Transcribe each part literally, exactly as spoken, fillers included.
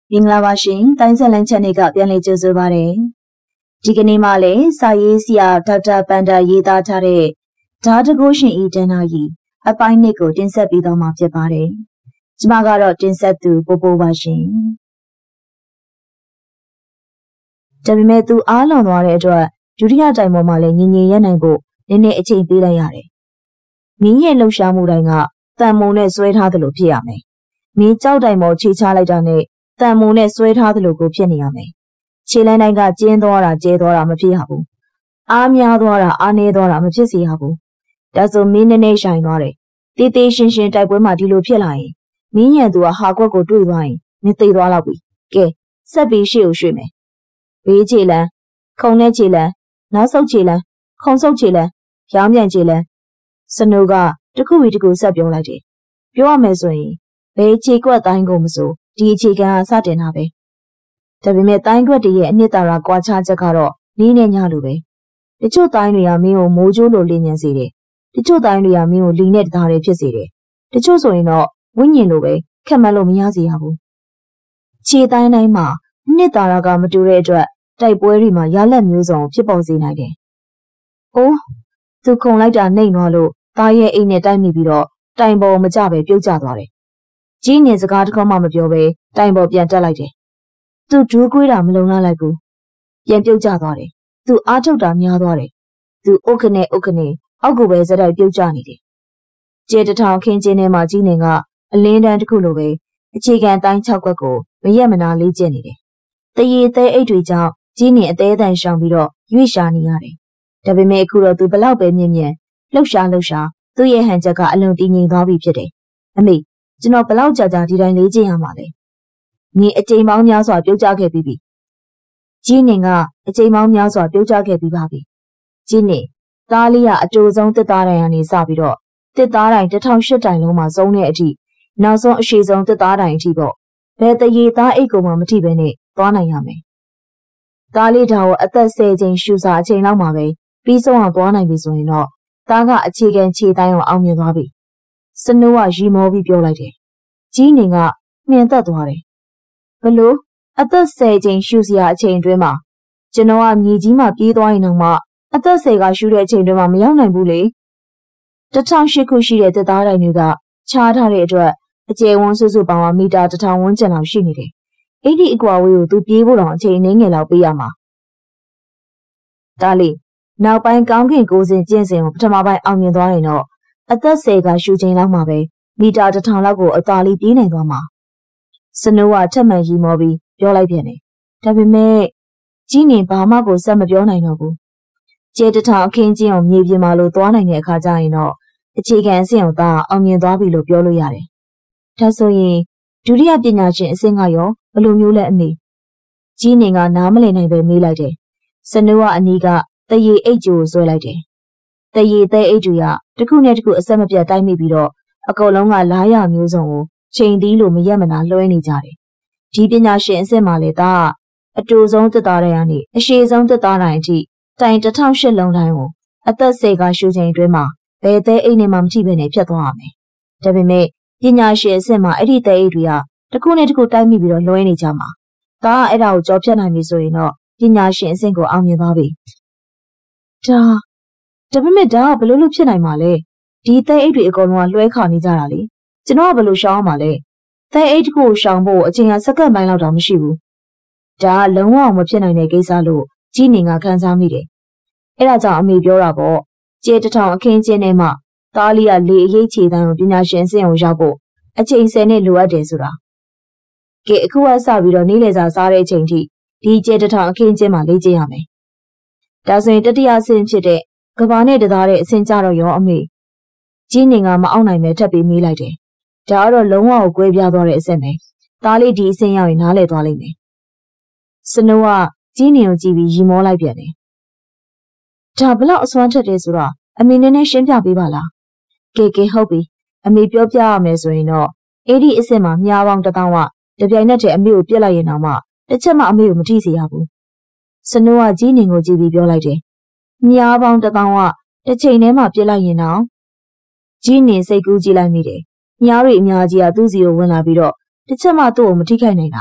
မင်္ဂလာပါရှင်တိုင်းဆက်လန်းချက်တွေကပြန်လည်ကြိုဆိုပါရစေဒီကနေ့မှလည်းစာရေးဆရာဒေါက်တာပန်တာရေးသားထားတဲ့ဓာတကုရှင်ဤတဏ္ဍာကြီးအပိုင်းနှစ်ကိုတင်ဆက်ပေးသွားမှာဖြစ်ပါတယ်ကျွန်မကတော့တင်ဆက်သူပို့ပို့ပါရှင်ဒါပေမဲ့သူအားလွန်သွားတဲ့အတွက်ဒုတိယတိုင်ပေါ်မှာလည်းငြင်ငြင်ရက်နိုင်ဖို့နည်းနည်းအချိန်ပေးလိုက်ရတယ်မင်းရဲ့လှုပ်ရှားမှုတိုင်းကတန်မုံနဲ့ဆွဲထားသလိုဖြစ်ရမယ်မင်းကြောက်တိုင်ပေါ်ခြေချလိုက်တာနဲ့တန်မုံနဲ့ဆွဲထားသလိုကိုဖြစ်နေရမယ်ခြေလန်းတိုင်းကကျင်းသွားတာကျဲသွားတာမဖြစ်ရဘူးအားများသွားတာအားနည်းသွားတာမဖြစ်စေရဘူးဒါဆိုမင်းနည်းနည်းရှိုင်သွားတယ်တေးသေးရှင်းရှင်းတိုက်ပွဲမှာဒီလိုဖြစ်လာရင်မင်းညံသူကဟာကွက်ကိုတွေ့သွားရင်မင်းသိသွားတော့ပြီကဲဆက်ပြီးရှေ့ကိုရွှေ့မယ်ဘေးခြေလန်းခုံနဲ့ခြေလန်းနောက်ဆုတ်ခြေလန်းခုံဆုတ်ခြေလန်းရောင်းပြန်ခြေလန်းစနိုးကတခုပြီးတခုဆက်ပြောလိုက်တယ်ပြောရမယ်ဆိုရင်ဘယ်ခြေကွက်တိုင်းကိုမဆိုဒီအခြေခံကစတင်တာပဲဒါပေမဲ့တိုင်းခွက်တည်းရဲ့အနှစ်သာရကွာခြားချက်ကတော့နင်းနဲ့ညလိုပဲတချို့တိုင်းတွေကမင်းကိုမိုးကြိုးလိုလင်းညံစေတယ်တချို့တိုင်းတွေကမင်းကိုလီနဲ့တသားတွေဖြစ်စေတယ်တချို့ဆိုရင်တော့ဝိညာဉ်လိုပဲခက်မှန်းလို့မရစေရဘူးခြေတိုင်းတိုင်းမှာအနှစ်သာရကမတူတဲ့အတွက်တိုက်ပွဲတွေမှာရလက်မျိုးစုံဖြစ်ပေါ်စေနိုင်တယ်။အိုးသူခုံလိုက်တာနှိမ်သွားလို့သားရဲ့အိတ်နဲ့တိုက်မိပြီးတော့တိုင်ပေါ်မကြပဲပြုတ်ကျသွားတယ်။ကြီးနေစကားတစ်ခေါက်မှမပြောဘဲတိုင်ပေါ်ပြန်တက်လိုက်တယ်။သူဒူးကွေးတာမလုံလောက်လိုက်ဘူး။ပြန်ပြုတ်ကျသွားတယ်။သူအားထုတ်တာများသွားတယ်။သူအုတ်ခနဲ့အုတ်ခနဲ့အောက်ကိုပဲဇက်တိုက်ပြုတ်ကျနေတယ်။ကျေတထောင်ခင်းချင်းထဲမှာကြီးနေကအလင်းတန်းတစ်ခုလိုပဲအခြေခံတိုင်း၆ခွက်ကိုမရက်မနာလေးကျင့်နေတယ်။တရေသေးအိတ်တွေကြောင့်ကြီးနေအသေးအတန်ရှောင်ပြီးတော့ရွေ့ရှာနေရတယ်။ဒါပေမဲ့အခုတော့သူဘလောက်ပဲမြင်မြင်လှုပ်ရှားလှုပ်ရှားသူ့ရဲ့ဟန်ချက်ကအလွန်တည်ငြိမ်သွားပြီဖြစ်တယ်။အမေကျွန်တော်ဘလောက်ကြာကြာဒီတိုင်းလေးကျင့်ရမှာလဲ။ညီအချိန်ပေါင်းများစွာပြုတ်ကျခဲ့ပြီးပြီ။ကြီးနေကအချိန်ပေါင်းများစွာပြုတ်ကျခဲ့ပြီးပါပြီ။ကြီးနေသားလေးကအတူဆုံးတစ်သားတိုင်ကနေစပြီးတော့တစ်သားတိုင်တစ်ထောင်ရှစ်တိုင်လုံးမှာစုံတဲ့အထိနောက်ဆုံးအရှိဆုံးတစ်သားတိုင်အထိပေါ့။ဘယ်တရေသားအိတ်ကိုမှမထိပဲနဲ့သွားနိုင်ရမယ်။သားလေးဒါကိုအသက်ဆယ်ချိန်ရှူစာအချိန်လောက်မှာပဲပြီးဆုံးအောင်သွားနိုင်ပြီဆိုရင်တော့သားကအခြေခံခြေတိုင်းကိုအောင်မြင်သွားပြီ။စနိုးကရီမောပြီးပြောလိုက်တယ်။ကြီးနေကနှင်သက်သွားတယ်။ဘလို့အသက်ဆယ်ချိန်ရှူစရာအချိန်အတွင်းမှာကျွန်တော်ကမြေကြီးမှာပြေးသွားရင်တော့မှအသက်ဆယ်ကရှူတဲ့အချိန်အတွင်းမှာမရောက်နိုင်ဘူးလေ။တစ်ထောင်ရှစ်ခုရှိတဲ့တက်သားတိုင်တွေကခြားထားတဲ့အတွက်အကျယ်ဝန်းစုစုပေါင်းကမီတာတစ်ထောင်ဝန်းကျင်လောက်ရှိနေတယ်။အဲ့ဒီအကွာဝေးကိုသူပြေးဖို့တော့အချိန်နှင်းငယ်လောက်ပေးရမှာ။ဒါလေးနောက်ပိုင်းကောင်းကင်ကိုစင်ကျင့်စဉ်ကိုပထမပိုင်းအောင်မြင်သွားရင်တော့အသက်ဆယ်ကရှူချိန်လောက်မှာပဲမီတာတစ်ထောင်လောက်ကိုအသာလေးပြေးနိုင်သွားမှာ။စနိုးကထက်မှန်ရီမောပြီးပြောလိုက်ပြန်တယ်။ဒါပေမဲ့ကြီးနေဘာမှကိုဆက်မပြောနိုင်တော့ဘူး။ကျဲတထောင်အခင်းချင်းကိုမြေပြင်မှာလို့သွားနိုင်တဲ့အခါကျရင်တော့အခြေခံအဆင့်ကိုသာအောင်မြင်သွားပြီလို့ပြောလို့ရတယ်။ဒါဆိုရင်ဒုတိယပညာရှင်အဆင့်ကရောဘယ်လိုမျိုးလဲအမေကြီးနေကနားမလည်နိုင်ပဲမေးလိုက်တယ်စနိုးကအနီးကတရေအိတ်ကျိုးဆွဲလိုက်တယ်တရေသေးအိတ်တွေကတစ်ခုနဲ့တစ်ခုအဆက်မပြတ်တိုက်မိပြီးတော့အကုန်လုံးကလားရမျိုးစုံကိုချိန်သီးလို့မရက်မနာလွှဲနေကြတယ်ဒီပညာရှင်အဆင့်မှာလေဒါအတူဆုံးသက်သားတိုင်းကနေအရှိဆုံးသက်သားတိုင်းအထိတိုင်တစ်ထောင်ရှစ်လုံးတိုင်းကိုအသက်ဆယ်ကရှူချိန်အတွင်းမှာဘယ်သေးအိတ်နဲ့မှမထိဘဲနဲ့ဖြတ်သွားရမယ်ဒါပေမဲ့ပညာရှင်အဆင့်မှာအဲ့ဒီသေးအိတ်တွေကတစ်ခုနဲ့တစ်ခုတိုက်မိပြီးတော့လွှဲနေကြမှာဒါကအဲ့ဒါကိုကြော်ဖြတ်နိုင်ပြီဆိုရင်တော့ပညာရှင်အဆင့်ကိုအောင်မြင်သွားပြီဒါဒါပေမဲ့ဒါကဘယ်လိုလုပ်ဖြစ်နိုင်မှာလဲဒီသေးအိတ်တွေအကုန်လုံးကလွှဲခါနေကြတာလေကျွန်တော်ကဘယ်လိုရှောင်အောင်မလဲသေးအိတ်ကိုရှောင်ဖို့အချိန်ကစက္ကန့်ပိုင်းလောက်တောင်မရှိဘူးဒါကလုံးဝမဖြစ်နိုင်တဲ့ကိစ္စလို့ကြီးနေကခံစားမိတယ်အဲ့ဒါကြောင့်အမေပြောတာပေါ့ကျေတထောင်အခင်းချင်းထဲမှာသားလေးကလေအရေးချေတန်းကိုပညာရှင်အဆင့်ကိုရောက်ဖို့အချိန်ဆယ်နှစ်လိုအပ်တယ်ဆိုတာကဲအခုကစပြီးတော့နေ့လည်စာစားတဲ့အချိန်ထိဒီကျေတထောင်အခင်းချင်းမှာလေ့ကျင့်ရမယ်ဒါဆိုရင်တတိယအဆင့်ဖြစ်တဲ့ကဘာနဲ့တသားတဲ့အဆင့်ကြတော့ရောအမေကြီးနေကမအောင်နိုင်ပဲထပ်ပြီးမေးလိုက်တယ်ဒါကတော့လုံးဝကိုကွဲပြားသွားတဲ့အဆင့်ပဲသားလေးဒီအဆင့်ရောက်ရင်နားလည်သွားလိမ့်မယ်စနိုးကကြီးနေကိုကြည့်ပြီးရီမောလိုက်ပြန်တယ်ဒါဘလောက်အစွမ်းထက်တယ်ဆိုတော့အမေနည်းနည်းရှင်းပြပေးပါလားကဲကဲဟုတ်ပြီအမေပြောပြရမယ်ဆိုရင်တော့အဲ့ဒီအစ်စ်မှာမြားပေါင်းတစ်သောင်းကတပြိုင်နက်တည်းအမေကိုပြစ်လိုက်ရင်တော့မှတစ်ချက်မှအမေကိုမထိစေရဘူးစနိုးကကြီးနေကိုကြည့်ပြီးပြောလိုက်တယ်မြားပေါင်းတစ်သောင်းကတစ်ချိန်ထဲမှာပြစ်လိုက်ရင်တော့ကြီးနေစိတ်ကူးကြည့်လိုက်မိတယ်မြားတွေအများကြီးကသူ့စီကိုဝင်လာပြီးတော့တစ်ချက်မှသူ့ကိုမထိခိုက်နိုင်တာ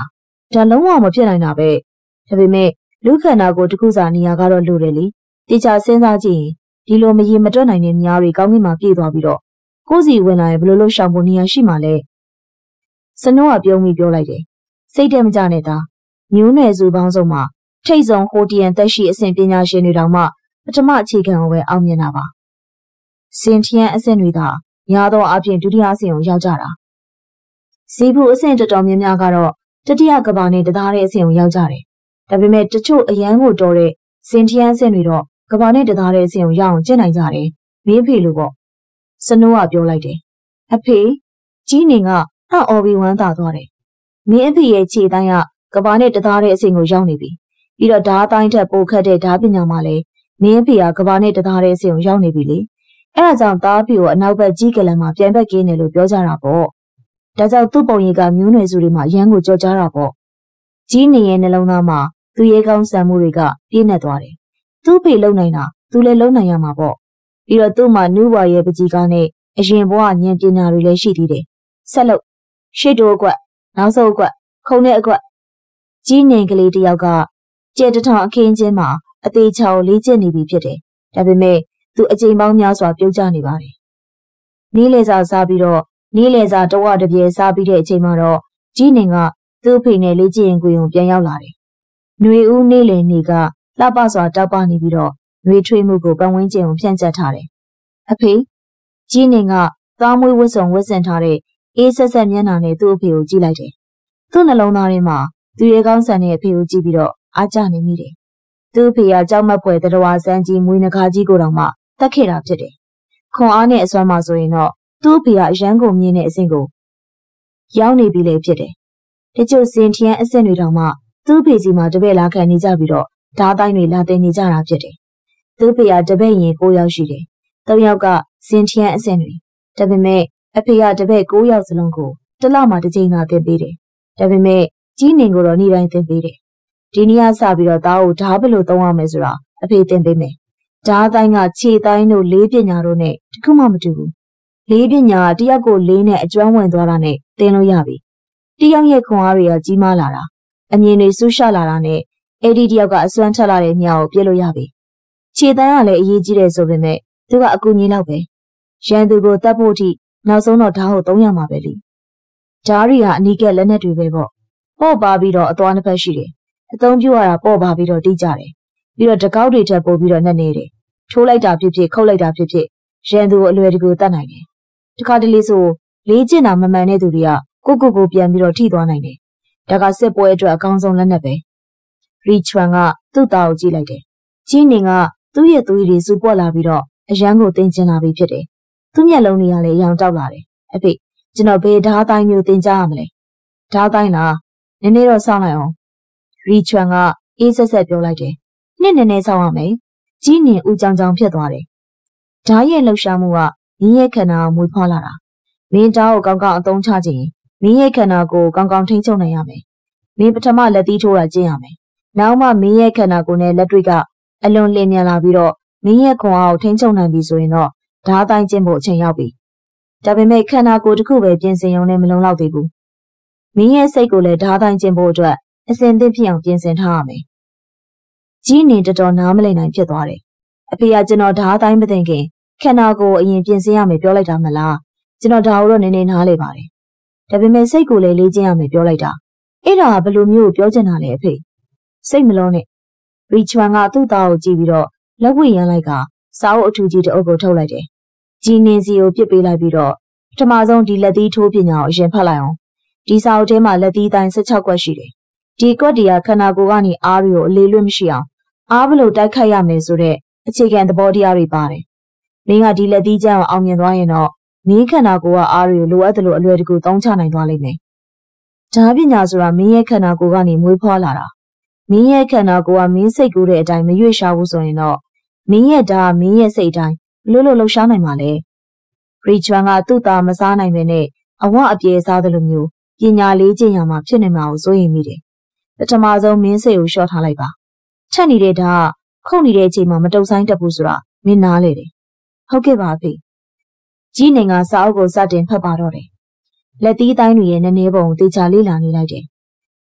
ဒါလုံးဝမဖြစ်နိုင်တာပဲဒါပေမဲ့လူခန္ဓာကိုယ်တစ်ခုစာနေရာကတော့လိုတယ်လေတေချာစဉ်းစားကြည့်ရင်ဒီလိုမရေမတွက်နိုင်တဲ့မြားတွေကောင်းကင်မှာပြေးသွားပြီးတော့ကိုယ်စီဝင်လာရင်ဘယ်လိုလုပ်ရှောင်ဖို့နေရာရှိမှလဲစနိုးကပြုံးပြီးပြောလိုက်တယ်စိတ်ထဲမကြနဲ့သားမျိုးနွယ်စုပေါင်းစုံမှာထိတ်ဆုံးဟိုတီယန်တက်ရှိအဆင့်ပညာရှင်တွေတောင်မှပထမအခြေခံကိုပဲအောင်မြင်တာပါစင်ထီယန်အဆင့်တွေကများသောအားဖြင့်ဒုတိယအဆင့်ကိုရောက်ကြတာဇီဘူးအဆင့်တော်တော်များများကတော့တတိယကဘာနဲ့တသားတဲ့အဆင့်ကိုရောက်ကြတယ်ဒါပေမဲ့တချို့အရန်ကိုတော်တဲ့စင်ထီယန်အဆင့်တွေတော့ကဘာနဲ့တသားတဲ့အဆင့်ကိုရောက်အောင်ကျင့်နိုင်ကြတယ်မင်းဖေလို့ပေါ့စနိုးကပြောလိုက်တယ်အဖေကြီးနေကအော်အော်ဘီဝမ်းသာသွားတယ်မင်းအဖေရဲ့ခြေတိုင်းကကဘာနဲ့တသားတဲ့အဆင့်ကိုရောက်နေပြီပြီးတော့ဓာတ်တိုင်းထက်ပိုခက်တဲ့ဓာတ်ပညာမှလည်းမင်းအဖေကကဘာနဲ့တသားတဲ့အဆင့်ကိုရောက်နေပြီလေအဲ့ဒါကြောင့်သားအဖေကိုအနောက်ဘက်ကြီးကလန်မှာပြန်ဘက်ကင်းတယ်လို့ပြောကြတာပေါ့ဒါကြောင့်သူ့ပုံရိပ်ကမျိုးနွယ်စုတွေမှာအရန်ကိုကြော်ကြားတာပေါ့ကြီးနေရဲ့နှလုံးသားမှာသူ့ရဲ့ကောင်းဆံမှုတွေကပြည့်နေသွားတယ်သူ့ဖေလုံနိုင်တာသူလည်းလုံနိုင်ရမှာပေါ့ပြီးတော့သူ့မှာနူးဘွားရဲ့ပကြီးကားနဲ့အရင်ဘဝဉာဏ်ပညာတွေလည်းရှိသေးတယ်ဆက်လို့ရှေ့တိုးအကွက်နောက်ဆုံးအကွက်ခုံတဲ့အကွက်ကြီးနေကလေးတယောက်ကကြဲတထောင်အခင်းချင်းမှာအသေးချောင်လေးကျင့်နေပြီဖြစ်တယ်ဒါပေမဲ့သူအချိန်ပေါင်းများစွာပြုတ်ကျနေပါတယ်နီးလေစာစားပြီးတော့နီးလေစာတဝတပြေစားပြီးတဲ့အချိန်မှာတော့ကြီးနေကသူ့ဖေနဲ့လေးကျင့်ရင်ကိုယ်ုံပြန်ရောက်လာတယ်ຫນွေဦးနေလေနေကလှပစွာတောက်ပနေပြီးတော့ຫນွေထွေးမှုကိုပတ်ဝန်းကျင်ကိုဖြန့်ကျက်ထားတယ်အဖေကြီးနေကသားမွေးဝတ်စုံဝတ်ဆင်ထားတဲ့အေးဆက်ဆက်မျက်နှာနဲ့သူ့အဖေကိုကြည့်လိုက်တယ်သူ့နှလုံးသားထဲမှာသူရဲ့ကောင်းဆန်တဲ့အဖေကိုကြည့်ပြီးတော့အားကျနေမိတယ်သူ့အဖေကကြောက်မက်ဖွယ်တတော်ဆန်းကြီးမွေးနှကားကြီးကိုတောင်မှတတ်ခဲ့တာဖြစ်တယ်ခွန်အားနဲ့အစွမ်းမှဆိုရင်တော့သူ့အဖေကအရန်ကိုမြင်တဲ့အဆင့်ကိုရောက်နေပြီလေဖြစ်တယ်တချို့စင်ထီယန်အဆင့်တွေတောင်မှသူ့အဖေစီမှာတပည့်လာခံနေကြပြီးတော့ဓာတ်တိုင်းတွေလာတင်နေကြတာဖြစ်တယ်သူ့အဖေကတပည့်ရင်၉ယောက်ရှိတယ်၃ယောက်ကစင်ထီယန်အဆင့်တွေဒါပေမဲ့အဖေကတပည့်၉ယောက်စလုံးကိုတစ်လမှတစ်ချိန်သာတင်ပေးတယ်ဒါပေမဲ့ကြီးနေကိုတော့နေ့တိုင်းတင်ပေးတယ်ဒီနေ့ကစပြီးတော့သားကိုဓာတ်ဘယ်လိုသုံးရမယ်ဆိုတာအဖေတင်ပေးမယ်ဓာတ်တိုင်းကခြေတိုင်းတို့လေးပညာတို့နဲ့တခုမှမတူဘူးလေးပညာကတယောက်ကိုလေးနဲ့အကျွမ်းဝင်သွားတာနဲ့တင်လို့ရပြီတယောက်ရဲ့ခွန်အားတွေကကြီးမားလာတာအမြင်တွေဆူရှလာတာနဲ့အဲ့ဒီတယောက်ကအစွမ်းထက်လာတဲ့ညကိုပြစ်လို့ရပြီခြေတန်းကလည်းအရေးကြီးတယ်ဆိုပေမဲ့သူကအကူကြီးလောက်ပဲရန်သူကိုတတ်ဖို့အထိနောက်ဆုံးတော့ဓာတ်ကိုသုံးရမှာပဲလေဓာတ်တွေကအနီးကပ်လက်နက်တွေပဲပေါ့ပေါ့ပါပြီးတော့အသွားနှစ်ဖက်ရှိတယ်အသုံးပြုရတာပေါ့ပါပြီးတော့တိကျတယ်ပြီးတော့တကောက်တွေထပ်ပို့ပြီးတော့နှက်နေတယ်ထိုးလိုက်တာဖြစ်ဖြစ်ခုတ်လိုက်တာဖြစ်ဖြစ်ရန်သူကိုအလွယ်တကူတတ်နိုင်တယ်တခါတလေဆိုလေးကျင်တာမမှန်တဲ့သူတွေကကိုကိုကိုပြန်ပြီးတော့ထိသွားနိုင်တယ်ဒါကစစ်ပွဲအတွက်အကောင်းဆုံးလက်နက်ပဲရီချွမ်ကသူ့သားကိုကြည့်လိုက်တယ်ကြီးနေကသူ့ရဲ့သွေးတွေစူပွက်လာပြီးတော့အရန်ကိုတင်ကျင်လာပြီးဖြစ်တယ်သူ့မျက်လုံးတွေကလည်းရောင်တောက်လာတယ်အဖေကျွန်တော်ဘယ်ဓာတ်တိုင်းမျိုးတင်ကြရမလဲဓာတ်တိုင်းလားနည်းနည်းတော့စောင့်လိုက်အောင်ရီချွမ်ကအေးဆက်ဆက်ပြောလိုက်တယ်နှစ်နည်းနည်းစောင့်ရမယ်ကြီးနေဦးကြောင်ကြောင်ဖြစ်သွားတယ်ဓာတ်ရဲ့လှုပ်ရှားမှုကမင်းရဲ့ခန္ဓာကိုမွေးဖွားလာတာမင်းဓာတ်ကိုကောင်းကောင်းအသုံးချခြင်းမင်းရဲ့ခန္ဓာကိုကောင်းကောင်းထိန်းချုပ်နိုင်ရမယ်မင်းပထမလက်သီးထိုးတာကျင့်ရမယ်နောက်မှမင်းရဲ့ခန္ဓာကိုယ်နဲ့လက်တွေကအလွန်လျင်မြန်လာပြီးတော့မင်းရဲ့ခွန်အားကိုထိန်းချုပ်နိုင်ပြီဆိုရင်တော့ဓာတ်တိုင်းကျင့်ဖို့အချိန်ရောက်ပြီဒါပေမဲ့ခန္ဓာကိုယ်တစ်ခုပဲပြင်ဆင်ရုံနဲ့မလုံလောက်သေးဘူးမင်းရဲ့စိတ်ကိုလည်းဓာတ်တိုင်းကျင့်ဖို့အတွက်အစဉ်သင့်ဖြစ်အောင်ပြင်ဆင်ထားရမယ်ကြီးနေတော်တော်နားမလည်နိုင်ဖြစ်သွားတယ်အဖေကကျွန်တော်ဓာတ်တိုင်းမသိခင်ခန္ဓာကိုယ်အရင်ပြင်ဆင်ရမယ်ပြောလိုက်တာမလားကျွန်တော်ဒါကိုတော့နည်းနည်းနားလေပါတယ်ဒါပေမဲ့စိတ်ကိုလည်းလေ့ကျင့်ရမယ်ပြောလိုက်တာအဲ့ဒါကဘယ်လိုမျိုးပြောချင်တာလဲအဖေစိတ်မလုံးနဲ့ရီချွမ်ကသူ့သားကိုကြည့်ပြီးတော့လက်ဝှေ့ရမ်းလိုက်ကစာအုပ်အထူးကြီးတအုပ်ကိုထုတ်လိုက်တယ်ကြီးနေစီကိုပြစ်ပေးလိုက်ပြီးတော့ပထမဆုံးဒီလက်သီးထိုးပညာကိုအရင်ဖတ်လိုက်အောင်ဒီစာအုပ်ထဲမှာလက်သီးတိုင်း၁၆ကွက်ရှိတယ်ဒီကွက်တွေကခန္ဓာကိုယ်ကနေအားတွေကိုအလေးလွတ်မရှိအောင်အားဘလို့တိုက်ခိုက်ရမယ်ဆိုတဲ့အခြေခံသဘောတရားတွေပါတယ်မင်းကဒီလက်သီးကျမ်းကိုအောင်မြင်သွားရင်တော့မင်းခန္ဓာကိုယ်ကအားတွေကိုလိုအပ်သလိုအလွယ်တကူသုံးချနိုင်သွားလိမ့်မယ်ဓာတ်ပညာဆိုတာမင်းရဲ့ခန္ဓာကိုယ်ကနေမွေးဖွားလာတာမင်းရဲ့ခန္ဓာကိုယ်ကမင်းစိတ်ကူးတဲ့အတိုင်းမရွေ့ရှားဘူးဆိုရင်တော့မင်းရဲ့ဓာတ်မင်းရဲ့စိတ်တိုင်းဘလို့လို့လှုပ်ရှားနိုင်မှာလဲရီချွမ်ကသူ့သားမစားနိုင်ပဲနဲ့အဝအပြေစားသလိုမျိုးပညာလေးကျင့်ရမှာဖြစ်နေမှာကိုစိုးရိမ်မိတယ်ပထမဆုံးမင်းစိတ်ကိုလျှော့ထားလိုက်ပါထက်နေတဲ့ဓာတ်ခုတ်နေတဲ့အချိန်မှာမတုံဆိုင်တတ်ဘူးဆိုတာမင်းနားလေတယ်ဟုတ်ကဲ့ပါဖေကြီးနေကစာအုပ်ကိုစတင်ဖတ်ပါတော့တယ်လက်သီးတိုင်းတွေရဲ့နည်းနည်းပုံတေချာလေးလာနေလိုက်တယ်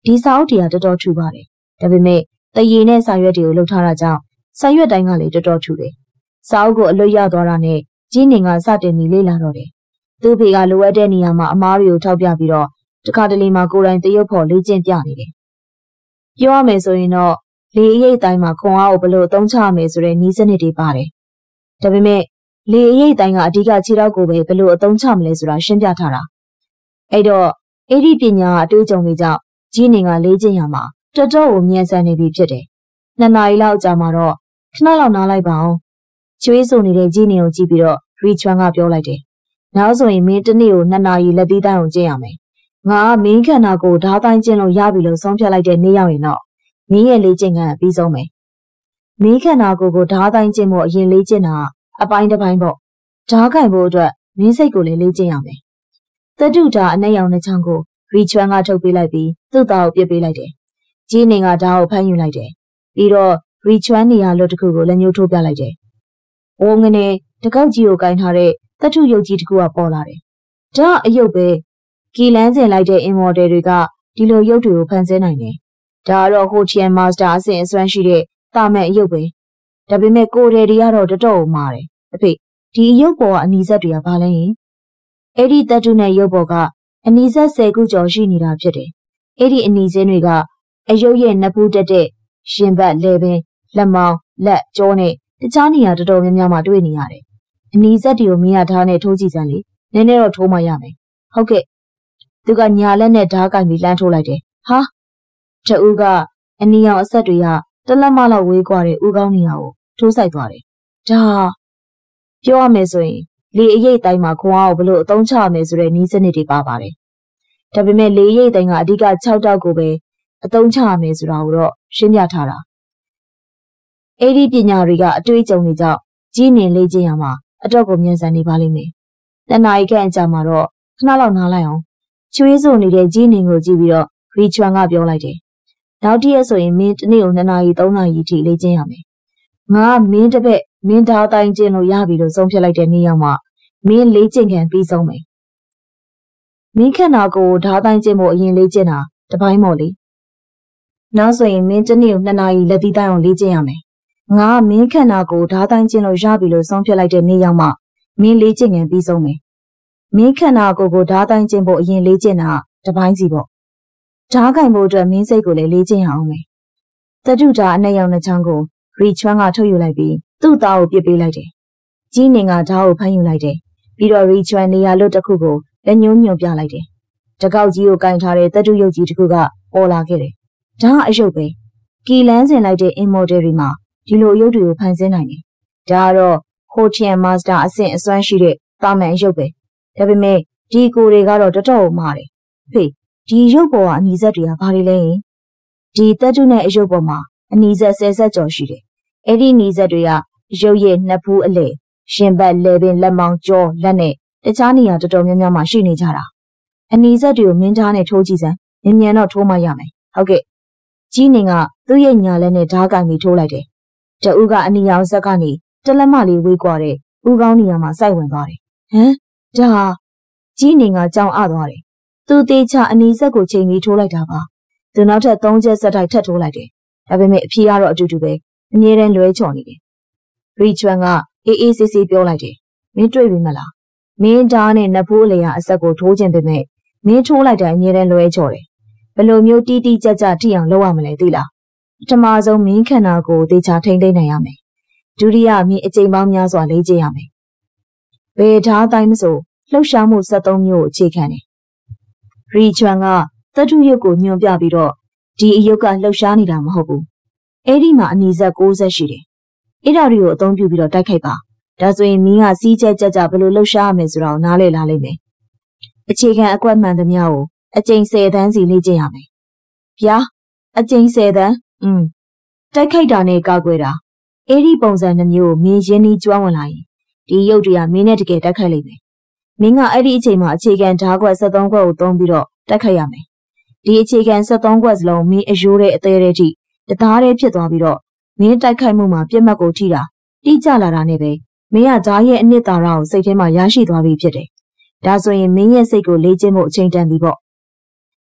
ဒီစာအုပ်တွေကတော်တော်ထူပါတယ်ဒါပေမဲ့တရေနဲ့စာရွက်တွေကိုလှုပ်ထားတာကြောင့်စာရွက်တိုင်းကလည်းတော်တော်ထူတယ်စာအုပ်ကိုအလွတ်ရသွားတာနဲ့ကြီးနေကစတင်ပြီးလေ့လာတော့တယ်သူ့ဖေကလိုအပ်တဲ့နေရာမှာအမားတွေကိုထောက်ပြပြီးတော့တခါတလေမှာကိုယ်တိုင်တရုပ်ဖော်လေ့ကျင့်ပြနေတယ်ပြောရမယ်ဆိုရင်တော့လေအရိပ်တိုင်းမှာခွန်အားကိုဘယ်လိုအသုံးချရမယ်ဆိုတဲ့နည်းစနစ်တွေပါတယ်ဒါပေမဲ့လေအရိပ်တိုင်းကအဓိကခြေထောက်ကိုပဲဘယ်လိုအသုံးချမလဲဆိုတာရှင်းပြထားတာအဲ့တော့အဲ့ဒီပညာအတွေ့အကြုံတွေကြောင့်ကြီးနေကလေ့ကျင့်ရမှာတော်တော်ကိုမြန်ဆန်နေပြီဖြစ်တယ်နှစ်နာရီလောက်ကြာမှာတော့ခဏလောက်နားလိုက်ပါအောင်ချွေးဆိုနေတဲ့ကြီးနေကိုကြည့်ပြီးတော့ရီချွမ်ကပြောလိုက်တယ်နောက်ဆိုရင်မင်းတစ်နေ့ကိုနှစ်နာရီလက်သီးတိုင်းကိုကျင့်ရမယ်ငါမင်းခန္ဓာကိုယ်ဓာတ်တိုင်းကျင့်လို့ရပြီလို့ဆုံးဖြတ်လိုက်တဲ့နေ့ရောက်ရင်တော့မင်းရဲ့လေ့ကျင့်ခန်းအပြီးဆုံးမယ်မင်းခန္ဓာကိုယ်ကိုဓာတ်တိုင်းကျင့်ဖို့အရင်လေ့ကျင့်တာအပိုင်းတစ်ပိုင်းပေါ့ဓာတ်ကင်ဖို့အတွက်မင်းစိတ်ကိုလည်းလေ့ကျင့်ရမယ်သတ္တုဓာတ်အနက်ရောင်နှချောင်းကိုရီချွမ်ကထုတ်ပေးလိုက်ပြီးသူ့သားကိုပြစ်ပေးလိုက်တယ်ကြီးနေကဓာတ်ကိုဖမ်းယူလိုက်တယ်ပြီးတော့ရီချွမ်နေရာလွတ်တစ်ခုကိုလက်ညှိုးထိုးပြလိုက်တယ်ဝုန်းငနေတကောက်ကြီးကိုကင်ထားတဲ့သတ္တုရုပ်ကြီးတစ်ခုကပေါ်လာတယ်ဒါအယုတ်ပဲကီလန်းစင်လိုက်တဲ့အင်မော်တယ်တွေကဒီလိုရုပ်တွေကိုဖန်ဆင်းနိုင်တယ်ဒါကတော့ဟိုချီယန်မာစတာအဆင့်အစွမ်းရှိတဲ့တာမန်အယုတ်ပဲဒါပေမဲ့ကိုယ်တယ်တွေကတော့တော်တော်မာတယ်အဖေဒီအယုတ်ပေါ်ကအနီးစက်တွေကဘာလဲရင်အဲ့ဒီသတ္တုနဲ့ရုပ်ပေါ်ကအနီးစက်ဆယ်ခုကျော်ရှိနေတာဖြစ်တယ်အဲ့ဒီအနီးစင်းတွေကအယုတ်ရဲ့နဖူးတက်တဲ့ရှင်ဘတ်လဲပင်လက်မောင်းလက်ကြောနဲ့တခြားနေရာတော်တော်များများမှာတွေ့နေရတယ်အနီးစက်တွေကိုမင်းရထားနဲ့ထိုးကြည့်စမ်းလေနည်းနည်းတော့ထိုးမှရမယ်ဟုတ်ကဲ့သူကညာလက်နဲ့ဓာတ်ကင်ပြီးလှမ်းထိုးလိုက်တယ်ဟာတအူးကအနီရောင်အဆက်တွေကတလက်မလောက်ဝေးကွာတဲ့ဥကောင်းနေရာကိုထိုးဆိုင်သွားတယ်ဒါပြောရမယ်ဆိုရင်လေအရိပ်တိုင်းမှာခွန်အားကိုဘလို့အသုံးချရမယ်ဆိုတဲ့နည်းစနစ်တွေပါပါတယ်ဒါပေမဲ့လေအရိပ်တိုင်းကအဓိက၆တောက်ကိုပဲအသုံးချရမယ်ဆိုတာကိုတော့ရှင်းပြထားတာအဲ့ဒီပညာတွေကအတွေ့အကြုံတွေကြောင့်ကြီးနေလေ့ကျင့်ရမှာအတော့ကိုမြန်ဆန်နေပါလိမ့်မယ်နှစ်နာရီခန့်အကြာမှာတော့ခဏလောက်နားလိုက်အောင်ချွေးဆိုနေတဲ့ကြီးနေကိုကြည့်ပြီးတော့ရီချွမ်ကပြောလိုက်တယ်နောက်တစ်ရက်ဆိုရင်မင်းတစ်နေ့ကိုနှစ်နာရီသုံးနာရီထိလေ့ကျင့်ရမယ်ငါမင်းတစ်ပက်မင်းဓာတ်တိုင်းကျင့်လို့ရပြီလို့ဆုံးဖြတ်လိုက်တဲ့နေ့ရောက်မှမင်းလေ့ကျင့်ခံပြီးဆုံးမယ်မင်းခန္ဓာကိုယ်ဓာတ်တိုင်းကျင့်ဖို့အရင်လေ့ကျင့်တာတပိုင်းမို့လေနောက်ဆိုရင်မင်းတစ်နေ့ကိုနှစ်နာရီလက်သီးတိုင်းအောင်လေ့ကျင့်ရမယ်ငါမင်းခန္ဓာကိုယ်ဓာတ်တိုင်းကျင့်လို့ရပြီလို့ဆုံးဖြတ်လိုက်တဲ့နေ့ရောက်မှမင်းလေ့ကျင့်ခံပြီးဆုံးမယ်မင်းခန္ဓာကိုယ်ကိုဓာတ်တိုင်းကျင့်ဖို့အရင်လေ့ကျင့်တာတပိုင်းစီပေါ့ဓာတ်ကင်ဖို့အတွက်မင်းစိတ်ကိုလည်းလေ့ကျင့်ရအောင်မယ်သတ္တုဓာတ်အနက်ရောင်နှချောင်းကိုရီချွမ်ကထုတ်ယူလိုက်ပြီးသူ့သားကိုပြစ်ပေးလိုက်တယ်ကြီးနေကဓာတ်ကိုဖမ်းယူလိုက်တယ်ပြီးတော့ရီချွမ်နေရာလွတ်တစ်ခုကိုလက်ညှိုးညွှန်ပြလိုက်တယ်တကောက်ကြီးကိုကင်ထားတဲ့သတ္တုရုပ်ကြီးတစ်ခုကပေါ်လာခဲ့တယ်ဒါအယုတ်ပဲကီလန်းစင်လိုက်တဲ့အင်မော်တယ်တွေမှာဒီလိုအယုတ်တွေကိုဖန်ဆင်းနိုင်တယ်ဒါကတော့ဟိုချီယန်မာစတာအဆင့်အစွမ်းရှိတဲ့တာမန်အယုတ်ပဲဒါပေမဲ့ဒီကိုတွေကတော့တော်တော်မာတယ်ဖေဒီရုပ်ပေါ်ကအနီးစက်တွေကဘာတွေလဲဒီသတ္တုနဲ့အယုတ်ပေါ်မှာအနီးစက်ဆယ်ဆက်ကျော်ရှိတယ်အဲ့ဒီနီးစက်တွေကရုပ်ရဲ့နှစ်ဖူးအလဲရှင်ဘတ်လဲပင်လက်မောင်းကြောလက်နဲ့တခြားနေရာတော်တော်များများမှာရှိနေကြတာအနီးစက်တွေကိုမင်းသားနဲ့ထိုးကြည့်စမ်းမြန်မြန်တော့ထိုးမှရမယ်ဟုတ်ကဲ့ကြီးနေကသူ့ရဲ့ညာလက်နဲ့ဓာတ်ကင်ပြီးထိုးလိုက်တယ်တအူးကအနီရောင်ဆက်ကနေတလက်မလေးဝေးကွာတဲ့ဥကောင်းနေရာမှာစိုက်ဝင်သွားတယ်ဟမ်ဒါကြီးနေကကြောင်အသွားတယ်သူသေးချအနီးစက်ကိုချိန်ပြီးထိုးလိုက်တာပါသူနောက်ထပ်သုံးချက်ဆက်တိုက်ထပ်ထိုးလိုက်တယ်ဒါပေမဲ့အဖြေကတော့အတူတူပဲအမြဲတမ်းလွဲချော်နေတယ်ရီချွမ်ကအေးအေးဆေးဆေးပြောလိုက်တယ်မင်းတွေ့ပြီမလားမင်းဓာတ်နဲ့နဖူးအလေကအဆက်ကိုထိုးခြင်းပေမဲ့မင်းထိုးလိုက်တဲ့အမြဲတမ်းလွဲချော်တယ်ဘယ်လိုမျိုးတီးတီးကြက်ကြက်ထိအောင်လုပ်ရမလဲသိလားပထမဆုံးမင်းခန္ဓာကိုယ်သေချာထိမ့်သိမ့်နိုင်ရမယ်ဒုတိယမင်းအချိန်ပေါင်းများစွာလေ့ကျင့်ရမယ်ဘယ်ဓာတ်တိုင်းမဆိုလှုပ်ရှားမှုဆက်သုံးမျိုးကိုအခြေခံတယ်ရီချွမ်ကသတ္တုရုပ်ကိုညွှန်ပြပြီးတော့ဒီအယုတ်ကလှုပ်ရှားနေတာမဟုတ်ဘူးအဲ့ဒီမှာအနီးစက်၉ဆက်ရှိတယ်အဲ့ဒါတွေကိုအသုံးပြုပြီးတော့တိုက်ခိုက်ပါဒါဆိုရင်မင်းကစီးချက်ကြကြဘယ်လိုလှုပ်ရှားရမယ်ဆိုတာကိုနားလည်လာလိမ့်မယ်အခြေခံအကွက်မှန်သမျှကိုအကျိန်၁၀တန်းစီလေ့ကျင့်ရမယ်ဗျာအကျိန်၁၀တန်းอืมတိုက်ခိုက်တာနဲ့ကောက်ွယ်တာအဲ့ဒီပုံစံနှမျိုးကိုမင်းရင်းနှီးကျွမ်းဝင်လာရင်ဒီရုပ်တွေကမင်းနဲ့တကယ်တိုက်ခိုက်လိမ့်မယ်မင်းကအဲ့ဒီအချိန်မှာအခြေခံဓာတ်ခွက်၁၃ခွက်ကိုသုံးပြီးတော့တိုက်ခိုက်ရမယ်ဒီအခြေခံ၁၃ခွက်စလုံးမင်းအယိုးတဲ့အသေးတွေထိတသားတည်းဖြစ်သွားပြီးတော့မင်းတိုက်ခိုက်မှုမှာပြက်မှတ်ကိုထိတာတိကျလာတာနဲ့ပဲမင်းကဓာတ်ရဲ့အနှစ်သာရကိုစိတ်ထဲမှာရရှိသွားပြီဖြစ်တယ်ဒါဆိုရင်မင်းရဲ့စိတ်ကိုလေ့ကျင့်ဖို့အချိန်တန်ပြီပေါ့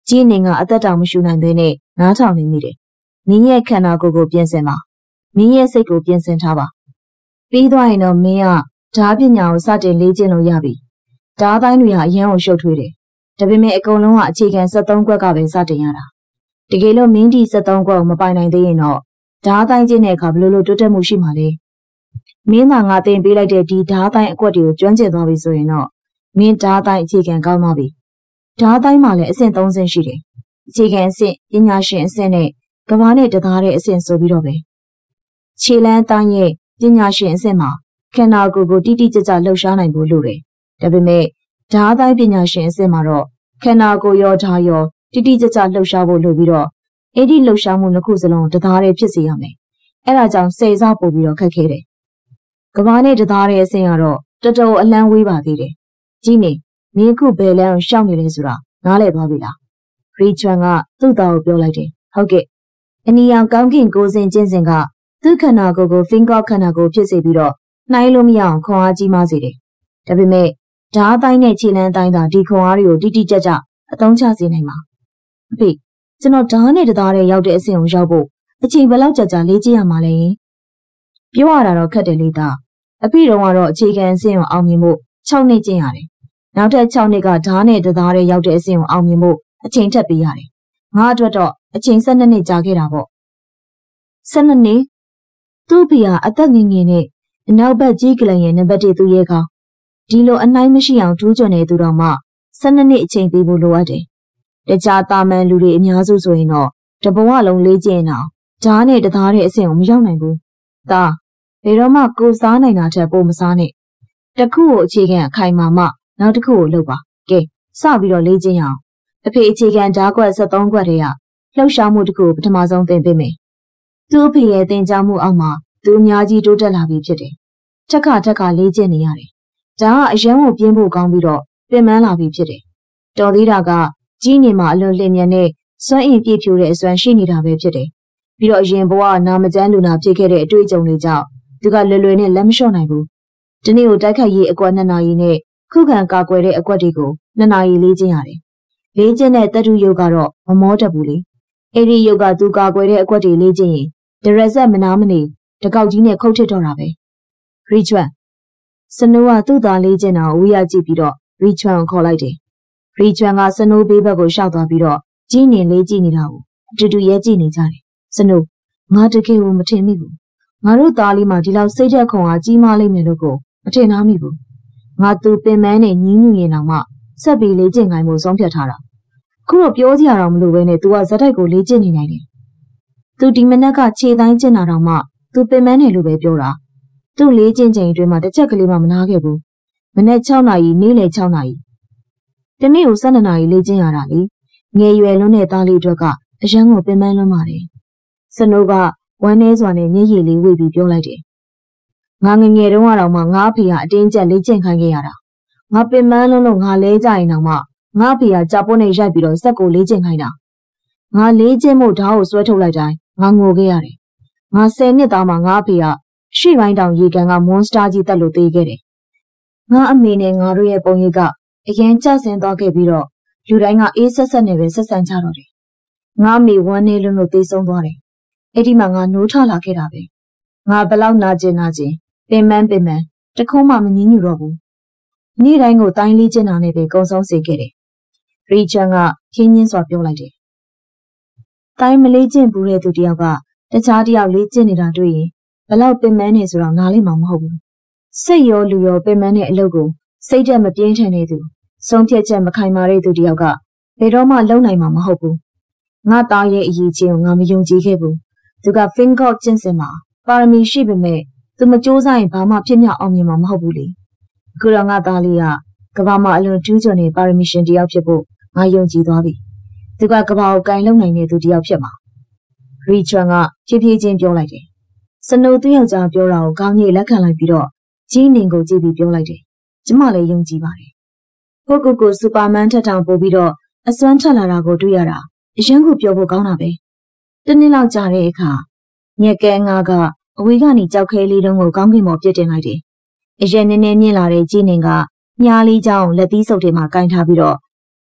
ကြီးနေကအသက်တောင်မရှိနိုင်ဘဲနဲ့နားထောင်နေမိတယ်။မင်းရဲ့ခန္ဓာကိုယ်ကိုပြင်ဆင်ပါ။မင်းရဲ့စိတ်ကိုပြင်ဆင်ထားပါ။ပြီးသွားရင်တော့မင်းကဓာပညာကိုစတင်လေ့ကျင့်လို့ရပြီ။ဓာတိုင်းတွေဟာအရင်ကရှုပ်ထွေးတယ်။ဒါပေမဲ့အကုန်လုံးကအခြေခံစက်သုံးခွက်ကပဲစတင်ရတာ။တကယ်လို့မင်းဒီစက်သုံးခွက်ကိုမပိုင်နိုင်သေးရင်တော့ဓာတိုင်းကျင့်တဲ့အခါဘယ်လိုလိုတိုးတက်မှုရှိမှာလဲ။မင်းသာငါတင်ပေးလိုက်တဲ့ဒီဓာတိုင်းအကွက်တွေကိုကျွမ်းကျင်သွားပြီဆိုရင်တော့မင်းဓာတိုင်းအခြေခံကောင်းသွားပြီ။ဓာတိုင်းမှာလည်းအဆင့်သုံးဆင့်ရှိတယ်။အခြေခံအဆင့်ပညာရှင်အဆင့်နဲ့ကဘာနဲ့တသားတဲ့အဆင့်ဆိုပြီးတော့ပဲခြေလန်းတိုင်းရဲ့ပညာရှင်အဆင့်မှာခန္ဓာကိုယ်ကိုတိတိကျကျလှုပ်ရှားနိုင်ဖို့လိုတယ်။ဒါပေမဲ့ဓာတိုင်းပညာရှင်အဆင့်မှာတော့ခန္ဓာကိုယ်ရောဓာရောတိတိကျကျလှုပ်ရှားဖို့လိုပြီးတော့အဲ့ဒီလှုပ်ရှားမှုနှစ်ခုစလုံးတသားတည်းဖြစ်စေရမယ်။အဲ့ဒါကြောင့်စေစားပို့ပြီးတော့ခက်ခဲတယ်။ကဘာနဲ့တသားတဲ့အဆင့်ကတော့တော်တော်အလန်းဝေးပါသေးတယ်။ကြီးနေမင်းခုဘယ်လမ်းကိုရှောက်နေလဲဆိုတာနားလည်သွားပြီလား။ရီချွမ်ကသူ့သားကိုပြောလိုက်တယ်။ဟုတ်ကဲ့။အနီရောင်ကောင်းကင်ကိုစင်ကျင်းစင်ကသူ့ခန္ဓာကိုယ်ကို finger ခန္ဓာကိုယ်ဖြစ်စေပြီးတော့နှိုင်းလို့မရအောင်ခွန်အားကြီးမားစေတယ်။ဒါပေမဲ့ဓာအတိုင်းနဲ့ခြေလန်းအတိုင်းသာဒီခွန်အားတွေကိုတိတိကျကျအသုံးချစေနိုင်မှာ။အဖေကျွန်တော်ဓာနဲ့တသားတဲ့ရောက်တဲ့အဆင့်ကိုရောက်ဖို့အချိန်ဘယ်လောက်ကြာကြာလေ့ကျင့်ရမှာလဲ။ပြောရတာတော့ခက်တယ်လေသား။အဖေတော်ကတော့အခြေခံအဆင့်ကိုအောင်မြင်ဖို့၆နှစ်ကျင့်ရတယ်။နောက်ထပ်၆နှစ်ကဓာနဲ့တသားတဲ့ရောက်တဲ့အဆင့်ကိုအောင်မြင်ဖို့အချိန်ထပ်ပေးရတယ်။ငါအတွက်တော့အချိန်၁၂နှစ်ကြာခဲ့တာပေါ့။၁၂နှစ်သူ့ဖေကအသက်ငယ်ငယ်နဲ့အနောက်ဘက်ကြီးကလန်ရဲ့နံပါတ်တစ်သူရဲ့ကောင်ဒီလိုအနိုင်မရှိအောင်ထူးချွန်တဲ့သူတော်မှ၁၂နှစ်အချိန်ပေးဖို့လိုအပ်တယ်။တခြားတာမန်လူတွေအများစုဆိုရင်တော့တဘဝလုံးလေးကျင့်အောင်ဓာနဲ့တသားတဲ့အဆင့်ကိုမရောက်နိုင်ဘူး။ဒါဘယ်တော့မှကိုစားနိုင်တာထက်ပိုမစားနဲ့။တစ်ခုကိုအခြေခံအခိုင်မာမှနောက်တစ်ခုကိုလုပ်ပါ။ကဲစပြီးတော့လေးကျင့်ရအောင်။အဖေအခြေခံဓာကွက်၁၃ခွက်တည်းကလှုပ်ရှားမှုတစ်ခုကိုပထမဆုံးသင်ပေးမယ်။သူ့အဖေရဲ့သင်ကြားမှုအောက်မှာသူအများကြီးတိုးတက်လာပြီဖြစ်တယ်။ထက်ခါထက်ခါလေးကျင့်နေရတယ်။ဒါကအရန်ကိုပြင်းဖို့ကောင်းပြီးတော့ပြင်ပန်းလာပြီဖြစ်တယ်။တော်သေးတာကကြီးနေမှာအလွန်လျင်မြန်တဲ့စွမ်းအင်ပြည့်ဖြိုးတဲ့အစွမ်းရှိနေတာပဲဖြစ်တယ်။ပြီးတော့အရင်ဘဝနာမကျန်းလူနာဖြစ်ခဲ့တဲ့အတွေ့အကြုံတွေကြောင့်သူကလွယ်လွယ်နဲ့လက်မလျှော့နိုင်ဘူး။ဒီနေ့ကိုတိုက်ခိုက်ရေးအကွက်နှစ်နာရီနဲ့ခုခံကာကွယ်တဲ့အကွက်တွေကိုနှစ်နာရီလေးကျင့်ရတယ်။လေးကျင့်တဲ့တတုယုတ်ကတော့မမောတတ်ဘူးလေ။အဲ့ဒီယုတ်ကသူကာကွယ်တဲ့အကွက်တွေလေးကျင့်ရင်ဒရက်ဆက်မနာမနေတကောက်ကြီးနဲ့ခုတ်ထစ်တော့တာပဲ။ရီချွမ်စနိုးကသူ့သားလေးကျင့်တာကိုဝေးရကြည့်ပြီးတော့ရီချွမ်ကိုခေါ်လိုက်တယ်။ရီချွမ်ကစနိုးဘေးဘက်ကိုရှောက်သွားပြီးတော့ကြီးနေလေးကြည့်နေတာကိုအတူတူရဲကြည့်နေကြတယ်။စနိုးငါတကယ်ကိုမထင်မိဘူး။ငါတို့သားလေးမှဒီလောက်စိတ်သက်ခုံအားကြီးမားလိမ့်မယ်လို့ကိုမထင်ထားမိဘူး။ငါသူပင်မန်းနဲ့ညီးညူရင်တော့မှဆက်ပြီးလေးကျင့်ခိုင်းမှုဆုံးဖြတ်ထားတာ။ခုတော့ပြောစရာတော့မလိုပဲနဲ့ तू ကဇက်တိုက်ကိုလေးကျင့်နေနိုင်တယ်။ तू ဒီမနက်ကခြေတိုင်းကျင့်တာတော့မှ तू ပင်မန်းတယ်လို့ပဲပြောတာ။ तू လေးကျင့်ချိန်အတွင်းမှာတစ်ချက်ကလေးမှမနာခဲ့ဘူး။မနေ့၆နာရီနေ့လယ်၆နာရီ။ဒီနေ့ကို၁၂နာရီလေးကျင့်ရတာလေ။ငယ်ရွယ်လွန်းတဲ့သားလေးတွေကအရန်ကိုပင်ပန်းလွန်းပါတယ်။စနိုးကဝမ်းနည်းစွာနဲ့မျက်ရည်လေးဝေပြီးပြောလိုက်တယ်။ငါငငယ်တုန်းကတော့မှငါအဖေကအတင်းကျပ်လေးကျင့်ခိုင်းခဲ့ရတာ။ငါပင်ပန်းလွန်းလို့ငါလဲကြရင်တော့မှငါအဖေကကြာပွန်းနဲ့ရိုက်ပြီးတော့စက်ကိုလေးကျင့်ခိုင်းတာ။ငါလေးကျင့်မှုဓာတ်ကိုဆွဲထုတ်လိုက်တိုင်းငါငိုခဲ့ရတယ်။ငါဆယ်နှစ်သားမှငါအဖေကရှေ့ပိုင်းတောင်ရေကန်ကမွန်စတာကြီးတက်လို့သေးခဲ့တယ်။ငါအမေနဲ့ငါတို့ရဲ့ပုံရိပ်ကအရင်ကျဆင်းသွားခဲ့ပြီးတော့လူတိုင်းကအေးဆက်ဆက်နဲ့ပဲဆက်ဆံကြတော့တယ်။ငါအမေဝမ်းနေလွန်းလို့သေဆုံးသွားတယ်။အဲ့ဒီမှာငါနိုးထလာခဲ့တာပဲ။ငါဘလောက်နာကျင်နာကျင်ပင်မန်းပင်မန်းတခုံးမှမငြင်းညူတော့ဘူး။နေ့တိုင်းကိုတိုင်းလေးကျင်တာနဲ့ပဲကုံဆုံးစေခဲ့တယ်။ရီချန်ကခင်းညင်းစွာပြောလိုက်တယ်။တိုင်းမလေးကျင့်ဘူးတဲ့သူတယောက်ကတခြားတယောက်လေးကျင့်နေတာတွေ့ရင်ဘလောက်ပင်မန်းနေဆိုတော့နားလိမ့်မှာမဟုတ်ဘူး။စိတ်ရောလူရောပင်မန်းတဲ့အလုပ်ကိုစိတ်ဓာတ်မပြင်းထန်တဲ့သူဆုံးဖြတ်ချက်မခိုင်မာတဲ့သူတယောက်ကဘယ်တော့မှလုံနိုင်မှာမဟုတ်ဘူး။ငါသားရဲ့အရေးချင်းကိုငါမယုံကြည်ခဲ့ဘူး။သူက finger ကျင့်စဉ်မှာပါရမီရှိပေမဲ့သူမကြိုးစားရင်ဘာမှဖြစ်မြောက်အောင်မြင်မှာမဟုတ်ဘူးလေ။အခုတော့ငါသားလေးကကဘာမှာအလွန်ကျူးကျော်နေပါရမီရှင်တယောက်ဖြစ်ဖို့ငါယုံကြည်သွားပြီ။သူကကဘာကိုကင်လုံနိုင်တဲ့သူတယောက်ဖြစ်မှာ။ရီချွမ်ကဖြည်းဖြည်းချင်းပြောလိုက်တယ်။စနိုးသူ့ယောက်ျားပြောတာကိုကောင်းကြီးလက်ခံလိုက်ပြီးတော့ကြီးနင်ကိုကြည့်ပြီးပြောလိုက်တယ်။ကျမလည်းယုံကြည်ပါတယ်။ကိုကိုကိုစူပါမန်ထက်ထောင်ပို့ပြီးတော့အစွမ်းထက်လာတာကိုတွေ့ရတာအရင်ကပြောဖို့ကောင်းတာပဲ။တနေ့လောက်ကြာတဲ့အခါညက်ကဲငါကအဝေးကနေကြောက်ခဲလေးတုံးကိုကောင်းကင်ပေါ်ပြစ်တင်လိုက်တယ်။အရင်နည်းနည်းမြင့်လာတဲ့ကြီးနင်ကညားလေးချောင်းလက်သီးစုပ်ထဲမှာကင်ထားပြီးတော့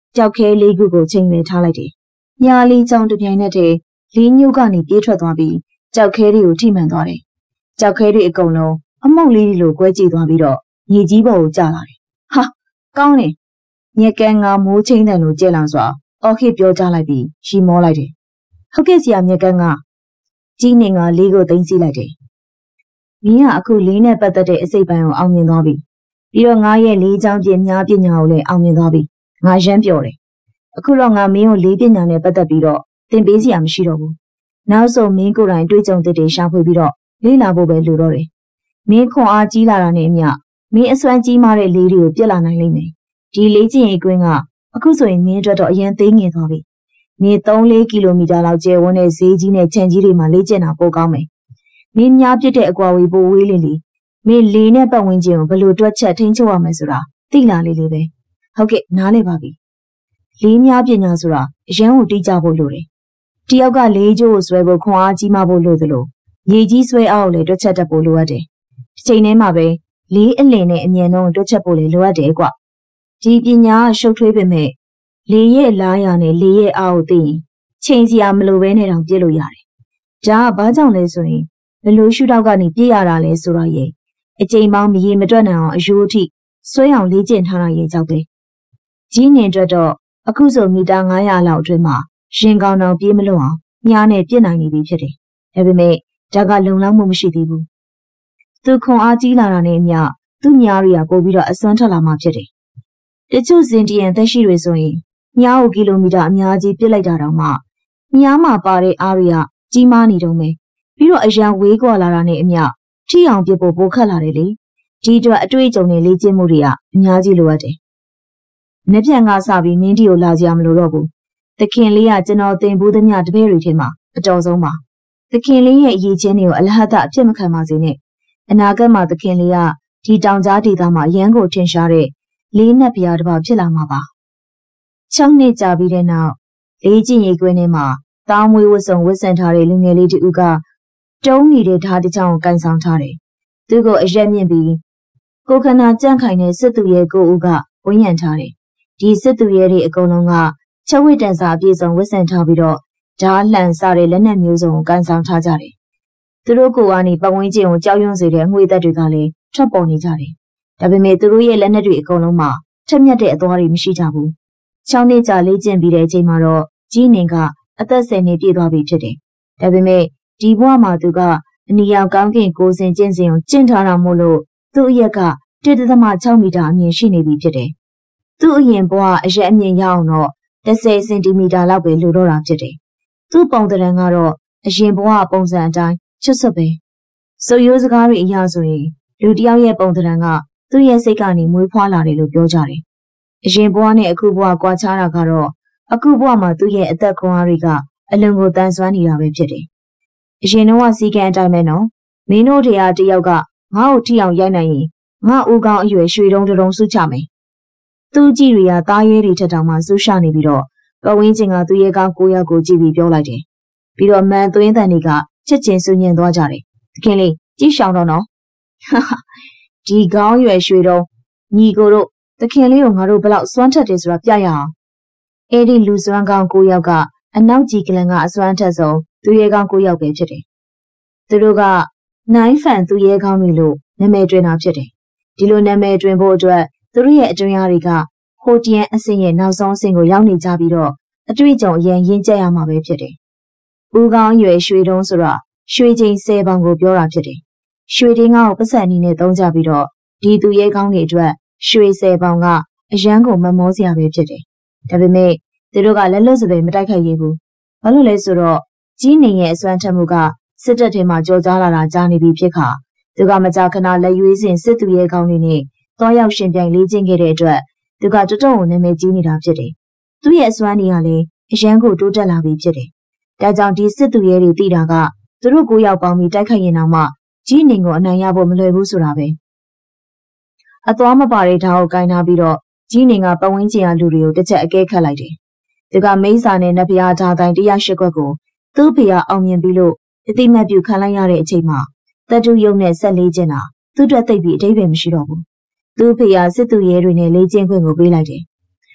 ကြောက်ခဲလေးခုကိုချိန်နေထားလိုက်တယ်။ညာလေးချောင်းတစ်ပြိုင်နက်တည်းလေးညို့ကနေပြေးထွက်သွားပြီးကြောက်ခဲတွေကိုထိမှန်သွားတယ်။ကြောက်ခဲတွေအကုန်လုံးအမုတ်လေးတွေလိုကွဲကြည့်သွားပြီးတော့မြေကြီးပေါ်ကိုကျလာတယ်။ဟာကောင်းတယ်။ညက်ကန်းကမိုးချင်းတယ်လို့ကြဲလောင်စွာအော်ခေပြောကြလိုက်ပြီးရှီမောလိုက်တယ်။ဟုတ်ကဲ့ဆရာညက်ကန်းကကြီးနေကလေးကိုသိမ်းစီလိုက်တယ်။မင်းကအခုလေးနဲ့ပတ်သက်တဲ့အစိပ်ပိုင်းကိုအောင်မြင်သွားပြီ။ပြီးတော့ငါရဲ့လေးချောင်းပြင်းများပညာကိုလည်းအောင်မြင်သွားပြီ။ငါရမ်းပြောတယ်။အခုတော့ငါမင်းကိုလေးပညာနဲ့ပတ်သက်ပြီးတော့သင်ပေးစရာမရှိတော့ဘူး။နောက်ဆုံးမင်းကိုယ်တိုင်တွေးကြုံတဲ့တွေရှာဖွေပြီးတော့လေ့လာဖို့ပဲလိုတော့တယ်။မင်းခွန်အားကြီးလာတာနဲ့အမျှမင်းအစွမ်းကြီးမားတဲ့လေးတွေကိုပြစ်လာနိုင်လိမ့်မယ်။ဒီလေးကျင်ရေးကွင်းကအခုဆိုရင်မင်းအတွက်တော့အရင်သေးငယ်သွားပြီ။မင်းသုံးလေးကီလိုမီတာလောက်ကျယ်ဝန်းတဲ့ဈေးကြီးနဲ့ခြံကြီးတွေမှာလေ့ကျင့်တာပိုကောင်းမယ်။မင်းများပြစ်တဲ့အကွာဝေးပိုဝေးလေလေမင်းလေးနဲ့ပတ်ဝန်းကျင်ကိုဘယ်လိုတွက်ချက်ထိန်းချုပ်ရမယ်ဆိုတာသိလာလေလေပဲ။ဟုတ်ကဲ့နားလည်ပါပြီ။လေးများပညာဆိုတာအရန်ကိုတိကျဖို့လိုတယ်။တယောက်ကလေးကျိုးကိုဆွဲဖို့ခွန်အားကြီးမားဖို့လိုသလိုရေကြီးဆွဲအားကိုလည်းတွက်ချက်တတ်ဖို့လိုအပ်တယ်။ဒီချိန်ထဲမှာပဲလေးအလင်နဲ့အမြန်နှုန်းတွက်ချက်ဖို့လည်းလိုအပ်တယ်ကွ။ဒီပညာကရှုပ်ထွေးပေမဲ့လေရဲ့လားရနဲ့လေရဲ့အားကိုသိရင်ချိန်စရာမလိုဘဲနဲ့တောင်ပြည့်လို့ရတယ်။ဒါကဘာကြောင့်လဲဆိုရင်ဘယ်လိုရှုထောက်ကနေပြည့်ရတာလဲဆိုတော့ရဲ့အချိန်ပေါင်းမရေမတွက်နိုင်အောင်အယိုးအထိဆွဲအောင်လေ့ကျင့်ထားတာရဲ့ကြောက်ပဲ။ကြီးနေအတွက်တော့အခုဆိုမီတာငါးရာလောက်အတွင်းမှာရင်ကောင်းတောင်ပြေးမလွတ်အောင်မြားနဲ့ပြစ်နိုင်နေပြီဖြစ်တယ်။ဒါပေမဲ့ဒါကလုံလောက်မှုမရှိသေးဘူး။သူခွန်အားကြီးလာတာနဲ့အမျှသူ့မြားတွေကပို့ပြီးတော့အစွမ်းထက်လာမှဖြစ်တယ်။တချို့စင်တီယန်သက်ရှိတွေဆိုရင်မြားကိုကီလိုမီတာအများကြီးပြစ်လိုက်တာတောင်မှမြားမှာပါတဲ့အားတွေကကြီးမားနေတုံးပဲ။ပြီးတော့အရန်ဝေးကွာလာတာနဲ့အမျှထိအောင်ပြစ်ဖို့ပိုခက်လာတယ်လေ။ဒီအတွက်အတွေ့အကြုံနဲ့လေ့ကျင့်မှုတွေကအများကြီးလိုအပ်တယ်။နှစ်ပြန်ကစပြီးမင်းတီကိုလာကြရမလို့တော့ဘူး။သခင်လေးကကျွန်တော်သင်ဘူးသမျှတပည့်တွေထဲမှာအတော်ဆုံးပါ။သခင်လေးရဲ့အရေးချင်းတွေကိုအလဟတ်အဖြစ်မခံပါစေနဲ့။အနာဂတ်မှာသခင်လေးကဒီတောင်ကြားဒေသမှာရန်ကိုထင်ရှားတဲ့လေးနက်ပြားတစ်ပါးဖြစ်လာမှာပါ။၆နှစ်ကြာပြီးတဲ့နောက်လေးကျင်ရီကွင်းထဲမှာတောင်းမွေးဝတ်စုံဝတ်ဆင်ထားတဲ့လူငယ်လေးတူကတုံးနေတဲ့ဓာတ်တစ်ချောင်းကိုကန်ဆောင်ထားတယ်။သူကိုအရက်မြင့်ပြီးကိုခနာကြန့်ခိုင်တဲ့စစ်သူရဲ့ကိုဦးကဝန်းရံထားတယ်။ဒီစစ်သူရဲ့တွေအကုန်လုံးကချက်ဝိတန်စာအပြည့်စုံဝတ်ဆင်ထားပြီးတော့ဓာတ်လှန်စားတဲ့လက်နက်မျိုးစုံကိုကန်ဆောင်ထားကြတယ်။သူတို့ကိုကနေပတ်ဝန်းကျင်ကိုကြောက်ရွံ့စေတဲ့အငွေသက်တွေကလည်းထွက်ပေါ်နေကြတယ်။ဒါပေမဲ့သူတို့ရဲ့လက်နက်တွေအကုန်လုံးမှာထက်မြက်တဲ့အသွားတွေမရှိကြဘူး။၆နှစ်ကြာလေ့ကျင့်ပြီးတဲ့အချိန်မှာတော့ကြီးနင်ကအသက်ဆယ်နှစ်ပြည့်သွားပြီဖြစ်တယ်။ဒါပေမဲ့ဒီဘဝမှာသူကအနီရောင်ကောင်းကင်ကိုစင်ကျင့်စဉ်ကိုကျင့်ထားတာမို့လို့သူ့အရက်ကတစ်ဒသမ၆မီတာအမြင့်ရှိနေပြီဖြစ်တယ်။သူ့အရင်ဘဝအရက်အမြင့်ရအောင်တော့၁၀စင်တီမီတာလောက်ပဲလိုတော့တာဖြစ်တယ်။သူ့ပုံသဏ္ဍာန်ကတော့အရင်ဘဝပုံစံအတိုင်းချွတ်ဆွတ်ပဲ။ဆိုရိုးစကားတွေအရဆိုရင်လူတစ်ယောက်ရဲ့ပုံသဏ္ဍာန်ကသူ့ရဲ့စိတ်ကနေမွေးဖွားလာတယ်လို့ပြောကြတယ်။အရင်ဘဝနဲ့အခုဘဝကွာခြားတာကတော့အခုဘဝမှာသူ့ရဲ့အသက်ခွန်အားတွေကအလွန်ကိုတန်ဆွမ်းနေတာပဲဖြစ်တယ်။အရင်တော့စီကံအတိုင်းပဲနော်။မင်းတို့တရားတယောက်ကငါ့ကိုထိအောင်ရိုက်နိုင်ရင်ငါ့ဦးကောင်းအရွယ်ရွှေတုံးတုံးစုချမယ်။သူ့ကြည့်တွေကသားရဲတွေထက်တောင်မှဆူရှနေပြီးတော့ပဝင်းချင်းကသူ့ရဲ့ကောင်းကိုယောက်ကိုကြည့်ပြီးပြောလိုက်တယ်။ပြီးတော့မန်သွင်းတန်တွေကချက်ချင်းဆူညင်သွားကြတယ်။သခင်လေးကြည့်ရှောင်တော့နော်။ဒီကောင်းရွယ်ရွှေတုံးညီကိုတို့သခင်လေးကိုငါတို့ဘလောက်စွမ်းထက်တယ်ဆိုတာပြရအောင်။အဲ့ဒီလူစွမ်းကောင်းကိုယောက်ကအနောက်ကြီးကလန်ကအစွမ်းထက်ဆုံးသူရဲကောင်းကိုယောက်ပဲဖြစ်တယ်။သူတို့ကနိုင်ဖန်သူရဲကောင်းတွေလို့နာမည်တွင်တာဖြစ်တယ်။ဒီလိုနာမည်တွင်ဖို့အတွက်သူတို့ရဲ့အတွင်းအားတွေကဟိုတျန်အဆင့်ရဲ့နောက်ဆုံးအဆင့်ကိုရောက်နေကြပြီးတော့အတွေ့အကြုံအရင်ရင့်ကျက်ရမှာပဲဖြစ်တယ်။ဦးကောင်းရွယ်ရွှေတုံးဆိုတာရွှေချိန်ဆယ်ပေါင်ကိုပြောတာဖြစ်တယ်။ရွှေတင်းကောင်းကိုပတ်စံအနေနဲ့သုံးကြပြီးတော့ဒီသူရဲကောင်းတွေအတွက်ရွှေဆယ်ပေါင်ကအရန်ကိုမမောစရာပဲဖြစ်တယ်။ဒါပေမဲ့သူတို့ကလက်လွတ်စပယ်မတိုက်ခိုက်ရဘူး။ဘာလို့လဲဆိုတော့ကြီးနေရဲ့အစွမ်းထက်မှုကစစ်တပ်ထဲမှာကြော်ကြားလာတာကြားနေပြီဖြစ်ခါသူကမကြာခဏလက်ရွေးစင်စစ်သူရဲကောင်းတွေနဲ့တွားရောက်ရှင်ပြိုင်လေ့ကျင့်ခဲ့တဲ့အတွက်သူကတော်တော်ကိုနာမည်ကြီးနေတာဖြစ်တယ်။သူ့ရဲ့အစွမ်းတွေကလည်းအရန်ကိုတိုးတက်လာပြီဖြစ်တယ်။ဒါကြောင့်ဒီစစ်သူရဲတွေသိတာကသူတို့ကိုရောက်ပေါင်းပြီးတိုက်ခိုက်ရင်တော့မှကြီးနေကိုအနိုင်ရဖို့မလွယ်ဘူးဆိုတာပဲ။အသွားမပါတဲ့ဓာတ်ကိုကင်ထားပြီးတော့ကြီးနေကပတ်ဝန်းကျင်ကလူတွေကိုတစ်ချက်အကဲခတ်လိုက်တယ်။သူကမိစ္ဆာနဲ့နဖျားဓာတိုင်းတရာရှစ်ခွက်ကိုသူ့ဖေကအောင်မြင်ပြီးလို့အတိမတ်ပြုခံလိုက်ရတဲ့အချိန်မှာတတူယုံနဲ့ဆက်လေးကျင်တာသူ့အတွက်သိပ်ပြီးအတိတ်ပဲမရှိတော့ဘူး။သူ့ဖေကစစ်သူရဲတွေနဲ့လေးကျင်ခွင့်ကိုပေးလိုက်တယ်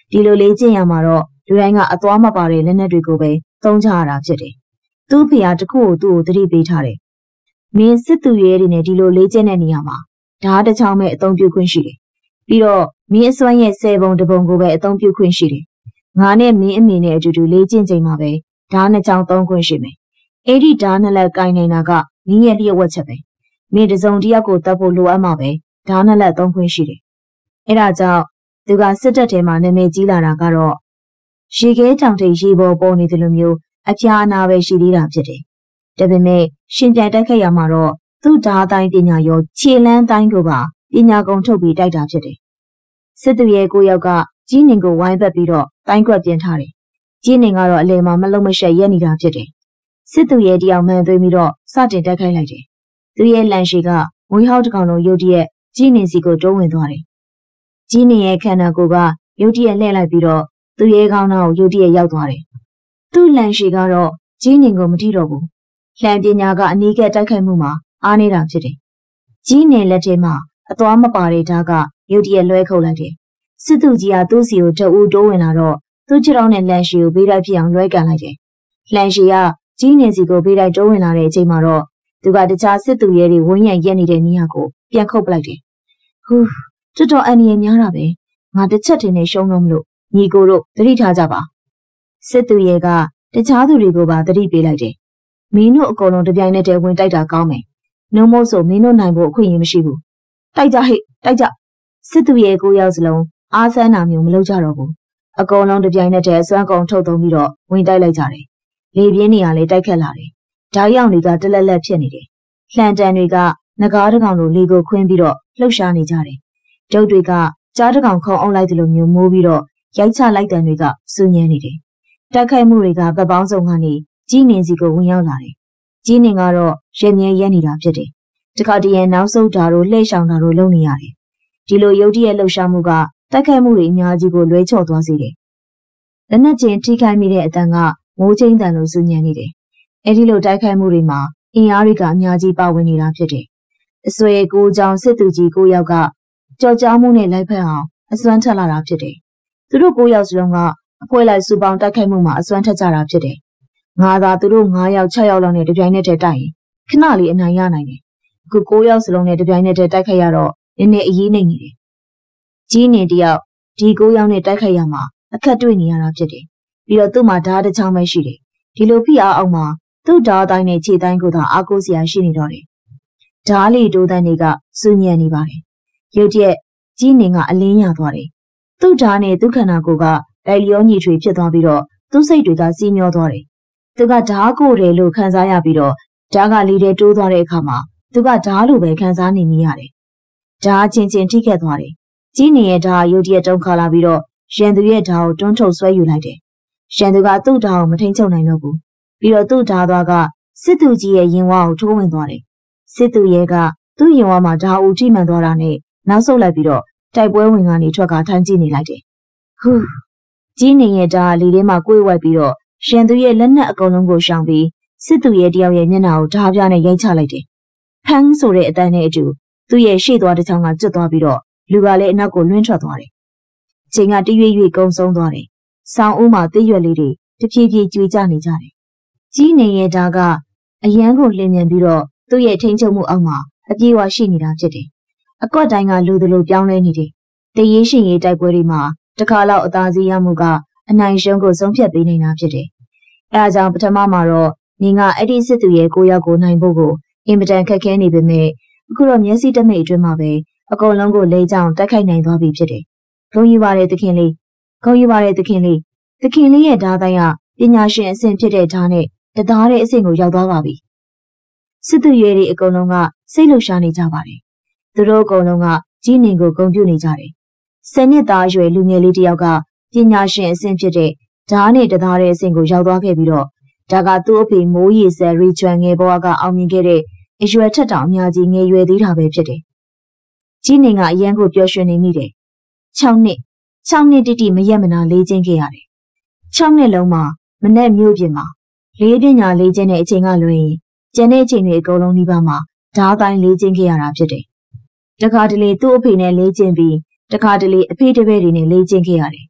ဒီလိုလေးကျင့်ရမှာတော့လူတိုင်းကအသွားမပါတဲ့လက်နက်တွေကိုပဲသုံးကြရတာဖြစ်တယ်။သူ့ဖေဟာတခုကိုသူ့ကိုသတိပေးထားတယ်။မင်းစစ်သူရဲတွေနဲ့ဒီလိုလေးကျင့်တဲ့နေရာမှာဓာတ်တစ်ချောင်းပဲအသုံးပြုခွင့်ရှိတယ်။ပြီးတော့မင်းအစွမ်းရဲ့ဆယ်ပုံတစ်ပုံကိုပဲအသုံးပြုခွင့်ရှိတယ်။ငါနဲ့မင်းအမေနဲ့အတူတူလေးကျင့်ချိန်မှာပဲဓာတ်နှစ်ချောင်းသုံးခွင့်ရှိမယ်။အဲ့ဒီဓာတ်နှစ်လက်ကင်နေတာကမင်းရဲ့လျှို့ဝှက်ချက်ပဲ။မင်းတစ်စုံတစ်ယောက်ကိုတတ်ဖို့လိုအပ်မှာပဲဓာတ်နှစ်လက်သုံးခွင့်ရှိတယ်။အဲ့ဒါကြောင့်သူကစစ်တပ်ထဲမှာနာမည်ကြီးလာတာကတော့ရေခဲတောင်ထိပ်ရေပေါ်ပေါ်နေတယ်လို့မျိုးအဖျားအနာပဲရှိသေးတာဖြစ်တယ်။ဒါပေမဲ့ရှင်ပြိုင်တိုက်ခိုက်ရမှာတော့သူ့ဓာတ်တိုင်းပညာရောခြေလန်းတိုင်းကိုပါပညာကုန်ထုတ်ပြီးတိုက်တာဖြစ်တယ်။စစ်သူရဲ့ကိုယောက်ကကြီးနင်ကိုဝိုင်းပတ်ပြီးတော့တိုင်းကွက်ပြင်ထားတယ်။ကြီးနင်ကတော့အလဲမှာမလုံးမရှက်ရက်နေတာဖြစ်တယ်။စစ်သူရဲ့တယောက်မှန်သွင်းပြီးတော့စတင်တိုက်ခိုက်လိုက်တယ်။သူရဲ့လန်ရှိကမွေးဟောက်တစ်ကောင်လုံးရုတ်တရက်ကြီးနင်စီကိုတိုးဝင်သွားတယ်။ကြီးနင်ရဲ့ခန္ဓာကိုယ်ကရုတ်တရက်လှည့်လိုက်ပြီးတော့သူရဲ့ခေါင်းသားကိုရုတ်တရက်ရောက်သွားတယ်။သူ့လန်ရှိကတော့ကြီးနင်ကိုမထိတော့ဘူး။လှန်ပညာကအနီးကပ်တိုက်ခိုက်မှုမှာအားနေတာဖြစ်တယ်။ကြီးနင်လက်ထဲမှာအသွားမပါတဲ့ဓာတ်ကရုတ်တရက်လွဲခုတ်လိုက်တယ်။စစ်သူကြီးကသူ့စီကိုတအူတိုးဝင်လာတော့သူ့ခြေထောက်နဲ့လန်ရှိကိုဘေးတိုက်ဖြစ်အောင်လွဲကန်လိုက်တယ်။လန်ရှိကကြီးနင်စီကိုဘေးတိုက်တိုးဝင်လာတဲ့အချိန်မှာတော့သူကတခြားစစ်သူရဲတွေဝန်းရံရက်နေတဲ့နေရာကိုပြန်ခုတ်ပလိုက်တယ်။ဟူးတော်တော်အန်ရည်များတာပဲ။ငါတစ်ချက်ထင်းနဲ့ရှုံးလို့မလို့ညီကိုတို့သတိထားကြပါ။စစ်သူရဲကတခြားသူတွေကိုပါသတိပေးလိုက်တယ်။မင်းတို့အကုန်လုံးတပြိုင်နက်တည်းဝင်တိုက်တာကောင်းမယ်။နှုံမို့ဆိုမင်းတို့နိုင်ဖို့အခွင့်အရေးမရှိဘူး။တိုက်ကြဟိတိုက်ကြစစ်သူရဲကိုရောက်စလုံးအားဆန်းတာမျိုးမလုပ်ကြတော့ဘူး။အကုန်လုံးတပြိုင်နက်တည်းအစွမ်းကုန်ထုတ်သုံးပြီးတော့ဝင်တိုက်လိုက်ကြတယ်။လေပြင်းနေရလေတိုက်ခတ်လာတယ်။ဓာတ်ရောင်တွေကတလက်လက်ဖြစ်နေတယ်။လှန်တန်တွေကငကားတစ်ကောင်လိုလေကိုခွင်းပြီးတော့လှုပ်ရှားနေကြတယ်။ကျုပ်တွေကကြားတစ်ကောင်ခုံအောင်လိုက်တယ်လို့မျိုးမိုးပြီးတော့ရိုက်ချလိုက်တဲ့တွေကစူညံနေတယ်။တိုက်ခိုက်မှုတွေကဗပောင်းစုံကနေကြီးနင်စီကိုဝင်ရောက်လာတယ်။ကြီးနင်ကတော့ရဲမြဲရဲနေတာဖြစ်တယ်။တခါတည်းနောက်ဆုတ်တာတို့လှည့်ရှောင်တာတို့လုပ်နေရတယ်။ဒီလိုရုတ်တရက်လှုပ်ရှားမှုကတိုက်ခိုက်မှုတွေအများကြီးကိုလွဲချော်သွားစေတယ်။လက်နက်ချင်းထိခိုက်မိတဲ့အတန်ကမိုးချင်းတန်လိုစူညံနေတယ်။အဲဒီလိုတိုက်ခိုက်မှုတွေမှာအင်အားတွေကအများကြီးပါဝင်နေတာဖြစ်တယ်။အဆွေကိုကြောင်စစ်သူကြီးကိုယောက်ကကြော်ကြားမှုနဲ့လိုက်ဖက်အောင်အစွမ်းထက်လာတာဖြစ်တယ်။သူတို့ကိုယောက်စလုံးကအဖွဲလိုက်စူပေါင်းတိုက်ခိုက်မှုမှာအစွမ်းထက်ကြတာဖြစ်တယ်။ငါသာသူတို့ငါးယောက်ခြောက်ယောက်လောက်နဲ့တပြိုင်နက်တည်းတိုက်ရင်ခဏလေးအနိုင်ရနိုင်တယ်။အခုကိုယောက်စလုံးနဲ့တပြိုင်နက်တည်းတိုက်ခိုက်ရတော့နည်းနည်းအရေးနိုင်နေတယ်။ကြီးနေတယောက်ဒီကိုယောက်နဲ့တိုက်ခိုက်ရမှာအခက်တွေ့နေရတာဖြစ်တယ်။ပြီးတော့သူ့မှာဓာတ်တစ်ချောင်းပဲရှိတယ်။ဒီလိုဖိအားအောင်မှာသူ့ဓာတ်တိုင်းနဲ့ခြေတိုင်းကိုသာအားကိုးစရာရှိနေတော့တယ်။ဓာတ်လီတိုးတန်းတွေကစူညံနေပါတယ်။ရုတ်တရက်ကြီးနေကအလင်းရသွားတယ်။သူ့ဓာတ်နဲ့သူ့ခန္ဓာကိုယ်ကလိုက်လျောညီထွေဖြစ်သွားပြီးတော့သူ့စိတ်တွေကစီးမျောသွားတယ်။သူကဓာတ်ကိုယ်တယ်လို့ခံစားရပြီးတော့ဓာတ်ကလီတဲ့တိုးသွားတဲ့အခါမှာသူကဓာတ်လိုပဲခံစားနေမိရတယ်။ဓာတ်ချင်းချင်းထိခဲ့သွားတယ်။ကြီးနေရဲ့ဓာတ်ရုတ်တရက်တုံးခါလာပြီးတော့ရန်သူရဲ့ဓာတ်ကိုတွန်းထုတ်ဆွဲယူလိုက်တယ်။ရန်သူကသူ့ဓာတ်ကိုမထိန်ချုပ်နိုင်တော့ဘူး။ပြီးတော့သူ့ဓာတ်သွားကစစ်သူကြီးရဲ့ရင်ဝါကိုထိုးဝင်သွားတယ်။စစ်သူရဲ့ကသူ့ရင်ဝါမှာဓာတ်ဦးထိမှန်သွားတာနဲ့နောက်ဆုတ်လိုက်ပြီးတော့တိုက်ပွဲဝင်ကနေထွက်ကထိုင်းကြည့်နေလိုက်တယ်။ဟူးကြီးနေရဲ့ဓာတ်လေထဲမှာကိုယ်ဝိုက်ပြီးတော့ရန်သူရဲ့လက်နက်အကုန်လုံးကိုရှောင်ပြီးစစ်သူရဲ့တယောက်ရဲ့မျက်နှာကိုဓာတ်ပြားနဲ့ရိုက်ချလိုက်တယ်။ဖန်းဆိုတဲ့အတန်းနဲ့အတူသူ့ရဲ့ရှေ့သွားတစ်ချောင်းကကျွတ်သွားပြီးတော့လူကလည်းအနောက်ကိုလွှင့်ထွက်သွားတယ်။ချိန်ကတရွေ့ရွေ့ကုန်းဆုံးသွားတယ်။ဆောင်းဦးမှာတိရွက်လေးတွေတဖြည်းဖြည်းကျွေးကျနေကြတယ်။ကြီးနေရဲ့ဓာတ်ကအရန်ကိုလင်းမြန်ပြီးတော့သူ့ရဲ့ထိန်းချုပ်မှုအောက်မှာအပြေးအဝရှိနေတာဖြစ်တယ်။အကွက်တိုင်းကလူသလိုပြောင်းလဲနေတယ်။တရေရှင်ရေးတိုက်ပွဲတွေမှာတခါလောက်အသာစီးရမှုကအနိုင်ရှုံးကိုဆုံးဖြတ်ပေးနေတာဖြစ်တယ်။အဲဒါကြောင့်ပထမမှာတော့နင်ကအဲ့ဒီစစ်သူရဲ့ကိုယောက်ကိုနိုင်ဖို့ကိုအင်မတန်ခက်ခဲနေပေမဲ့အခုတော့မျက်စိတမိတ်အတွင်းမှာပဲအကုန်လုံးကိုလဲကြောင်တိုက်ခိုက်နိုင်သွားပြီဖြစ်တယ်။ဂုဏ်ယူပါတယ်သခင်လေး။ဂုဏ်ယူပါတယ်သခင်လေး။သခင်လေးရဲ့ဓာတ်တိုင်းကပညာရှင်အဆင့်ဖြစ်တဲ့ဓာတ်နဲ့တသားတဲ့အဆင့်ကိုရောက်သွားပါပြီ။စစ်သူရဲတွေအကုန်လုံးကစိတ်လှုပ်ရှားနေကြပါတယ်။သူတို့အကုန်လုံးကကြီးနင်ကိုဂုဏ်ပြုနေကြတယ်။ဆယ်နှစ်သားအရွယ်လူငယ်လေးတစ်ယောက်ကပညာရှင်အဆင့်ဖြစ်တဲ့ဓာတ်နဲ့တသားတဲ့အဆင့်ကိုရောက်သွားခဲ့ပြီးတော့ဒါကသူ့အဖေမိုးရီဆယ်ရီချွန်ငယ်ဘဝကအောင်မြင်ခဲ့တဲ့အရွယ်ထက်တောင်အများကြီးငယ်ရွယ်သေးတာပဲဖြစ်တယ်။ကြီးနင်ကအရန်ကိုပျော်ရွှင်နေမိတယ်။ခြောက်နှစ်ခြောက်နှစ်တိတိမရက်မနာလေးချင်းခဲ့ရတယ်။ခြောက်နှစ်လုံးမှာမနဲ့မြို့ပြင်မှာလေးပညာလေးချင်းတဲ့အချိန်ကလွင်ကျန်တဲ့အချိန်တွေအကုန်လုံးဒီပါမှာဓာတ်တိုင်းလေးချင်းခဲ့ရတာဖြစ်တယ်။တခါတလေသူ့အဖေနဲ့လေးချင်းပြီးတခါတလေအဖေတပည့်တွေနဲ့လေးချင်းခဲ့ရတယ်။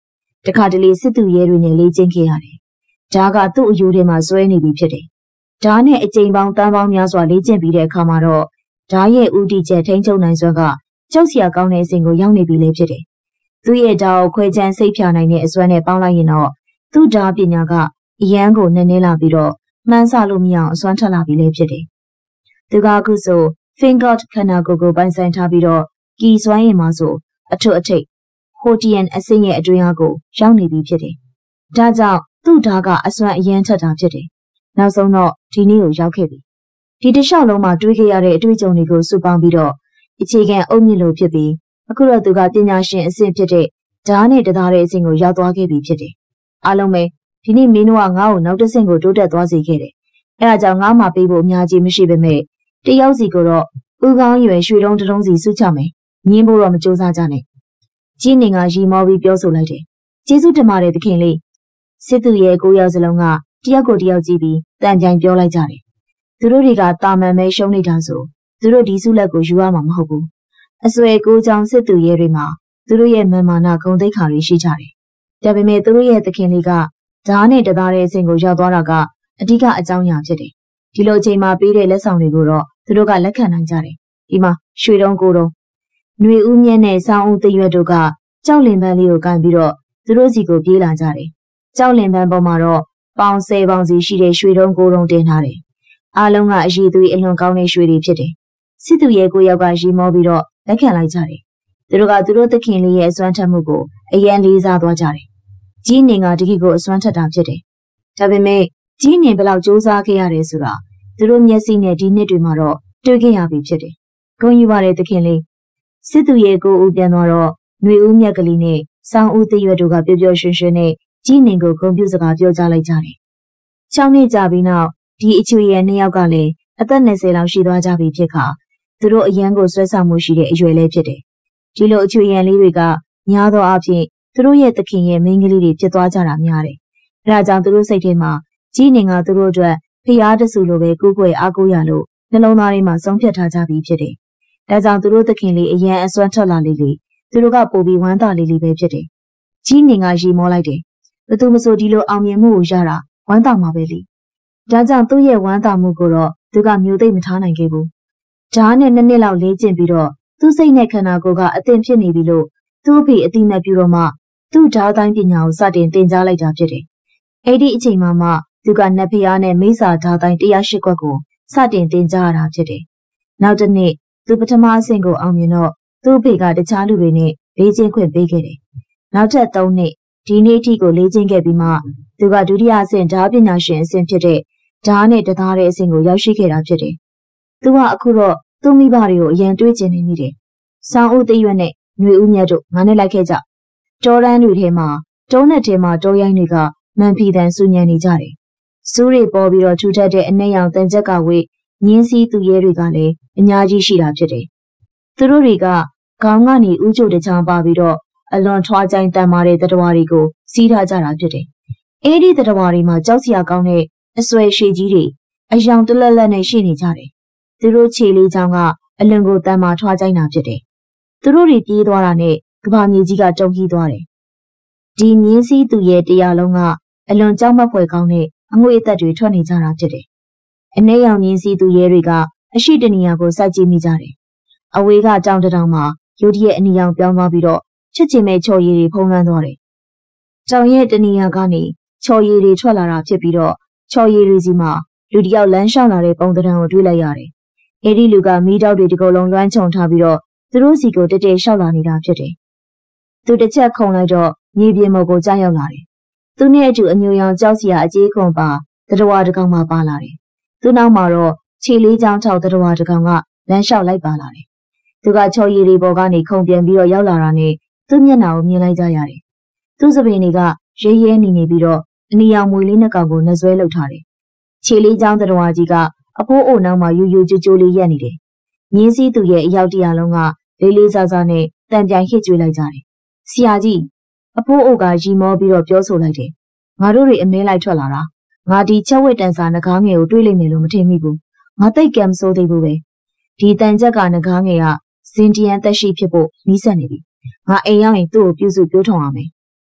တခါတလေစစ်သူရဲတွေနဲ့လေ့ကျင့်ခဲ့ရတယ်။ဒါကသူ့အယူထဲမှာစွဲနေပြီဖြစ်တယ်။ဒါနဲ့အကြိမ်ပေါင်းတန်းပေါင်းများစွာလေ့ကျင့်ပြီးတဲ့အခါမှာတော့ဒါရဲ့ဦးတည်ချက်ထိန်းချုပ်နိုင်စွမ်းကကြောက်စရာကောင်းတဲ့အဆင့်ကိုရောက်နေပြီလေဖြစ်တယ်။သူ့ရဲ့ဓာတ်ကိုခွဲခြမ်းစိတ်ဖြာနိုင်တဲ့အစွမ်းနဲ့ပေါင်းလိုက်ရင်တော့သူ့ဓာတ်ပညာကအရန်ကိုနည်းနည်းလာပြီးတော့မှန်းဆလို့မရအောင်အစွမ်းထက်လာပြီလေဖြစ်တယ်။သူကအခုဆို Fingot ခန္ဓာကိုယ်ကိုပိုင်ဆိုင်ထားပြီးတော့ကီစွမ်းရည်မှာဆိုအထွတ်အထိပ် Hotian အဆင့်ရဲ့အတွင်းအားကိုရောက်နေပြီဖြစ်တယ်။ဒါကြောင့်သူ့ဓာတ်ကအစွမ်းအရန်ထက်တာဖြစ်တယ်။နောက်ဆုံးတော့ဒီနေ့ကိုရောက်ခဲ့ပြီ။ဒီတစ်လျှောက်လုံးမှာတွေးခဲ့ရတဲ့အတွေ့အကြုံတွေကိုစုပေါင်းပြီးတော့အခြေခံအုတ်မြစ်လိုဖြစ်ပြီးအခုတော့သူကပညာရှင်အဆင့်ဖြစ်တဲ့ဓာတ်နဲ့တသားတဲ့အဆင့်ကိုရောက်သွားခဲ့ပြီဖြစ်တယ်။အားလုံးပဲဒီနေ့မင်းတို့ကငါ့ကိုနောက်တစ်ဆင့်ကိုတိုးတက်သွားစေခဲ့တယ်။အဲဒါကြောင့်ငါ့မှာပေးဖို့အများကြီးမရှိပေမဲ့တယောက်စီကိုတော့ဦးကောင်းရွယ်ရွှေတုံးတုံးစီစုချမယ်။ငင်းဖို့တော့မကြိုးစားကြနဲ့။ကြီးနေကရီမောပြီးပြောဆိုလိုက်တယ်။ကျေးဇူးတင်ပါတယ်သခင်လေး။စစ်သူရဲ့ကိုယောက်စလုံးကတယောက်ကိုတယောက်ကြည့်ပြီးတန်ပြိုင်ပြောလိုက်ကြတယ်။သူတို့တွေကတာမန်ပဲရှုံးနေတာဆိုသူတို့ဒီစုလက်ကိုယူရမှာမဟုတ်ဘူး။အစွဲကိုကြောင်စစ်သူရဲတွေမှာသူတို့ရဲ့မာမာနာဂုဏ်သိက္ခာတွေရှိကြတယ်။ဒါပေမဲ့သူတို့ရဲ့သခင်လေးကဓာတ်နဲ့တသားတဲ့အဆင့်ကိုရောက်သွားတာကအဓိကအကြောင်းအရာဖြစ်တယ်။ဒီလိုအချိန်မှာပေးတဲ့လက်ဆောင်တွေကိုတော့သူတို့ကလက်ခံနိုင်ကြတယ်။ဒီမှာရွှေတုံးကိုတုံးຫນွေဦးမြင့်နဲ့ဆောင်းဦးသိရွက်တို့ကကြောက်လင်ပန်းလေးကိုကန်ပြီးတော့သူတို့စီကိုပြေးလာကြတယ်။ကြောက်လင်ပန်းပေါ်မှာတော့ပေါင်ဆယ်ပေါင်စီရှိတဲ့ရွှေတုံးကိုတုံးတင်ထားတယ်။အားလုံးကအည်သွေးအလွန်ကောင်းတဲ့ရွှေတွေဖြစ်တယ်။စစ်သူရဲ့ကိုယောက်ကရီမောပြီးတော့လက်ခံလိုက်ကြတယ်။သူတို့ကသူတို့သခင်လေးရဲ့အစွမ်းထက်မှုကိုအယံလေးစားသွားကြတယ်။ကြီးနေကတကိကိုအစွမ်းထက်တာဖြစ်တယ်။ဒါပေမဲ့ကြီးနေဘယ်လောက်စူးစမ်းခဲ့ရတယ်ဆိုတာသူတို့မျက်စိနဲ့ဒီနှစ်တွေမှာတော့တွေ့ခဲ့ရပြီဖြစ်တယ်။ဂုဏ်ယူပါတယ်သခင်လေး။စစ်သူရဲ့ကိုဦးပြန်သွားတော့ຫນွေဦးမြက်ကလေးနဲ့ဆောင်းဦးသိရွက်တို့ကပျော်ပျော်ရွှင်ရွှင်နဲ့ကြီးနေကိုဂုဏ်ပြုစကားပြောကြလိုက်ကြတယ်။၆နှစ်ကြာပြီးနောက်ဒီအချွေရဲ့နှစ်ယောက်ကလည်းအသက်၂၀လောက်ရှိသွားကြပြီဖြစ်ခါသူတို့အရန်ကိုဆွဲဆောင်မှုရှိတဲ့အရွယ်လေးဖြစ်တယ်။ဒီလိုအချွေရန်လေးတွေကများသောအားဖြင့်သူတို့ရဲ့သခင်ရဲ့မိန်းကလေးတွေဖြစ်သွားကြတာများတယ်။အဲဒါကြောင့်သူတို့စိတ်ထဲမှာကြီးနေကသူတို့အတွက်ဖျားတဆူလိုပဲကိုယ်ကိုယ်အားကိုးရလို့နှလုံးသားထဲမှာဆုံးဖြတ်ထားကြပြီဖြစ်တယ်။ဒါကြောင့်သူတို့သခင်လေးအရန်အစွမ်းထွက်လာလေးလေးသူတို့ကပို့ပြီးဝမ်းသာလေးလေးပဲဖြစ်တယ်။ကြီးနေကရီမောလိုက်တယ်။ဘသူမဆိုဒီလိုအောင်မြင်မှုကိုရတာဝမ်းသာမှာပဲလေ။ဒါကြောင့်သူ့ရဲ့ဝမ်းသာမှုကိုတော့သူကမျိုးသိမ့်မထားနိုင်ခဲ့ဘူး။ဓာတ်နဲ့နှစ်နှစ်လောက်လေ့ကျင့်ပြီးတော့သူ့စိတ်နဲ့ခန္ဓာကိုယ်ကအသင်ဖြစ်နေပြီလို့သူ့အဖေအတိမတ်ပြုတော့မှသူ့ဓာတ်တိုင်းပညာကိုစတင်သင်ကြားလိုက်တာဖြစ်တယ်။အဲ့ဒီအချိန်မှမှသူကနတ်ဖျားနဲ့မိစ္ဆာဓာတ်တိုင်းတရားရှိခွက်ကိုစတင်သင်ကြားရတာဖြစ်တယ်။နောက်တစ်နေ့သူပထမအဆင့်ကိုအောင်မြင်တော့သူ့အဖေကတခြားလူတွေနဲ့လေ့ကျင့်ခွင့်ပေးခဲ့တယ်။နောက်ထပ်သုံးနှစ်ဒီနေ့အထိကိုလေ့ကျင့်ခဲ့ပြီးမှသူကဒုတိယအဆင့်ဓာတ်ပညာရှင်အဆင့်ဖြစ်တဲ့ဓာတ်နဲ့တသားတဲ့အဆင့်ကိုရောက်ရှိခဲ့တာဖြစ်တယ်။သူကအခုတော့သူ့မိဘတွေကိုအရင်တွေးကျင်နေမိတယ်။ဆောင်းဦးသိရွက်နဲ့ຫນွေဦးမြတ်တို့ငါနဲ့လိုက်ခဲ့ကြ။တောတန်းတွေထဲမှာတုံးနဲ့ထဲမှာတောရိုင်းတွေကမန်ဖီတန်ဆူညံနေကြတယ်။စူးတွေပေါ်ပြီးတော့ထူထပ်တဲ့အနက်ရောင်တန်ကြက်ကဝေးညင်းစည်းသူရဲတွေကလည်းအများကြီးရှိတာဖြစ်တယ်။သူတို့တွေကခေါင်းကနေဥကျုပ်တစ်ချောင်းပါပြီးတော့အလွန်ထွားကြိုင်တန်မာတဲ့တတဝါတွေကိုစီးထားကြတာဖြစ်တယ်။အဲဒီတတဝါတွေမှာကြောက်စရာကောင်းတဲ့အဆွဲရှည်ကြီးတွေအယောင်တလက်လက်နဲ့ရှိနေကြတယ်။သူတို့ခြေလေးချောင်းကအလွန်ကိုတန်မာထွားကြိုင်တာဖြစ်တယ်။သူတို့တွေပြေးသွားတာနဲ့ကဘာမြေကြီးကတုန်ခီးသွားတယ်။ဒီမြင်းစည်းသူရဲ့တရားလုံးကအလွန်ကြောက်မက်ဖွယ်ကောင်းတဲ့အငွေ့အသက်တွေထွက်နေကြတာဖြစ်တယ်။အနည်းရောင်မြင်းစည်းသူရဲတွေကအရှိတနေရာကိုစိုက်ကြည့်မိကြတယ်။အဝေးကတောင်တတောင်မှာရုတ်တရက်အနီရောင်ပြောင်းသွားပြီးတော့ချစ်ချင်မဲ့ချော်ရည်တွေဖုံးလွှမ်းသွားတယ်။တောင်ရဲ့တနေရာကနေချော်ရည်တွေထွက်လာတာဖြစ်ပြီးတော့ချော်ရည်တွေစီမှာလူတယောက်လမ်းလျှောက်လာတဲ့ပုံသဏ္ဍာန်ကိုတွေ့လိုက်ရတယ်။အဲဒီလူကမီးတောက်တွေတကုံလုံးလွှမ်းခြုံထားပြီးတော့သူတို့စီကိုတက်တက်လျှောက်လာနေတာဖြစ်တယ်။သူတစ်ချက်ခုန်လိုက်တော့မြေပြင်ပေါ်ကိုကြားရောက်လာတယ်။သူနဲ့အတူအညိုရောင်ကြောက်စရာအကြေးခွန်ပါတတဝါတကောင်မှပါလာတယ်။သူနောက်မှာတော့ခြေလေးချောင်းထောက်တတဝါတကောင်ကလမ်းလျှောက်လိုက်ပါလာတယ်။သူကချော်ရည်တွေပေါ်ကနေခုန်ပြန်ပြီးတော့ရောက်လာတာနဲ့သူ့မျက်နှာကိုမြင်လိုက်ကြရတယ်။သူ့စပင်တွေကရဲရဲနေနေပြီးတော့အနီရောင်မွေလေးနှစ်ကောင်ကိုနှဆွဲလှုပ်ထားတယ်။ခြေလေးချောင်းတတဝါကြီးကအဖိုးအိုနောက်မှာယူယူကြိုကြိုလေးရက်နေတယ်။မြင်းစည်းသူရဲ့အယောက်တရာလုံးကလေးလေးစားစားနဲ့တန်ပြိုင်ဟစ်ကြွေးလိုက်ကြတယ်။ဆရာကြီးအဖိုးအိုကရီမောပြီးတော့ပြောဆိုလိုက်တယ်။ငါတို့တွေအမဲလိုက်ထွက်လာတာငါဒီချက်ဝက်တန်စာနှကားငယ်ကိုတွေးလိုက်မယ်လို့မထင်မိဘူး။ငါသိတ်ကံမစိုးသေးဘူးပဲ။ဒီတန်ချက်ကနှကားငယ်ကစင်တရန်တက်ရှိဖြစ်ဖို့နီးစပ်နေပြီ။ငါအိမ်ရောက်ရင်သူ့ကိုပြုစုပြောထုံအောင်မယ်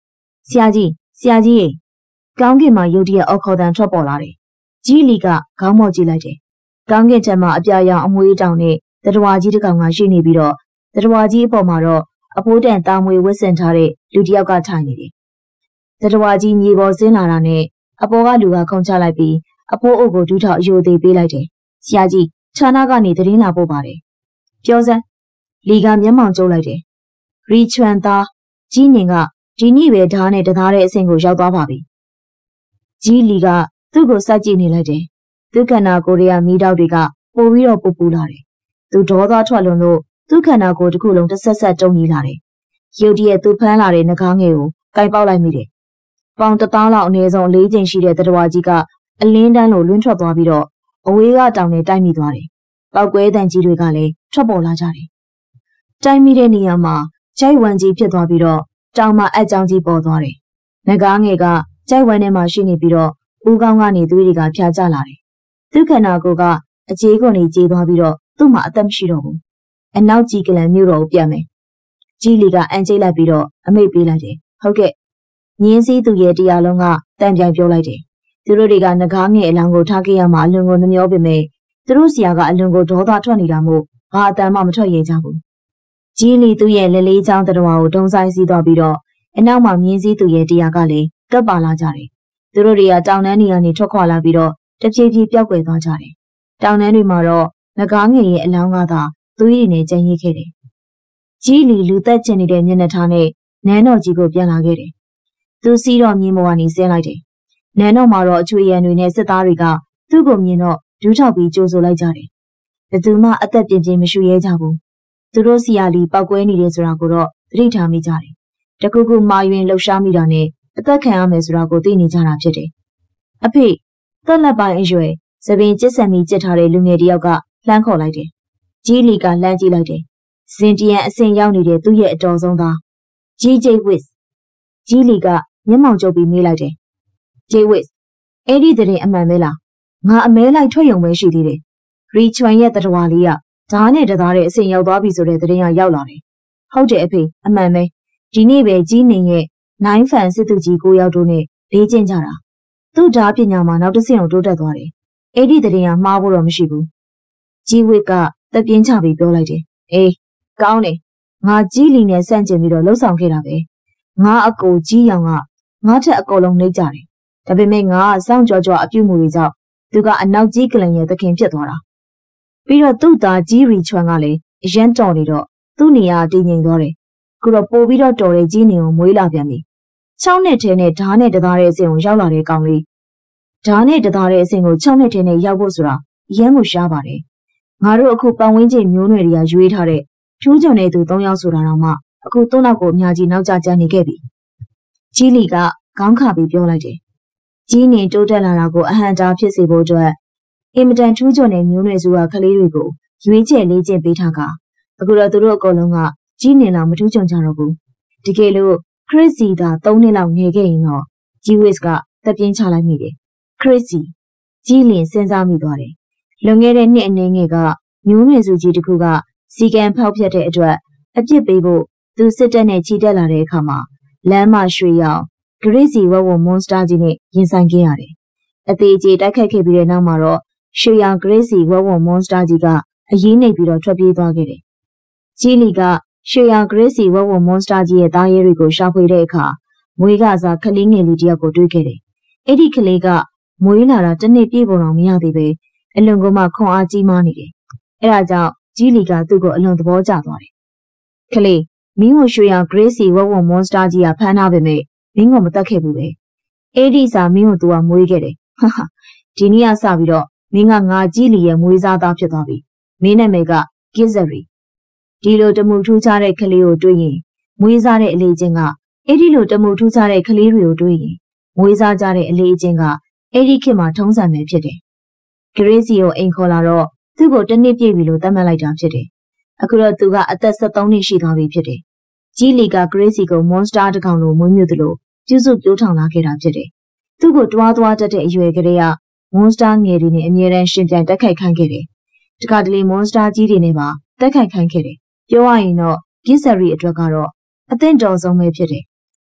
ဆရာကြီးဆရာကြီးရေကောင်းကင်မှာရုတ်တရက်အော်ခေါ်တန်ထွက်ပေါ်လာတယ်ကြီးလီကခေါင်းမော့ကြည့်လိုက်တယ်ကောင်းကင်ထက်မှာအပြာရောင်အမွေးတောင်နဲ့တတဝါကြီးတစ်ကောင်ကရှိနေပြီးတော့တတဝါကြီးအပေါ်မှာတော့အဖိုးတန်တာမွေဝတ်ဆင်ထားတဲ့လူတစ်ယောက်ကထိုင်နေတယ်တတဝါကြီးမြေပေါ်ဆင်းလာတာနဲ့အပေါ်ကလူကခုန်ချလိုက်ပြီးအဖိုးအုပ်ကိုဒူးထောက်အယိုသေးပေးလိုက်တယ်ဆရာကြီးဌာနကနေသတင်းလာပို့ပါတယ်ပြောစမ်းလီကမျက်မှောင်ကျုပ်လိုက်တယ်ရီချွမ်သားကြီးနင်ကဒီနေ့ပဲဓာတ်နဲ့တသားတဲ့အဆင့်ကိုရောက်သွားပါပြီကြီးလီကသူ့ကိုစိုက်ကြည့်နေလိုက်တယ်သူ့ခန္ဓာကိုယ်ရဲ့မီးတောက်တွေကပိုပြီးတော့ပူပူလာတယ်သူဒေါသထွက်လွန်လို့သူ့ခန္ဓာကိုယ်တစ်ခုလုံးတစ်ဆက်ဆက်တုံ့ကြီးလာတယ်ရုတ်တရက်သူဖမ်းလာတဲ့နှကားငယ်ကိုကိုင်ပေါက်လိုက်မိတယ်ပေါင်တစ်သားလောက်အနည်းဆုံးလေးချိန်ရှိတဲ့တတဝါကြီးကအလင်းတန်းလိုလွင့်ထွက်သွားပြီးတော့အဝေးကတောင်နဲ့တိုက်မိသွားတယ်ပောက်ကွဲတန်ကြီးတွေကလည်းထွက်ပေါ်လာကြတယ်တိုက်မိတဲ့နေရာမှာကျိုက်ဝမ်ကြီးဖြစ်သွားပြီးတော့တောင်မှာအက်ကြောင်ကြီးပေါ်သွားတယ်နှကားငယ်ကကျိုက်ဝမ်ထဲမှာရှိနေပြီးတော့ဦးကောင်းကနေသွေးတွေကဖျားကျလာတယ်သူ့ခန္ဓာကိုယ်ကအကြေးကုန်တွေကြေးသွားပြီးတော့သူ့မှာအသက်မရှိတော့ဘူးအနောက်ကြီးကလန်မြို့တော်ကိုပြတ်မယ်ကြီးလီကအန်ကျိတ်လိုက်ပြီးတော့အမိတ်ပေးလိုက်တယ်ဟုတ်ကဲ့ညင်းစည်းသူရဲ့တရားလုံးကတန်ပြိုင်ပြောလိုက်တယ်သူတို့တွေကငကားငယ်အလောင်းကိုထားခဲ့ရမှာအလွန်ကိုနှမျောပေမဲ့သူတို့ဆရာကအလွန်ကိုဒေါသထွက်နေတာမို့ဘာအတန်မှမထွက်ရကြဘူးကြီးလီသူ့ရဲ့လက်လေးချောင်းတတော်ကိုတုံးဆိုင်စီးသွားပြီးတော့အနောက်မှာမြင်းစည်းသူရဲ့တရားကလည်းကပ်ပါလာကြတယ်သူတို့တွေကတောင်တန်းတွေကနေထွက်ခွာလာပြီးတော့တဖြည်းဖြည်းပျောက်ကွယ်သွားကြတယ်တောင်တန်းတွေမှာတော့ငကားငယ်ရဲ့အလောင်းကသာသွေးရည်နဲ့ကျန်ရစ်ခဲ့တယ်ကြီးလီလူသက်ချင်နေတဲ့မျက်နှာထားနဲ့နန်းတော်ကြီးကိုပြန်လာခဲ့တယ်သူစီးတော့မြင်းပေါ်ကနေဆင်းလိုက်တယ်နန်းတော်မှာတော့အချွေရံတွေနဲ့စစ်သားတွေကသူ့ကိုမြင်တော့ဒူးထောက်ပြီးကြိုးဆိုလိုက်ကြတယ်ဘယ်သူမှအသက်ပြင်းပြင်းမရှိရဲကြဘူးသူတို့စီယာလီပောက်ကွဲနေတယ်ဆိုတာကိုတော့သတိထားမိကြတယ်တကူကူမာယွင်လှုပ်ရှားမိတာနဲ့အသက်ခံရမယ်ဆိုတာကိုသိနေကြတာဖြစ်တယ်အဖေသက်လက်ပိုင်းအရွယ်သပင်ကျစ်ဆန်ပြီးကျစ်ထားတဲ့လူငယ်တယောက်ကလှမ်းခေါ်လိုက်တယ်ကြီးလီကလှမ်းကြည့်လိုက်တယ်ဇင်တီယန်အဆင့်ရောက်နေတဲ့သူ့ရဲ့အတော်ဆုံးသားဂျီဂျေဝစ်ကြီးလီကမျက်မှောင်ကျုပ်ပြီးမေးလိုက်တယ်ဂျေဝစ်အဲ့ဒီတဲ့အမှန်ပဲလားငါအမဲလိုက်ထွက်ရုံပဲရှိသေးတယ်ရီချွမ်ရဲ့တတဝါလေးကဓာတ်နဲ့တသားတဲ့အဆင့်ရောက်သွားပြီဆိုတဲ့သတင်းကရောက်လာတယ်ဟုတ်တယ်အဖေအမှန်ပဲဒီနေ့ပဲကြီးနေရဲ့နိုင်ဖန်စစ်သူကြီးကိုရောက်တို့နဲ့လေ့ကျင့်ကြတာသူ့ဓာတ်ပညာမှာနောက်တစ်ဆင့်ကိုတိုးတက်သွားတယ်အဲ့ဒီသတင်းကမှားဖို့တော့မရှိဘူးကြီးဝစ်ကတက်ပြင်းချပြီးပြောလိုက်တယ်အေးကောင်းတယ်ငါကြီးလီနဲ့ဆန့်ကျင်ပြီးတော့လှုပ်ဆောင်ခဲ့တာပဲငါအကိုကြီးရောင်ကငါထက်အကုန်လုံးနှိမ့်ကြတယ်ဒါပေမဲ့ငါကစောင့်ကြောကြွအပြုမှုတွေကြောင့်သူကအနောက်ကြီးကလန်ရဲ့သခင်ဖြစ်သွားတာပြီးတော့သူ့သားကြီးရီချွမ်ကလည်းအရန်တော်နေတော့သူ့နေရာတည်ငြိမ်သွားတယ်ခုတော့ပို့ပြီးတော့တော်တဲ့ကြီးနေကိုမွေးလာပြန်ပြီ၆နှစ်ထဲနဲ့ဓာတ်နဲ့တသားတဲ့အဆင့်ကိုရောက်လာတဲ့ကောင်လေးဓာတ်နဲ့တသားတဲ့အဆင့်ကို၆နှစ်ထဲနဲ့ရောက်ဖို့ဆိုတာအရန်ကိုရှားပါတယ်ငါတို့အခုပတ်ဝန်းကျင်မျိုးနွယ်တွေကရွေးထားတဲ့ထူးချွန်တဲ့သူ၃ယောက်ဆိုတာတော့မှအခုသူ့နောက်ကိုအများကြီးနောက်ကျကျန်နေခဲ့ပြီကြီးလီကခေါင်းခါပြီးပြောလိုက်တယ်ကြီးနေတိုးတက်လာတာကိုအဟံတာဖြစ်စေဖို့အတွက်အင်မတန်ထူးချွန်တဲ့မျိုးနွယ်စုကကလေးတွေကိုရွေးချယ်လေ့ကျင့်ပေးထားကအခုတော့သူတို့အကုန်လုံးကကြီးနေလောက်မထူးချွန်ကြတော့ဘူးတကယ်လို့ခရစ်စီက၃နှစ်လောက်ငယ်ခဲ့ရင်တော့ဂျီဝစ်ကတက်ပြင်းချလိုက်မိတယ်ခရစ်စီကြီးလင်စဉ်းစားမိသွားတယ်လွန်ခဲ့တဲ့နှစ်အနည်းငယ်ကမျိုးနွယ်စုကြီးတစ်ခုကစီကံဖောက်ဖျက်တဲ့အတွက်အပြစ်ပေးဖို့သူစစ်တပ်နဲ့ချီတက်လာတဲ့အခါမှာလမ်းမရွှေရောင်ဂရိစီဝဝမွန်စတာကြီးနဲ့ရင်ဆိုင်ခဲ့ရတယ်အသေးကြီးတိုက်ခတ်ခဲ့ပြီးတဲ့နောက်မှာတော့ရွှေရောင်ဂရိစီဝဝမွန်စတာကြီးကအရေးနှိပ်ပြီးတော့ထွက်ပြေးသွားခဲ့တယ်ကြီးလီကရွှေရောင်ဂရိစီဝဝမွန်စတာကြီးရဲ့သားရဲတွေကိုရှာဖွေတဲ့အခါမွေးကစားကလေးငယ်လေးတယောက်ကိုတွေ့ခဲ့တယ်အဲ့ဒီကလေးကမွေးလာတာတစ်နှစ်ပြည့်ပုံတော့မရသေးပဲအလွန်ကမှခွန်အားကြီးမားနေတယ်အဲ့ဒါကြောင့်ကြီးလီကသူ့ကိုအလွန်သဘောကျသွားတယ်ကလေးမင်းကိုရွှေရောင်ဂရိစီဝဝမွန်စတာကြီးကဖမ်းထားပေမဲ့မင်းကိုမတတ်ခဲ့ဘူးပဲအဲ့ဒီစာမင်းကိုသူကမွေးခဲ့တယ်ဟာဟာဒီနေ့ကစပြီးတော့မင်းကငါကြီးလီရဲ့မွေးစားသားဖြစ်သွားပြီမင်းနာမည်ကဂစ်ဇရီဒီလိုတမှုထူးခြားတဲ့ကလေးကိုတွေ့ရင်မွေးစားတဲ့အလေးချင်းကအဲ့ဒီလိုတမှုထူးခြားတဲ့ကလေးတွေကိုတွေ့ရင်မွေးစားကြတဲ့အလေးချင်းကအဲ့ဒီခေတ်မှာထုံးစံပဲဖြစ်တယ်ဂရိစီကိုအိမ်ခေါ်လာတော့သူ့ကိုတစ်နှစ်ပြည့်ပြီလို့သတ်မှတ်လိုက်တာဖြစ်တယ်အခုတော့သူကအသက်၁၃နှစ်ရှိသွားပြီဖြစ်တယ်ကြီးလီကဂရိစီကိုမွန်စတာတစ်ကောင်လိုမွေးမြူသလိုပြုစုပြောထောင်လာခဲ့တာဖြစ်တယ်သူ့ကိုတွားတွားတတ်တဲ့အရွယ်ကလေးကမွန်စတာငယ်တွေနဲ့အမြဲတမ်းရှင်ပြိုင်တက်ခိုက်ခိုင်းခဲ့တယ်တခါတလေမွန်စတာကြီးတွေနဲ့ပါတက်ခိုက်ခိုင်းခဲ့တယ်ပြောရရင်တော့ဂစ်ဆယ်ရီအတွက်ကတော့အသင့်တော်ဆုံးပဲဖြစ်တယ်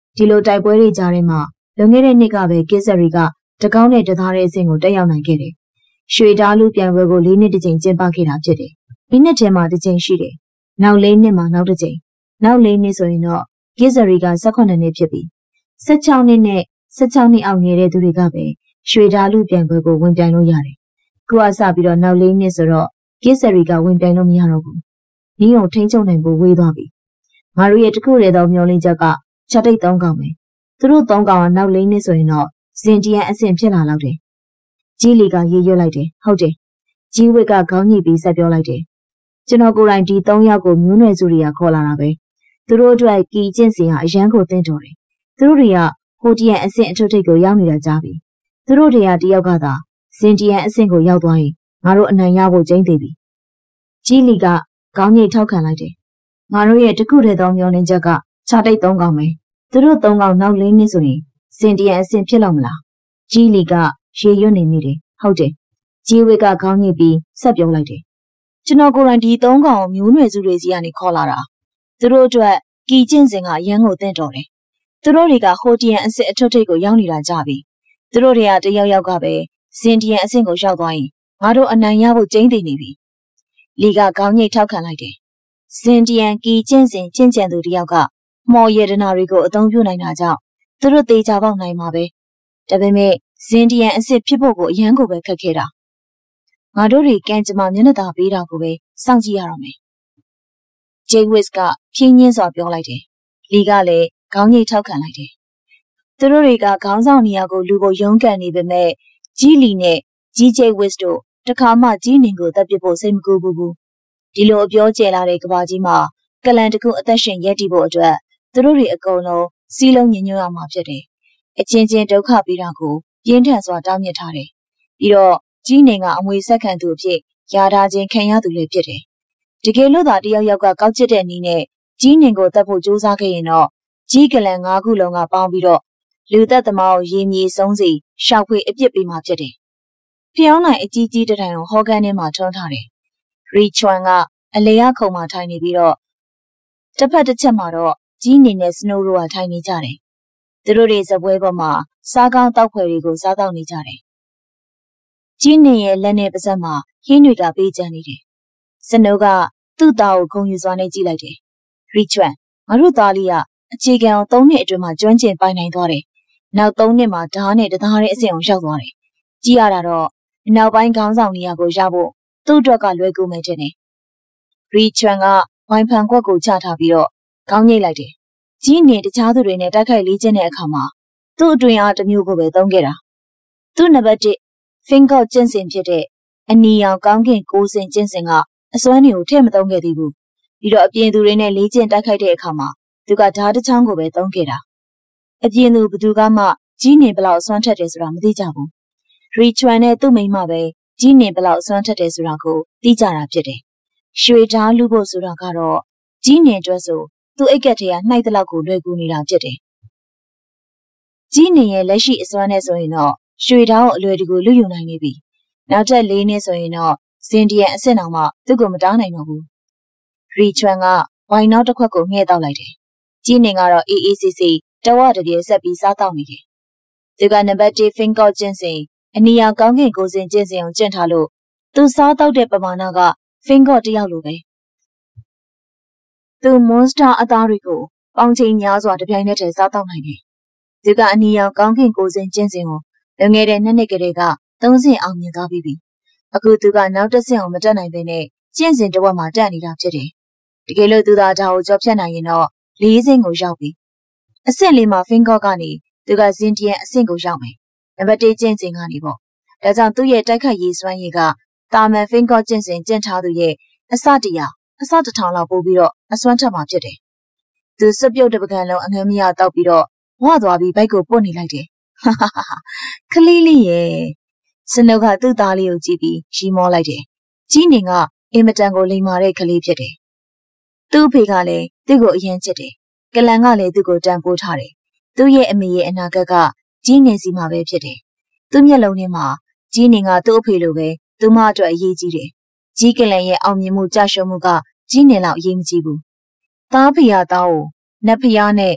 ဒီလိုတိုက်ပွဲတွေကြားထဲမှာလွန်ခဲ့တဲ့နှစ်ကပဲကစ်ဆရီကတကောင်းနဲ့တသားတဲ့အဆင့်ကိုတက်ရောက်နိုင်ခဲ့တယ်။ရွှေဓာလူပြိုင်ပွဲကိုလေးနှစ်တစ်ကြိမ်ကျင်းပခဲ့တာဖြစ်တယ်။ဒီနှစ်ထဲမှာတစ်ကြိမ်ရှိတယ်။နောက်လေးနှစ်မှာနောက်တစ်ကြိမ်။နောက်လေးနှစ်ဆိုရင်တော့ကစ်ဆရီက၁၈နှစ်ဖြစ်ပြီ။၁၆နှစ်နဲ့၁၆နှစ်အောက်ငယ်တဲ့သူတွေကပဲရွှေဓာလူပြိုင်ပွဲကိုဝင်ပြိုင်လို့ရတယ်။ခုကစပြီးတော့နောက်လေးနှစ်ဆိုတော့ကစ်ဆရီကဝင်ပြိုင်လို့မရတော့ဘူး။ဒီကိုထိန်းချုပ်နိုင်ဖို့ဝေးသွားပြီ။ငါတို့ရဲ့တခုတည်းသောမျှော်လင့်ချက်ကချက်တိတ်သုံးကောင်ပဲ။သူတို့သုံးကောင်ကနောက်လေးနှစ်ဆိုရင်တော့စင်တီယန်အဆင့်ဖြစ်လာတော့တယ်။ကြီးလီကရေရွတ်လိုက်တယ်။ဟုတ်တယ်။ကြီးဝစ်ကခေါင်းညှိပြီးဆက်ပြောလိုက်တယ်။ကျွန်တော်ကိုယ်တိုင်ဒီသုံးယောက်ကိုမျိုးနွယ်စုတွေကခေါ်လာတာပဲ။သူတို့အတွက်ကီကျင့်စီကအရန်ကိုတင်းတော်တယ်။သူတို့တွေကဟိုတီယန်အဆင့်အထွတ်ထိပ်ကိုရောက်နေတာကြားပြီ။သူတို့တွေကတယောက်ကသာစင်တီယန်အဆင့်ကိုရောက်သွားရင်ငါတို့အနိုင်ရဖို့ကျိန်းသေးပြီ။ကြီးလီကခေါင်းညှိထောက်ခံလိုက်တယ်။ငါတို့ရဲ့တခုတည်းသောမျှော်လင့်ချက်ကခြားတိတ်သုံးကောင်ပဲ။သူတို့သုံးကောင်နောက်လေးနှစ်ဆိုရင်စင်တီယန်အဆင့်ဖြစ်လောက်မလား။ကြီးလီကရေရွတ်နေမိတယ်။ဟုတ်တယ်။ကြီးဝစ်ကခေါင်းညှိပြီးဆက်ပြောလိုက်တယ်။ကျွန်တော်ကိုယ်တိုင်ဒီသုံးကောင်မျိုးနွယ်စုတွေစီကနေခေါ်လာတာ။သူတို့အတွက်ကီကျင့်စဉ်ကရန်ကိုတင့်တော်တယ်။သူတို့တွေကဟိုတီယန်အဆင့်အထွတ်ထိပ်ကိုရောက်နေတာကြပြီ။သူတို့တွေကတယောက်ယောက်ကပဲစင်တီယန်အဆင့်ကိုရောက်သွားရင်ငါတို့အနိုင်ရဖို့ကျိန်းသေးနေပြီ။လီကခေါင်းညှိထောက်ခံလိုက်တယ်။စင်တီယန်ကီကျင့်စဉ်ကျင့်ကြံသူတယောက်ကမော်ရတနာတွေကိုအသုံးပြုနိုင်တာကြောင့်သူတို့တေချာပေါက်နိုင်မှာပဲ။ဒါပေမဲ့စင်တီယန်အစ်စ်ဖြစ်ဖို့ကိုအရန်ကိုပဲခက်ခဲတာ။ငါတို့တွေကံကြမ္မာမျက်နှာသာပေးတာကိုပဲစောင့်ကြည့်ရတော့မယ်။ဂျေဝစ်ကဖြင်းညင်းစွာပြောလိုက်တယ်။လီကလည်းခေါင်းညှိထောက်ခံလိုက်တယ်။သူတို့တွေကခေါင်းဆောင်နေရာကိုလူကိုရုန်းကန်နေပေမဲ့ကြီးလီနဲ့ကြီးဂျေဝစ်တို့တခါမှကြီးနင်ကိုတပ်ပစ်ဖို့စိတ်မကူဘူးဘူး။ဒီလိုအပြောကျဲလာတဲ့ကဘာကြီးမှာကလန်တကူအသက်ရှင်ရပ်တည်ဖို့အတွက်သူတို့တွေအကုန်လုံးစီးလုံးညင်ညွတ်ရမှာဖြစ်တယ်။အချင်းချင်းဒုက္ခပေးတာကိုပြင်းထန်စွာတောင်းမြစ်ထားတယ်။ပြီးတော့ကြီးနေကအမွေဆက်ခံသူအဖြစ်ယာထားခြင်းခံရသူလည်းဖြစ်တယ်။တကယ်လို့သာတယောက်ယောက်ကကောက်ကျစ်တဲ့နည်းနဲ့ကြီးနေကိုတတ်ဖို့ကြိုးစားခဲ့ရင်တော့ကြီးကလန်ငါးခုလုံးကပေါင်းပြီးတော့လူသက်သမားကိုရေမြေဆုံးစီရှောက်ဖွေအပြစ်ပေးမှဖြစ်တယ်။ဖျောင်းနိုင်အကြီးကြီးတတိုင်ကိုဟောကန်ထဲမှာထွန်းထားတယ်။ရီချွမ်ကအလေရခုံမှာထိုင်နေပြီးတော့တစ်ဖက်တစ်ချက်မှာတော့ကြီးနေနဲ့စနိုးတို့ကထိုင်နေကြတယ်။သူတို့တွေဇပွဲပေါ်မှာစားကောင်းတောက်ခွဲတွေကိုစားတော့နေကြတယ်။ကြီးနေရဲ့လက်နဲ့ပါးစပ်မှာဟင်းတွေကပေးချမ်းနေတယ်။စနိုးကသူ့သားကိုဂုဏ်ယူစွာနဲ့ကြည့်လိုက်တယ်။ရီချွမ်ငါတို့သားလေးကအခြေခံအောင်သုံးနှစ်အတွင်းမှာကျွမ်းကျင်ပိုင်နိုင်သွားတယ်။နောက်သုံးနှစ်မှာဓာတ်နဲ့တသားတဲ့အဆင့်အောင်ရောက်သွားတယ်။ကြည့်ရတာတော့နောက်ပိုင်းခေါင်းဆောင်နေရာကိုရဖို့သူ့အတွက်ကလွယ်ကူမယ်တဲ့။ရီချွမ်ကဝိုင်ဖန်ခွက်ကိုချထားပြီးတော့ခေါင်းညှိလိုက်တယ်။ကြီးနေတခြားသူတွေနဲ့တိုက်ခိုက်လေ့ကျင့်တဲ့အခါမှာသူ့အတွင်အားတစ်မျိုးကိုပဲသုံးခဲ့တာ။သူ့နံပါတ်တစ်ဖင်ကော့ကျင့်စဉ်ဖြစ်တဲ့အနီရောင်ကောင်းကင်ကိုးစင်ကျင့်စဉ်ကအစွမ်းတွေကိုထည့်မသုံးခဲ့သေးဘူး။ပြီးတော့အပြင်သူတွေနဲ့လေ့ကျင့်တိုက်ခိုက်တဲ့အခါမှာသူကဓာတ်တစ်ချောင်းကိုပဲသုံးခဲ့တာ။အပြင်သူဘသူကမှကြီးနေဘလောက်အစွမ်းထက်တယ်ဆိုတာမသိကြဘူး။ရီချွမ်နဲ့သူ့မိန်းမပဲကြီးနေဘလောက်အစွမ်းထက်တယ်ဆိုတာကိုသိကြတာဖြစ်တယ်။ရွှေဓာတ်လူဖို့ဆိုတာကတော့ကြီးနေအတွက်ဆိုသူ့အိတ်ကက်ထဲကနှိုက်တဲ့လောက်ကိုလွယ်ကူနေတာဖြစ်တယ်။ကြီးနေရဲ့လက်ရှိအစွမ်းနဲ့ဆိုရင်တော့ရွှေဓာတ်ကိုအလွယ်တကူလူယူနိုင်နေပြီ။နောက်ထပ်လေးနှစ်ဆိုရင်တော့စင်တီယန်အဆင့်အောင်မှသူ့ကိုမတားနိုင်တော့ဘူး။ရီချွမ်ကဝိုင်နောက်တစ်ခွက်ကိုငှဲ့တောက်လိုက်တယ်။ကြီးနေကတော့အေးအေးဆေးဆေးတဝတပြေဆက်ပြီးစားတော့နေတယ်။သူကနံပါတ်တစ်ဖင်ကော့ကျင့်စဉ်အနီရောင်ကောင်းကင်ကိုစင်ကျင့်စဉ်အောင်ကျင့်ထားလို့သူစားတော့တဲ့ပမာဏကဖင်ကော့တယောက်လိုပဲ။သူမွန်စတာအသားတွေကိုပေါင်ချိန်များစွာတပြိုင်နက်တည်းစားတော့နိုင်တယ်။သူကအနီရောင်ကောင်းကင်ကိုစင်ကျင့်စဉ်ကိုလွန်ခဲ့တဲ့နှစ်နှစ်ကလေးကသုံးဆင့်အောင်မြင်သွားပြီးပြီ။အခုသူကနောက်တစ်ဆင့်အောင်မတက်နိုင်ပေနဲ့ကျင့်စဉ်တစ်ဝက်မှာတက်နေတာဖြစ်တယ်။တကယ်လို့သူသာဒါကိုကြော်ဖြတ်နိုင်ရင်တော့လေးဆင့်ကိုရောက်ပြီ။အဆင့်လေးမှာဖင်ကော့ကနေသူကဇင်တီယန်အဆင့်ကိုရောက်မယ်။နံပါတ်တစ်ကျင့်စဉ်ကနေပေါ့။ဒါကြောင့်သူ့ရဲ့တိုက်ခိုက်ရေးစွမ်းရည်ကတာမန်ဖင်ကော့ကျင့်စဉ်ကျင့်ထားသူရဲ့အစတရာအစတစ်ထောင်လောက်ပို့ပြီးတော့အစွမ်းထက်မှာဖြစ်တယ်။သူစပြုတ်တပကံလုံးအငမ်းမရတောက်ပြီးတော့ဝါသွားပြီးဘိုက်ကိုပုတ်နေလိုက်တယ်။ဟာဟာဟာခလီလေးရဲ့စနုပ်ကသူ့သားလေးကိုကြည့်ပြီးရီမောလိုက်တယ်။ကြီးနေကအင်မတန်ကိုလိမ်မာတဲ့ကလေးဖြစ်တယ်။သူ့အဖေကလည်းသူ့ကိုအရင်ချစ်တယ်။ကလန်ကလည်းသူ့ကိုတန်ဖိုးထားတယ်။သူ့ရဲ့အမေရဲ့အနာဂတ်ကကြီးနေစီမှာပဲဖြစ်တယ်။သူ့မျက်လုံးထဲမှာကြီးနေကသူ့အဖေလိုပဲသူမအတွက်အရေးကြီးတယ်။ကြီးကလန်ရဲ့အောင်မြင်မှုကြရှုံးမှုကကြီးနေလောက်အရေးမကြီးဘူး။သားဖေရသားကိုနတ်ဖျားနဲ့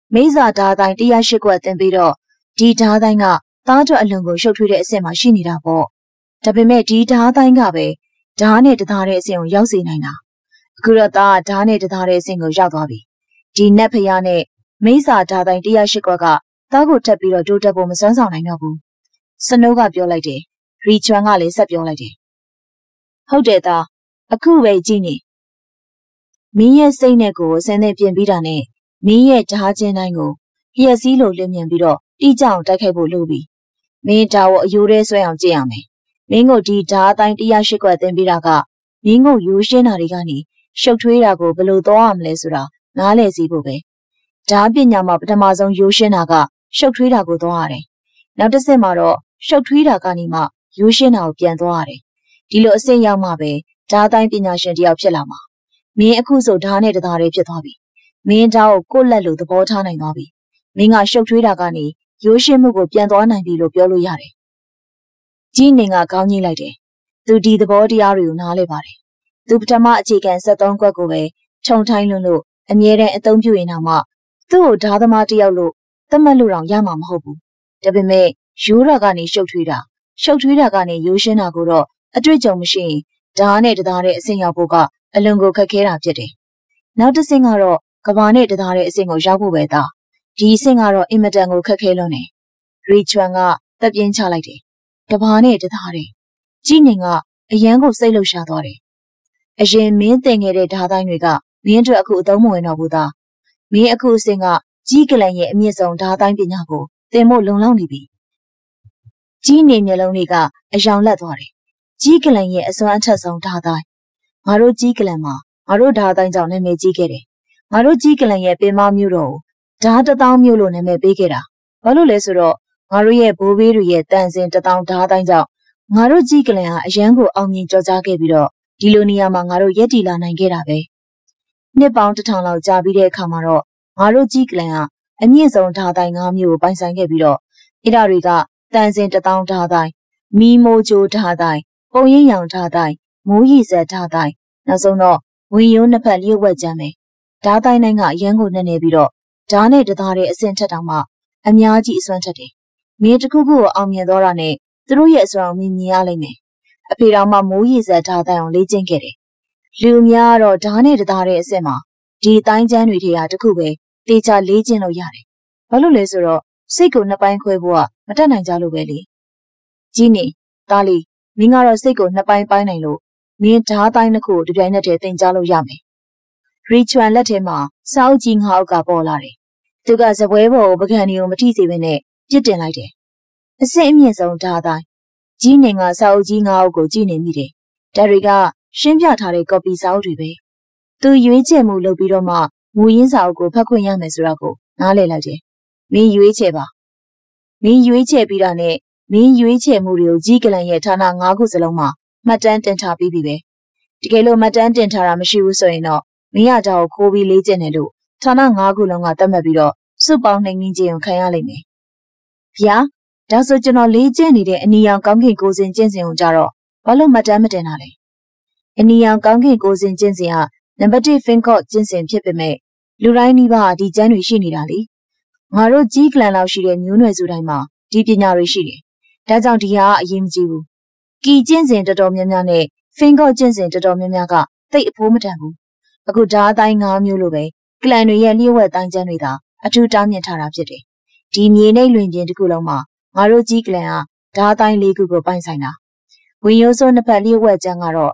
没啥大တိုင်းတရားရှိကွက်တင်ပြီးတော့ဒီဓာတ်တိုင်းကသားကြအလွန်ကိုရှုပ်ထွေးတဲ့အဆင့်မှာရှိနေတာပေါ့ဒါပေမဲ့ဒီဓာတ်တိုင်းကပဲဓာတ်နဲ့တသားတဲ့အဆင့်ကိုရောက်စေနိုင်တာအခုတော့သားဓာတ်နဲ့တသားတဲ့အဆင့်ကိုရောက်သွားပြီဒီနက်ဖျားနဲ့မိစာဓာတ်တိုင်းတရားရှိကွက်ကသားကိုထပ်ပြီးတော့တိုးတက်ဖို့မစွမ်းဆောင်နိုင်တော့ဘူးစနိုးကပြောလိုက်တယ်ရီချွမ်ကလည်းဆက်ပြောလိုက်တယ်ဟုတ်တယ်သားအခုပဲကြည့်နေမင်းရဲ့စိတ်နဲ့ကိုယ်ဆင်းနေပြင်ပြီးတာနဲ့မင်းရဲ့ဓာတ်ချင်းတိုင်းကိုလျက်စီးလိုလင်းမြင်ပြီးတော့တိကျအောင်တိုက်ခိုက်ဖို့လုပ်ပြီးမင်းဒါကိုအယိုးထဲဆွဲအောင်ကြည့်ရမယ်မင်းကိုဒီဓာတ်အတိုင်းတရားရှိခွက်တင်ပြီးတာကမင်းကိုရိုးရှင်းတာတွေကနေရှုပ်ထွေးတာကိုဘယ်လိုသွားရမလဲဆိုတာနားလည်စီဖို့ပဲဓာတ်ပညာမှာပထမဆုံးရိုးရှင်းတာကရှုပ်ထွေးတာကိုသွားရတယ်နောက်တစ်ဆင့်မှာတော့ရှုပ်ထွေးတာကနေမှရိုးရှင်းတာကိုပြန်သွားရတယ်ဒီလိုအဆင့်ရောက်မှပဲဓာတ်အတိုင်းပညာရှင်တယောက်ဖြစ်လာမှာမင်းအခုဆိုဓာတ်နဲ့တသားလေးဖြစ်သွားပြီမင်းဓာတ်ကိုကိုယ့်လက်လိုသဘောထားနိုင်သွားပြီမင်းကရှုပ်ထွေးတာကနေရိုးရှင်းမှုကိုပြန်သွားနိုင်ပြီလို့ပြောလို့ရတယ်ကြီးနေကခေါင်းကြီးလိုက်တယ်သူဒီသဘောတရားတွေကိုနားလည်ပါတယ်သူပထမအခြေခံစက်သုံးခွက်ကိုပဲခြုံထိုင်းလွန်းလို့အမြဲတမ်းအသုံးပြုရင်တော့မှသူ့ကိုဓာတ်သမားတယောက်လို့သတ်မှတ်လို့တော့ရမှာမဟုတ်ဘူးဒါပေမဲ့ရိုးတာကနေရှုပ်ထွေးတာရှုပ်ထွေးတာကနေရိုးရှင်းတာကိုတော့အတွေ့အကြုံမရှိရင်ဓာတ်နဲ့တသားတဲ့အဆင့်ရောက်ဖို့ကအလွန်ကိုခက်ခဲတာဖြစ်တယ်နောက်တစ်ဆင့်ကတော့ကဘာနဲ့တသားတဲ့အဆင့်ကိုရောက်ဖို့ပဲသားဒီအဆင့်ကတော့အင်မတန်ကိုခက်ခဲလွန်းတယ်ရီချွမ်ကတက်ပြင်းချလိုက်တယ်ကဘာနဲ့တသားတဲ့ကြီးနေကအရန်ကိုစိတ်လှုပ်ရှားသွားတယ်အရင်မင်းတင်ခဲ့တဲ့ဓာတ်တိုင်းတွေကမင်းတို့အခုအသုံးမဝင်တော့ဘူးသားမင်းအခုအဆင့်ကကြီးကလန်ရဲ့အမြင့်ဆုံးဓာတ်တိုင်းပညာကိုသင်ဖို့လုံလောက်နေပြီကြီးနေမျက်လုံးတွေကအယောင်လက်သွားတယ်ကြီးကလန်ရဲ့အစွမ်းအထက်ဆုံးဓာတ်တိုင်းငါတို့ကြီးကလန်မှာငါတို့ဓာတ်တိုင်းကြောင့်နာမည်ကြီးခဲ့တယ်ငါတို့ကြီးကလန်ရဲ့ပင်မမျိုးတော်ကိုဓာတ်တစ်သောင်းမျိုးလို့နာမည်ပေးခဲ့တာဘာလို့လဲဆိုတော့ငါတို့ရဲ့ဘိုးဘေးတွေရဲ့တန်စင်တစ်သောင်းဓာတ်တိုင်းကြောင့်ငါတို့ကြီးကလန်ဟာအရန်ကိုအောင်မြင်ကြော်ကြားခဲ့ပြီးတော့ဒီလိုနေရာမှာငါတို့ရက်တည်လာနိုင်ခဲ့တာပဲနှစ်ပေါင်းတစ်ထောင်လောက်ကြာပြီးတဲ့အခါမှာတော့ငါတို့ကြီးကလန်ဟာအမြင့်ဆုံးဓာတ်တိုင်း၅မျိုးကိုပိုင်ဆိုင်ခဲ့ပြီးတော့အဲ့ဒါတွေကတန်စင်တစ်သောင်းဓာတ်တိုင်းမီမိုဂျိုဓာတ်တိုင်းပုံရင်းရောင်ဓာတ်တိုင်းမိုးရီစက်ဓာတ်တိုင်းနောက်ဆုံးတော့ဝင်ရိုးနှစ်ဖက်လျှို့ဝှက်ကြမ်းပဲဓာတ်တိုင်းတိုင်းကအရန်ကိုနဲ့နေပြီးတော့ဓာတ်နဲ့တသားတဲ့အဆင့်ထက်တောင်မှအများကြီးအစွမ်းထက်တယ်မင်းတစ်ခုခုကိုအောင်မြင်တော့တာနဲ့သူတို့ရဲ့အစွမ်းကိုမြင်မြင်ရလိမ့်မယ်အဖေတော်မှမိုးရီစက်ဓာတ်တိုင်းအောင်လေ့ကျင့်ခဲ့တယ်လူများကတော့ဓာတ်နဲ့တသားတဲ့အဆင့်မှာဒီတိုင်းကျမ်းတွေထဲကတစ်ခုပဲတေချာလေ့ကျင့်လို့ရတယ်ဘာလို့လဲဆိုတော့စိတ်ကိုနှစ်ပိုင်းခွဲဖို့ကမတတ်နိုင်ကြလို့ပဲလေကြီးနေသားလေးမင်းကတော့စိတ်ကိုနှစ်ပိုင်းပိုင်းနိုင်လို့မင်းဓာတ်တိုင်းတစ်ခုကိုဒီပြိုင်နက်တည်းသင်ကြားလို့ရမယ်ရီချွမ်လက်ထဲမှာစောက်ကြီးငါးအုပ်ကပေါ်လာတယ်သူကစပွဲပေါ်ကိုပကံတွေကိုမထိစေဘဲနဲ့ပြစ်တင်လိုက်တယ်အစစ်အမြင့်ဆုံးဓာတ်တိုင်းကြီးနေကစောက်ကြီးငါးအုပ်ကိုကြည့်နေမိတယ်ဒါတွေကရှင်းပြထားတဲ့ကော်ပီစာအုပ်တွေပဲသူရွေးချယ်မှုလုပ်ပြီးတော့မှမူရင်းစာအုပ်ကိုဖတ်ခွင့်ရမယ်ဆိုတာကိုနားလည်လိုက်တယ်မင်းရွေးချယ်ပါမင်းရွေးချယ်ပြီးတာနဲ့မင်းရွေးချယ်မှုတွေကိုကြီးကလန်ရဲ့ဌာန၅ခုစလုံးမှာမှတ်တမ်းတင်ထားပြီးပြီပဲတကယ်လို့မှတ်တမ်းတင်ထားတာမရှိဘူးဆိုရင်တော့မင်းရတာကိုခိုးပြီးလေ့ကျင့်တယ်လို့ဌာန၅ခုလုံးကသတ်မှတ်ပြီးတော့စုပေါင်းနှိမ်နှင်းခြင်းကိုခံရလိမ့်မယ်ဗျာဒါဆိုကျွန်တော်လေ့ကျင့်နေတဲ့အနီရောင်ကောင်းကင်ကိုစဉ်ကျင့်စဉ်ကိုကြတော့ဘာလို့မှတ်တမ်းမတင်တာလဲအနီရောင်ကောင်းကင်ကိုစဉ်ကျင့်စဉ်ကနံပါတ်၁ Fincott ကျင့်စဉ်ဖြစ်ပေမဲ့လူတိုင်းနှိပါဒီကျမ်းတွေရှိနေတာလေငါတို့ကြီးကလန်လောက်ရှိတဲ့မျိုးနွယ်စုတိုင်းမှာဒီပညာတွေရှိတယ်ဒါကြောင့်ဒီဟာအရေးမကြီးဘူးကီကျင့်စဉ်တော်တော်များများနဲ့ Fincott ကျင့်စဉ်တော်တော်များများကသိအဖိုးမတန်ဘူးအခုဓာတ်အတိုင်း၅မျိုးလိုပဲကလန်တွေရဲ့လျှို့ဝှက်တိုင်းကျမ်းတွေသာအထူးတားမြစ်ထားတာဖြစ်တယ်ဒီမြေနှိပ်လွင်ပြင်တစ်ခုလုံးမှာငါတို့ကြီးကလန်ကဓာတ်အတိုင်း၄ခုကိုပိုင်ဆိုင်တာဝင်ရိုးစိုးနှစ်ဖက်လျှို့ဝှက်ကျမ်းကတော့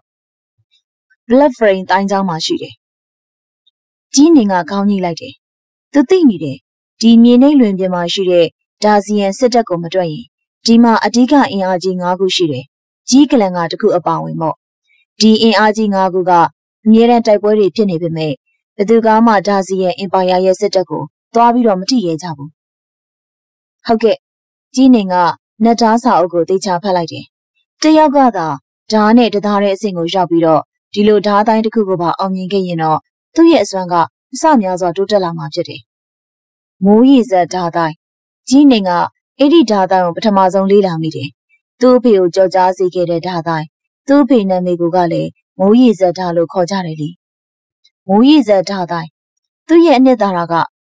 blood frame တိုင်းကျမ်းမှာရှိတယ်ကြီးနေကခေါင်းကြီးလိုက်တယ်သူသိနေတယ်ဒီမြေနှိပ်လွင်ပြင်မှာရှိတဲ့ဒါဇီယန်စစ်တပ်ကိုမတွက်ရင်ဒီမှာအဓိကအင်အားကြီး၅ခုရှိတယ်ကြီးကလန်ကတခုအပါဝင်ပေါ့ဒီအင်အားကြီး၅ခုကအမြဲတမ်းတိုက်ပွဲတွေဖြစ်နေပေမဲ့ဘယ်သူကမှဒါဇီယန်အင်ပါယာရဲ့စစ်တပ်ကိုသွားပြီးတော့မထိရဲကြဘူးဟုတ်ကဲ့ကြီးနေကနတ်သားစာအုပ်ကိုတေချာဖတ်လိုက်တယ်တယောက်ကသာဓာတ်နဲ့တသားတဲ့အဆင့်ကိုရောက်ပြီးတော့ဒီလိုဓာတ်တိုင်းတစ်ခုကိုပါအောင်မြင်ခဲ့ရင်တော့သူ့ရဲ့အစွမ်းကအစများစွာတိုးတက်လာမှာဖြစ်တယ်မိုးရီစက်ဓာတ်တိုင်းကြီးနေကအဲ့ဒီဓာတ်တိုင်းကိုပထမဆုံးလေ့လာမိတယ်သူ့အဖေကိုကြော်ကြားစေခဲ့တဲ့ဓာတ်တိုင်းသူ့အဖေနာမည်ကလည်းမိုးရီစက်ဓာတ်လို့ခေါ်ကြတယ်လေမိုးရီစက်ဓာတ်တိုင်းသူ့ရဲ့အနှစ်သာရက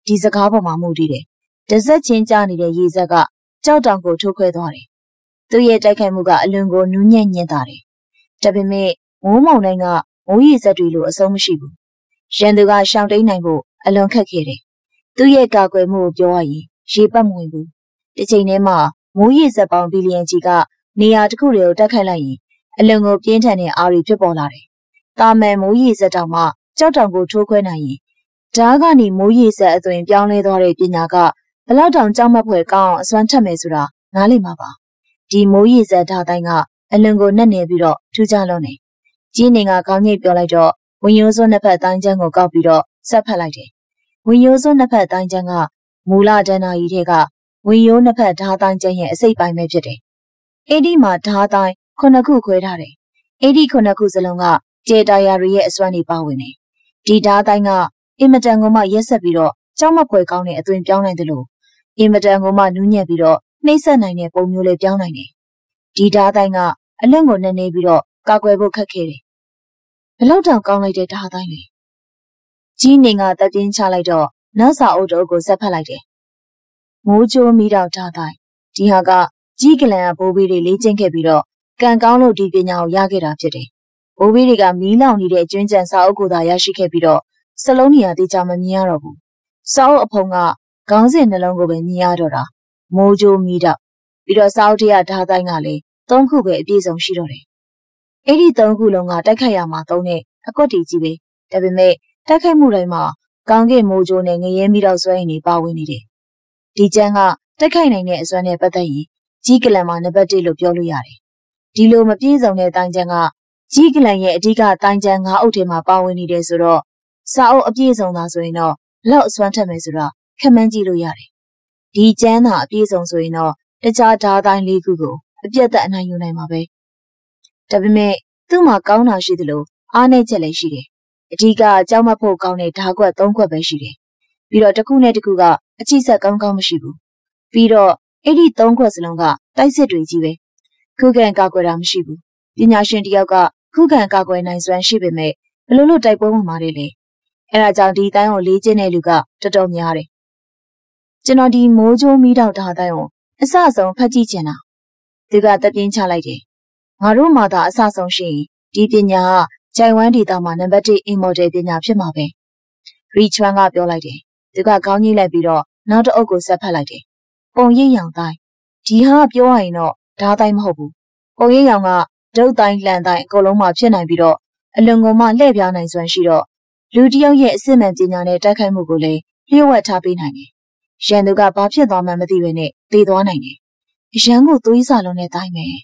ဒီစကားပေါ်မှာမှုတည်တယ်။တစ်ဆက်ချင်းကြားနေတဲ့ရေဆက်ကကြောက်တောင်ကိုထိုးခွဲသွားတယ်။သူ့ရဲ့တိုက်ခိုက်မှုကအလွန်ကိုနူးညံ့ညင်တာတယ်။ဒါပေမဲ့မိုးမောင်တိုင်းကမိုးရေဆက်တွေလိုအဆုံးမရှိဘူး။ရန်သူကရှောင်တိန်နိုင်ဖို့အလွန်ခက်ခဲတယ်။သူ့ရဲ့ကာကွယ်မှုကိုပြောရရင်ရေပတ်မဝင်ဘူး။တစ်ချိန်တည်းမှာမိုးရေဆက်ပေါင်းဘီလီယံကြီးကနေရာတစ်ခုတွေကိုတက်ခိုက်လိုက်ရင်အလွန်ကိုပြင်းထန်တဲ့အားတွေဖြစ်ပေါ်လာတယ်။တာမန်မိုးရေဆက်တောင်မှကြောက်တောင်ကိုထိုးခွဲနိုင်ရင်ဓာတ်ကနေမိုးရေဆက်အသွင်ပြောင်းလဲသွားတဲ့ပညာကဘလောက်တောင်ကြောက်မက်ဖွယ်ကောင်းအောင်အစွမ်းထက်မယ်ဆိုတာနားလည်မှာပါ။ဒီမိုးရေဆက်ဓာတ်တိုင်းကအလွန်ကိုနှက်နေပြီးတော့ထူးခြားလွန်းတယ်။ကြီးနေကခေါင်းညိတ်ပြောလိုက်တော့ဝင်ရိုးစွန်းနှစ်ဖက်တိုင်းချမ်းကိုကောက်ပြီးတော့ဆက်ဖက်လိုက်တယ်။ဝင်ရိုးစွန်းနှစ်ဖက်တိုင်းချမ်းကမူလဒဏ္ဍာရီတွေကဝင်ရိုးနှစ်ဖက်ဓာတ်တိုင်းချမ်းရဲ့အစိတ်ပိုင်းပဲဖြစ်တယ်။အဲ့ဒီမှာဓာတ်တိုင်းခုနှစ်ခုခွဲထားတယ်။အဲ့ဒီခုနှစ်ခုစလုံးကကျေတာယာတွေရဲ့အစွမ်းတွေပါဝင်တယ်။ဒီဓာတ်တိုင်းကအင်မတန်ကိုမှရက်ဆက်ပြီးတော့ကြောက်မက်ဖွယ်ကောင်းတဲ့အသွင်ပြောင်းနိုင်တယ်လို့အင်မတန်ကိုမှနူးညံ့ပြီးတော့နှိမ့်ဆက်နိုင်တဲ့ပုံမျိုးလေးပြောင်းနိုင်တယ်။ဒီဓာတ်တိုင်းကအလွန်ကိုနှဲနေပြီးတော့ကာကွယ်ဖို့ခက်ခဲတယ်။ဘလောက်တောင်ကောင်းလိုက်တဲ့ဓာတ်တိုင်းလေ။ကြီးနေကတပ်ပြင်းချလိုက်တော့နောက်စာအုပ်တုပ်ကိုဆက်ဖက်လိုက်တယ်။မိုးကြိုးမီးတောင်ဓာတ်တိုင်းဒီဟာကကြီးကလန်ကဘိုးဘေးတွေလေ့ကျင့်ခဲ့ပြီးတော့ကံကောင်းလို့ဒီပညာကိုရခဲ့တာဖြစ်တယ်။ဘိုးဘေးတွေကမီးလောင်နေတဲ့ကျွင်းကြံစာအုပ်ကိုသာရရှိခဲ့ပြီးတော့စလုံးနေရာတေချာမမြင်ရတော့ဘူး။စာအုပ်အဖုံကခေါင်းစဉ်နှလုံးကိုပဲမြင်ရတော့တာ။မိုးကြိုးမီးတောင်ပြီးတော့စာအုပ်ထဲကဓာတ်တိုင်းကလည်းသုံးခုပဲအပြည့်စုံရှိတော့တယ်။အဲ့ဒီသုံးခုလုံးကတိုက်ခိုက်ရမှာသုံးတဲ့အကွက်တီကြီးပဲ။ဒါပေမဲ့တိုက်ခိုက်မှုတိုင်းမှာကောင်းကင်မိုးကြိုးနဲ့ငရဲမီးတောင်ဆွဲရင်တွေပါဝင်နေတယ်။ဒီကျန်းကတိုက်ခိုက်နိုင်တဲ့အစွမ်းနဲ့ပတ်သက်ရင်ကြီးကလန်မှာနံပါတ်တစ်လို့ပြောလို့ရတယ်။ဒီလိုမပြည့်စုံတဲ့တိုင်းကျန်းကကြီးကလန်ရဲ့အဓိကတိုင်းကျန်းငါးအုပ်ထဲမှာပါဝင်နေတယ်ဆိုတော့စာအုပ်အပြည့်စုံသာဆိုရင်တော့လောက်အစွမ်းထက်မယ်ဆိုတာခက်မှန်းကြည့်လို့ရတယ်။ဒီကျန်းသာအပြည့်စုံဆိုရင်တော့တခြားဓာတ်တိုင်းလေးခုကိုအပြတ်သက်အနိုင်ယူနိုင်မှာပဲ။ဒါပေမဲ့သူ့မှာကောင်းတာရှိသလိုအားနည်းချက်လည်းရှိတယ်။အဓိကကြောက်မက်ဖို့ကောင်းတဲ့ဓာတ်ခွက်သုံးခွက်ပဲရှိတယ်။ပြီးတော့တစ်ခုနဲ့တစ်ခုကအချိဆက်ကောင်းကောင်းမရှိဘူး။ပြီးတော့အဲ့ဒီသုံးခွက်စလုံးကတိုက်စစ်တွေကြီးပဲ။ခုခံကာကွယ်တာမရှိဘူး။ပညာရှင်တယောက်ကခုခံကာကွယ်နိုင်စွမ်းရှိပေမဲ့ဘလို့လို့တိုက်ပွဲဝင်ပါတယ်လေ။အဲဒါကြောင့်ဒီတိုင်းကိုလေးကျင်းတဲ့လူကတော်တော်များတယ်။ကျွန်တော်ဒီမိုးကြိုးမီးတောက်ဓာတ်တိုင်းကိုအစအဆုံးဖတ်ကြည့်ချင်တာ။သူကတပြင်းချလိုက်တယ်။ငါတို့မှသာအစဆုံးရှိရင်ဒီပညာကဂျိုင်ဝမ်ဒေတာမှာနံပါတ်တစ်အင်မော်ဒယ်ပညာဖြစ်မှာပဲ။ရီချွမ်ကပြောလိုက်တယ်။သူကခေါင်းကြီးလိုက်ပြီးတော့နောက်တစ်အုပ်ကိုဆက်ဖက်လိုက်တယ်။ပုံရိပ်ရောင်တိုင်းဒီဟာပြောရရင်တော့ဓာတ်တိုင်းမဟုတ်ဘူး။ပုံရိပ်ရောင်ကဒုတ်တိုင်းလှန်တိုင်းအကုန်လုံးမှာဖြစ်နိုင်ပြီးတော့အလွန်ကုန်မှလှည့်ပြားနိုင်စွမ်းရှိတော့လူတယောက်ရဲ့အစစ်မှန်ပညာနဲ့တိုက်ခိုက်မှုကိုလည်းလျှို့ဝှက်ထားပေးနိုင်တယ်။ရန်သူကဘာဖြစ်သွားမှန်းမသိဘဲနဲ့သေသွားနိုင်တယ်။ရန်ကိုသွေးစာလုံးနဲ့တိုင်းမယ်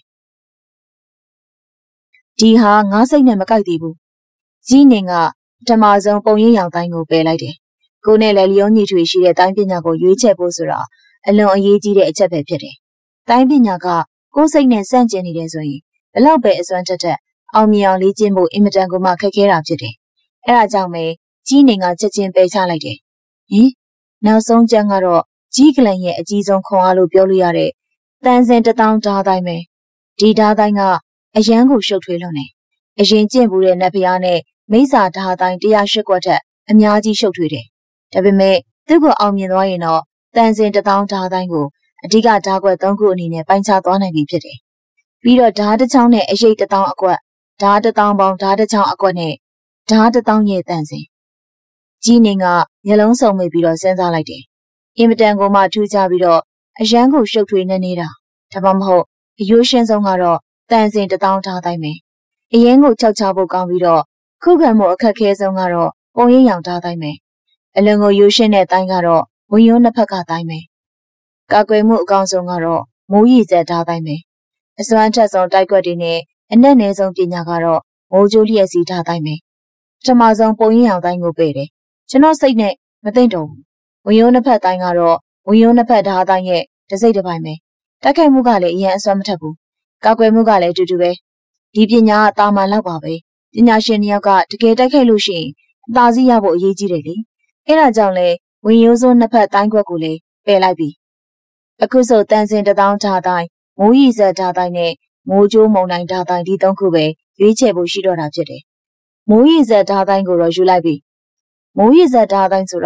။ဒီဟာငါးစိတ်နဲ့မကိုက်သေးဘူး။ကြီးနင်ကပထမဆုံးပုံရိပ်ရောင်တိုင်းကိုပယ်လိုက်တယ်။ကိုယ်နဲ့လည်းလျောညီထွေရှိတဲ့တိုင်းပညာကိုရွေးချယ်ဖို့ဆိုတာအလွန်အရေးကြီးတဲ့အချက်ပဲဖြစ်တယ်။တိုင်းပညာကကိုယ်စိတ်နဲ့စန့်ကျင်နေတယ်ဆိုရင်ဘလောက်ပဲအစွမ်းတက်တက်အောင်မြင်အောင်လေ့ကျင့်ဖို့အင်မတန်ကိုမှခက်ခဲတာဖြစ်တယ်။အဲဒါကြောင့်ပဲကြီးနေကချက်ချင်းပယ်ချလိုက်တယ်။ဟင်နောက်ဆုံးကျန်းကတော့ကြီးကလန်ရဲ့အကြီးဆုံးခွန်အားလို့ပြောလို့ရတဲ့တန်စင်တစ်တောင်းဓာတ်တိုင်းပဲ။ဒီဓာတ်တိုင်းကအရန်ကိုရှုပ်ထွေးလွန်းတယ်။အရင်ကျင့်မှုတဲ့နတ်ဖျားနဲ့မိစ္ဆာဓာတ်တိုင်း၁၀၈ခွက်ထက်အများကြီးရှုပ်ထွေးတယ်။ဒါပေမဲ့သူ့ကိုအောင်မြင်သွားရင်တော့တန်စင်တစ်တောင်းဓာတ်တိုင်းကိုအဓိကဓာတ်ခွက်သုံးခုအနေနဲ့ပိုင်းခြားသွားနိုင်ပြီဖြစ်တယ်။ပြီးတော့ဓာတ်တစ်ချောင်းနဲ့အရိပ်တစ်တောင်းအကွက်ဓာတ်တစ်တောင်းပေါင်းဓာတ်တစ်ချောင်းအကွက်နဲ့ဓာတ်တစ်တောင်းရဲ့တန်စင်ကြီးနေကမျက်လုံးစုံမိပြီးတော့စဉ်းစားလိုက်တယ်။အင်မတန်ကိုမှထူးခြားပြီးတော့အရန်ကိုရှုပ်ထွေးနေနေတာဒါမှမဟုတ်အယိုးရှင်းဆုံးကတော့တန်စင်တစ်တောင်းထားတိုင်းပဲအရင်ကိုခြောက်ချဖို့ကောင်းပြီးတော့ခုခံမှုအခက်ခဲဆုံးကတော့ပုံရိပ်ရောင်ထားတိုင်းပဲအလွန်ကိုရိုးရှင်းတဲ့တိုင်းကတော့ဝင်ရိုးနှစ်ဖက်ကတိုင်းပဲကာကွယ်မှုအကောင်းဆုံးကတော့မိုးရီစက်ထားတိုင်းပဲအစွမ်းထက်ဆုံးတိုက်ကွက်တွေနဲ့အနက်နယ်ဆုံးပညာကတော့မိုးကြိုးလျက်စီထားတိုင်းပဲပထမဆုံးပုံရိပ်ရောင်တိုင်းကိုပယ်တယ်ကျွန်တော်စိတ်နဲ့မသိမ့်တော့ဘူးဝင်ရိုးနှစ်ဖက်တိုင်းကတော့ဝင်ရိုးနှစ်ဖက်ဓာတ်တိုင်းရဲ့တစ်စိတ်တစ်ပိုင်းပဲတိုက်ခိုက်မှုကလည်းအရင်အစွမ်းမထက်ဘူးကာကွယ်မှုကလည်းအတူတူပဲဒီပညာကတာမန်လောက်ပါပဲပညာရှင်တယောက်ကတကယ်တိုက်ခိုက်လို့ရှိရင်အသာစီးရဖို့အရေးကြီးတယ်လေအဲဒါကြောင့်လဲဝင်ရိုးစုံနှစ်ဖက်တိုင်းခွက်ကိုလည်းပယ်လိုက်ပြီအခုဆိုတန်စင်တစ်တောင်းဓာတ်တိုင်းမိုးရီစက်ဓာတ်တိုင်းနဲ့မိုးကြိုးမုံတိုင်းဓာတ်တိုင်းဒီသုံးခုပဲရွေးချယ်ဖို့ရှိတော့တာဖြစ်တယ်မိုးရီစက်ဓာတ်တိုင်းကိုတော့ယူလိုက်ပြီမိုးရီစက်ဓာတ်တိုင်းဆိုတာ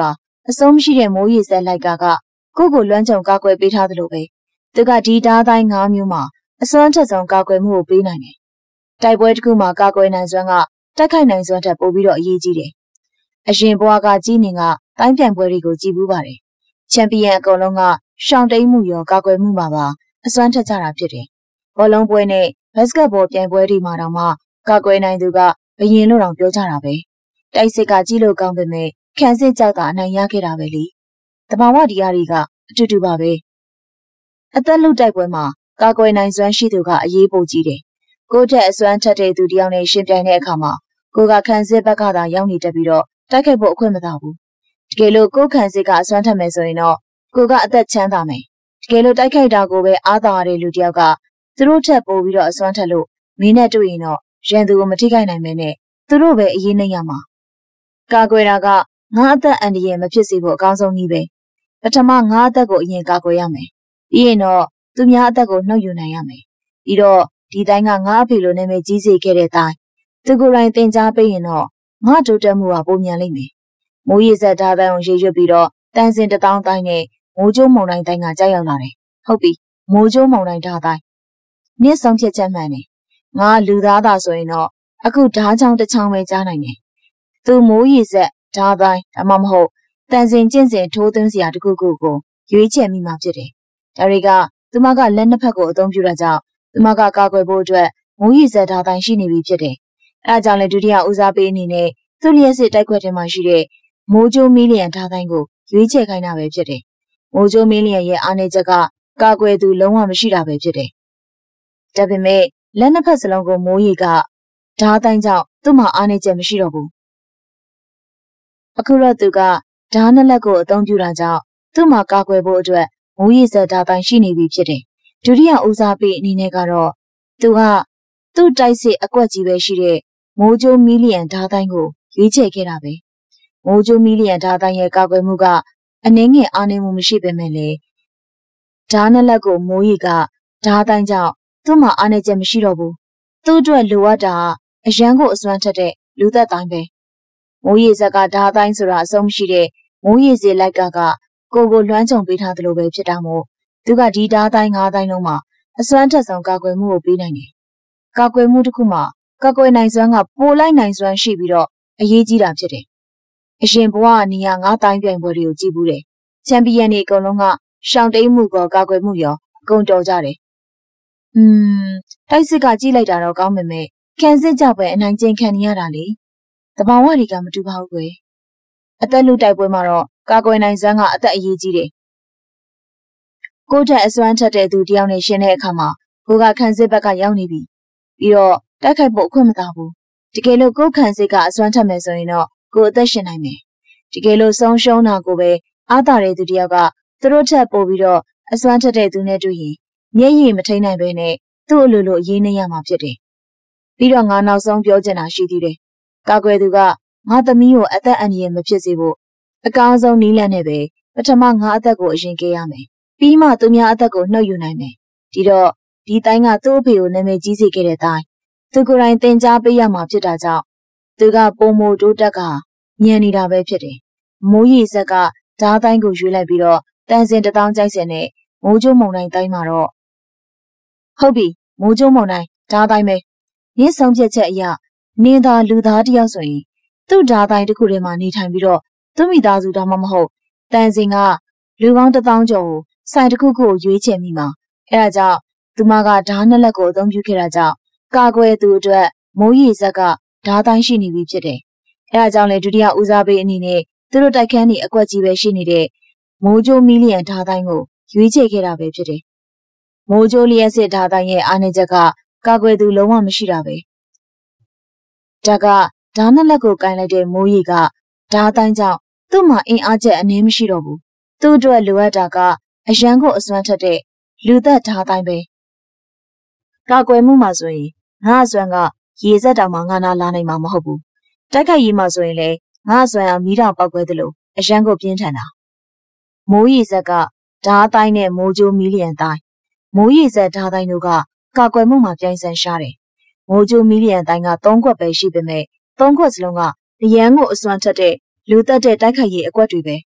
အဆုံးမရှိတဲ့မိုးရေစက်လိုက်ကကကိုယ့်ကိုလွမ်းကြုံကာကွယ်ပေးထားသလိုပဲသူကဒီဓာတ်တိုင်း၅မျိုးမှာအစွမ်းထက်ဆုံးကာကွယ်မှုကိုပေးနိုင်တယ်။တိုက်ပွဲတစ်ခုမှာကာကွယ်နိုင်စွမ်းကတိုက်ခိုက်နိုင်စွမ်းထက်ပိုပြီးတော့အရေးကြီးတယ်။အရင်ဘဝကကြီးနေကတိုင်းပြိုင်ပွဲတွေကိုကြည်ဘူးပါတယ်။ချန်ပီယံအကုန်လုံးကရှောင်းတိန်မှုရောကာကွယ်မှုမှာပါအစွမ်းထက်ကြတာဖြစ်တယ်။ဘောလုံးပွဲနဲ့ဘတ်စကတ်ဘောပြိုင်ပွဲတွေမှာတောင်မှကာကွယ်နိုင်သူကဘယင်လို့တောင်ပြောကြတာပဲ။တိုက်စစ်ကကြီးလို့ကောင်းပေမဲ့ခံစစ်ကြောက်တာအနိုင်ရခဲ့တာပဲလေ။တဘာဝတရားတွေကအတူတူပါပဲ။အသက်လူတိုက်ပွဲမှာကာကွယ်နိုင်စွမ်းရှိသူကအရေးပိုကြီးတယ်။ကိုယ့်ထက်အစွမ်းထက်တဲ့သူတယောက်နဲ့ရှင်ပြိုင်တဲ့အခါမှာကိုကခံစစ်ဘက်ကသာရောက်နေတတ်ပြီးတော့တိုက်ခိုက်ဖို့အခွင့်မသာဘူး။တကယ်လို့ကိုယ်ခံစစ်ကအစွမ်းထက်မယ်ဆိုရင်တော့ကိုကအသက်ချမ်းသာမယ်။တကယ်လို့တိုက်ခိုက်တာကိုပဲအားသာရတဲ့လူတယောက်ကသူတို့ထက်ပိုပြီးတော့အစွမ်းထက်လို့မင်းနဲ့တွေ့ရင်တော့ရန်သူကိုမထိခိုက်နိုင်မဲနဲ့သူတို့ပဲအရေးနှိမ့်ရမှာ။ကာကွယ်တာကငါအသက်အန္တရာယ်မဖြစ်စေဖို့အကောင်းဆုံးနည်းပဲ။ပထမငါအသက်ကိုအရင်ကာကွယ်ရမယ်။ပြီးရင်တော့သူများအသက်ကိုနှုတ်ယူနိုင်ရမယ်။ပြီးတော့ဒီတိုင်းကငါအဖေလိုနာမည်ကြီးစေခဲ့တဲ့တိုင်းသူကိုယ်တိုင်သင်ကြားပေးရင်တော့ငါတိုးတက်မှုကပုံမြန်လိမ့်မယ်။မိုးရေစက်ဓာတ်တိုင်းကိုရေရွတ်ပြီးတော့တန်စင်တထောင်တိုင်းနဲ့မိုးကြိုးမုန်တိုင်းတိုင်းကကြောက်ရောက်လာတယ်။ဟုတ်ပြီမိုးကြိုးမုန်တိုင်းဓာတ်တိုင်းနစ်ဆုံးဖြတ်ချက်မှန်တယ်။ငါလူသားသားဆိုရင်တော့အခုဓာတ်ချောင်းတစ်ချောင်းပဲကြားနိုင်တယ်။သူမိုးရေစက်ဓာတ်တိုင်းဒါမှမဟုတ်တန်စင်ကျင့်စဉ်ထိုးသွင်းစရာတခုခုကိုရွေးချယ်မိမှဖြစ်တယ်။ဒါတွေကသူမကလက်နှစ်ဖက်ကိုအသုံးပြုတာကြောင့်သူမကကာကွယ်ဖို့အတွက်မိုးရေစက်ဓာတ်တိုင်းရှိနေပြီဖြစ်တယ်။အဲဒါကြောင့်လည်းဒုတိယဦးစားပေးအနေနဲ့သူ့လျှက်စစ်တိုက်ခွက်ထဲမှာရှိတဲ့မိုးကြိုးမီလီယံဓာတ်တိုင်းကိုရွေးချယ်ခိုင်းတာပဲဖြစ်တယ်။မိုးကြိုးမီလီယံရဲ့အားနည်းချက်ကကာကွယ်သူလုံးဝမရှိတာပဲဖြစ်တယ်။ဒါပေမဲ့လက်နှစ်ဖက်စလုံးကိုမိုးရေကဓာတ်တိုင်းကြောင့်သူ့မှာအားနည်းချက်မရှိတော့ဘူး။အခုတော့သူကဓာတ်နှစ်လက်ကိုအသုံးပြုတာကြောင့်သူ့မှာကာကွယ်ဖို့အတွက်မိုးရေစက်ဓာတ်တိုင်းရှိနေပြီဖြစ်တယ်။ဒုတိယဦးစားပေးအနေနဲ့ကတော့သူကသူ့တိုက်စစ်အကွက်ကြီးပဲရှိတဲ့မိုးကြိုးမီလီယံဓာတ်တိုင်းကိုရွေးချယ်ခဲ့တာပဲ။မိုးကြိုးမီလီယံဓာတ်တိုင်းရဲ့ကာကွယ်မှုကအနည်းငယ်အားနည်းမှုမရှိပေမဲ့လေဓာတ်နှစ်လက်ကိုမိုးရေကဓာတ်တိုင်းကြောင့်သူ့မှာအားနည်းချက်မရှိတော့ဘူး။သူ့အတွက်လိုအပ်တာအရန်ကိုအစွမ်းထက်တဲ့လူသက်တိုင်းပဲ။မိုးရေစက်ကဓာတ်တိုင်းဆိုတာအဆုံးမရှိတဲ့မိုးရေစေလိုက်ကကကိုကိုလွှမ်းခြုံပေးထားသလိုပဲဖြစ်တာမို့သူကဒီဓာတ်တိုင်း၅တိုင်းလုံးမှာအစွမ်းထက်ဆုံးကာကွယ်မှုကိုပေးနိုင်တယ်။ကာကွယ်မှုတစ်ခုမှာကာကွယ်နိုင်စွမ်းကပိုလိုက်နိုင်စွမ်းရှိပြီးတော့အရေးကြီးတာဖြစ်တယ်။အရင်ဘဝကနေရငါးတိုင်းပြိုင်ပွဲတွေကိုကြည့်ဘူးတယ်။ချန်ပီယံတွေအကုန်လုံးကရှောင်းတိန်မှုကောကာကွယ်မှုရောအကုန်တော်ကြတယ်။อืมတိုက်စစ်ကကြည့်လိုက်တာတော့ကောင်းပေမဲ့ခံစစ်ကြောက်ပဲအနိုင်ကျင့်ခံနေရတာလေ။တဘာဝတွေကမတူပါဘူးကွယ်။အသက်လူတိုက်ပွဲမှာတော့ကာကွယ်နိုင်စွမ်းကအသက်အရေးကြီးတယ်။ကိုယ့်ထက်အစွမ်းထက်တဲ့သူတယောက်နဲ့ရှင်တဲ့အခါမှာကိုကခံစစ်ဘက်ကရောက်နေပြီ။ပြီးတော့တိုက်ခိုက်ဖို့အခွင့်မသာဘူး။တကယ်လို့ကိုယ်ခံစစ်ကအစွမ်းထက်မယ်ဆိုရင်တော့ကိုယ်အသက်ရှင်နိုင်မယ်။တကယ်လို့ဆုံးရှုံးတာကိုပဲအားသာတဲ့သူတယောက်ကသူတို့ထက်ပိုပြီးတော့အစွမ်းထက်တဲ့သူနဲ့တွေ့ရင်မျက်ရည်မထိန်နိုင်ပဲနဲ့သူ့အလိုလိုအရေးနေရမှာဖြစ်တယ်။ပြီးတော့ငါနောက်ဆုံးပြောချင်တာရှိသေးတယ်။ကာကွယ်သူကငါသမီးကိုအသက်အန္တရာယ်မဖြစ်စေဖို့အကောင်းဆုံးနည်းလမ်းနဲ့ပဲပထမငါအသက်ကိုအရင်ကဲရမယ်။ပြီးမှသူများအသက်ကိုနှုတ်ယူနိုင်မယ်။ဒီတော့ဒီတိုင်းကသူ့အဖေကိုနာမည်ကြီးစေခဲ့တဲ့တိုင်းသူကိုယ်တိုင်သင်ကြားပေးရမှာဖြစ်တာကြောင့်သူကပုံမိုတိုးတက်ကညံနေတာပဲဖြစ်တယ်။မိုးရေစက်ကဓာတ်တိုင်းကိုရွေးလိုက်ပြီးတော့တန်စင်တထောင်ကြိုက်စင်နဲ့မိုးကြိုးမုန်တိုင်းတိုင်းမှာတော့ဟုတ်ပြီမိုးကြိုးမုန်တိုင်းဓာတ်တိုင်းပဲရင်းဆုံးဖြတ်ချက်အရနင်းသားလူသားတယောက်ဆိုရင်သူ့ဓာတ်တိုင်းတစ်ခုထဲမှာနေထိုင်ပြီးတော့သူ့မိသားစုဒါမှမဟုတ်တန်စင်ကလူပေါင်းတစ်သောင်းကျော်ကိုဆိုင်တစ်ခုခုကိုရွေးချယ်မိမှာအဲဒါကြောင့်သူမကဓာတ်နှစ်လက်ကိုအသုံးပြုခဲ့တာကြောင့်ကာကွယ်သူအတွက်မိုးရေစက်ကဓာတ်တိုင်းရှိနေပြီဖြစ်တယ်။အဲဒါကြောင့်လေဒုတိယဦးစားပေးအနေနဲ့သူတို့တိုက်ခန်းနေအကွက်ကြီးပဲရှိနေတဲ့မိုးကြိုးမီလီယံဓာတ်တိုင်းကိုရွေးချယ်ခဲ့တာပဲဖြစ်တယ်။မိုးကြိုးလျက်စစ်ဓာတ်တိုင်းရဲ့အားနည်းချက်ကကာကွယ်သူလုံးဝမရှိတာပဲ။ဒါကဓာတ်နှစ်လက်ကိုကင်လိုက်တဲ့မိုးရေကဓာတ်တိုင်းကြောင့်သူ့မှာအင်အားချက်အနည်းမရှိတော့ဘူး။သူ့အတွက်လိုအပ်တာကအရန်ကိုအစွမ်းထက်တဲ့လူသက်ဓာတ်တိုင်းပဲ။ကာကွယ်မှုမှာဆိုရင်ငါအစွမ်းကရေစက်တောင်မှငါနာလာနိုင်မှာမဟုတ်ဘူး။တိုက်ခိုက်ရေးမှာဆိုရင်လေငါအစွမ်းအမီးတောင်ပောက်ကွဲသလိုအရန်ကိုပြင်းထန်တာ။မိုးရေစက်ကဓာတ်တိုင်းနဲ့မိုးကြိုးမီလီယံတိုင်းမိုးရေစက်ဓာတ်တိုင်းတို့ကကာကွယ်မှုမှာပြိုင်ဆိုင်ရှားတယ်။မိုးကြိုးမီလီယံတိုင်းကသုံးခွက်ပဲရှိပေမဲ့သုံးခွက်စလုံးကအရန်ကိုအစွမ်းထက်တဲ့လူသက်တဲ့တိုက်ခိုက်ရေးအကွက်တွေပဲ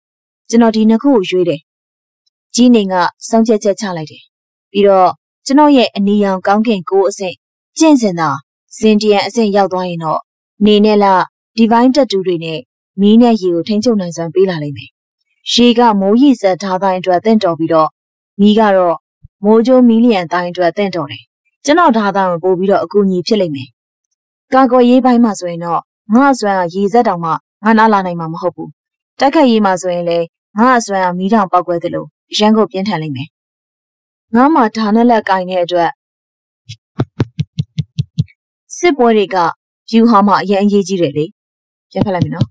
ကျွန်တော်ဒီနှစ်ခုကိုရွေးတယ်ကြီးနေကစောင့်ချက်ချက်ချလိုက်တယ်ပြီးတော့ကျွန်တော်ရဲ့အနီရောင်ကောင်းကင်ကိုအဆင့်ကျင့်စဉ်သာစင်တီယန်အဆင့်ရောက်သွားရင်တော့နေနဲ့လားဒီဗိုင်းတက်တူတွေနဲ့မီးနဲ့ရေကိုထိန်းချုပ်နိုင်စွမ်းပေးလာလိမ့်မယ်ရေကမိုးရီစက်ထားတိုင်းအတွက်တင့်တော်ပြီးတော့မီးကတော့မိုးကြိုးမီလီယံတိုင်းအတွက်တင့်တော်တယ်ကျွန်တော်ထားတိုင်းကိုပို့ပြီးတော့အကူအညီဖြစ်လိမ့်မယ်ကာကွယ်ရေးပိုင်းမှာဆိုရင်တော့ငါ့အစွမ်းကရေစက်တောင်မှငါနားလာနိုင်မှာမဟုတ်ဘူးတိုက်ခိုက်ရေးမှာဆိုရင်လေငါ့အစွမ်းကမီးတောင်ပောက်ကွဲသလိုရန်ကုန်ပြင်းထန်လိမ့်မယ်ငါမှဓာနဲ့လက်ကင်တဲ့အတွက်စစ်ပွဲတွေကယူဟာမှအရင်အရေးကြီးတယ်လေပြန်ဖက်လိုက်မယ်နော်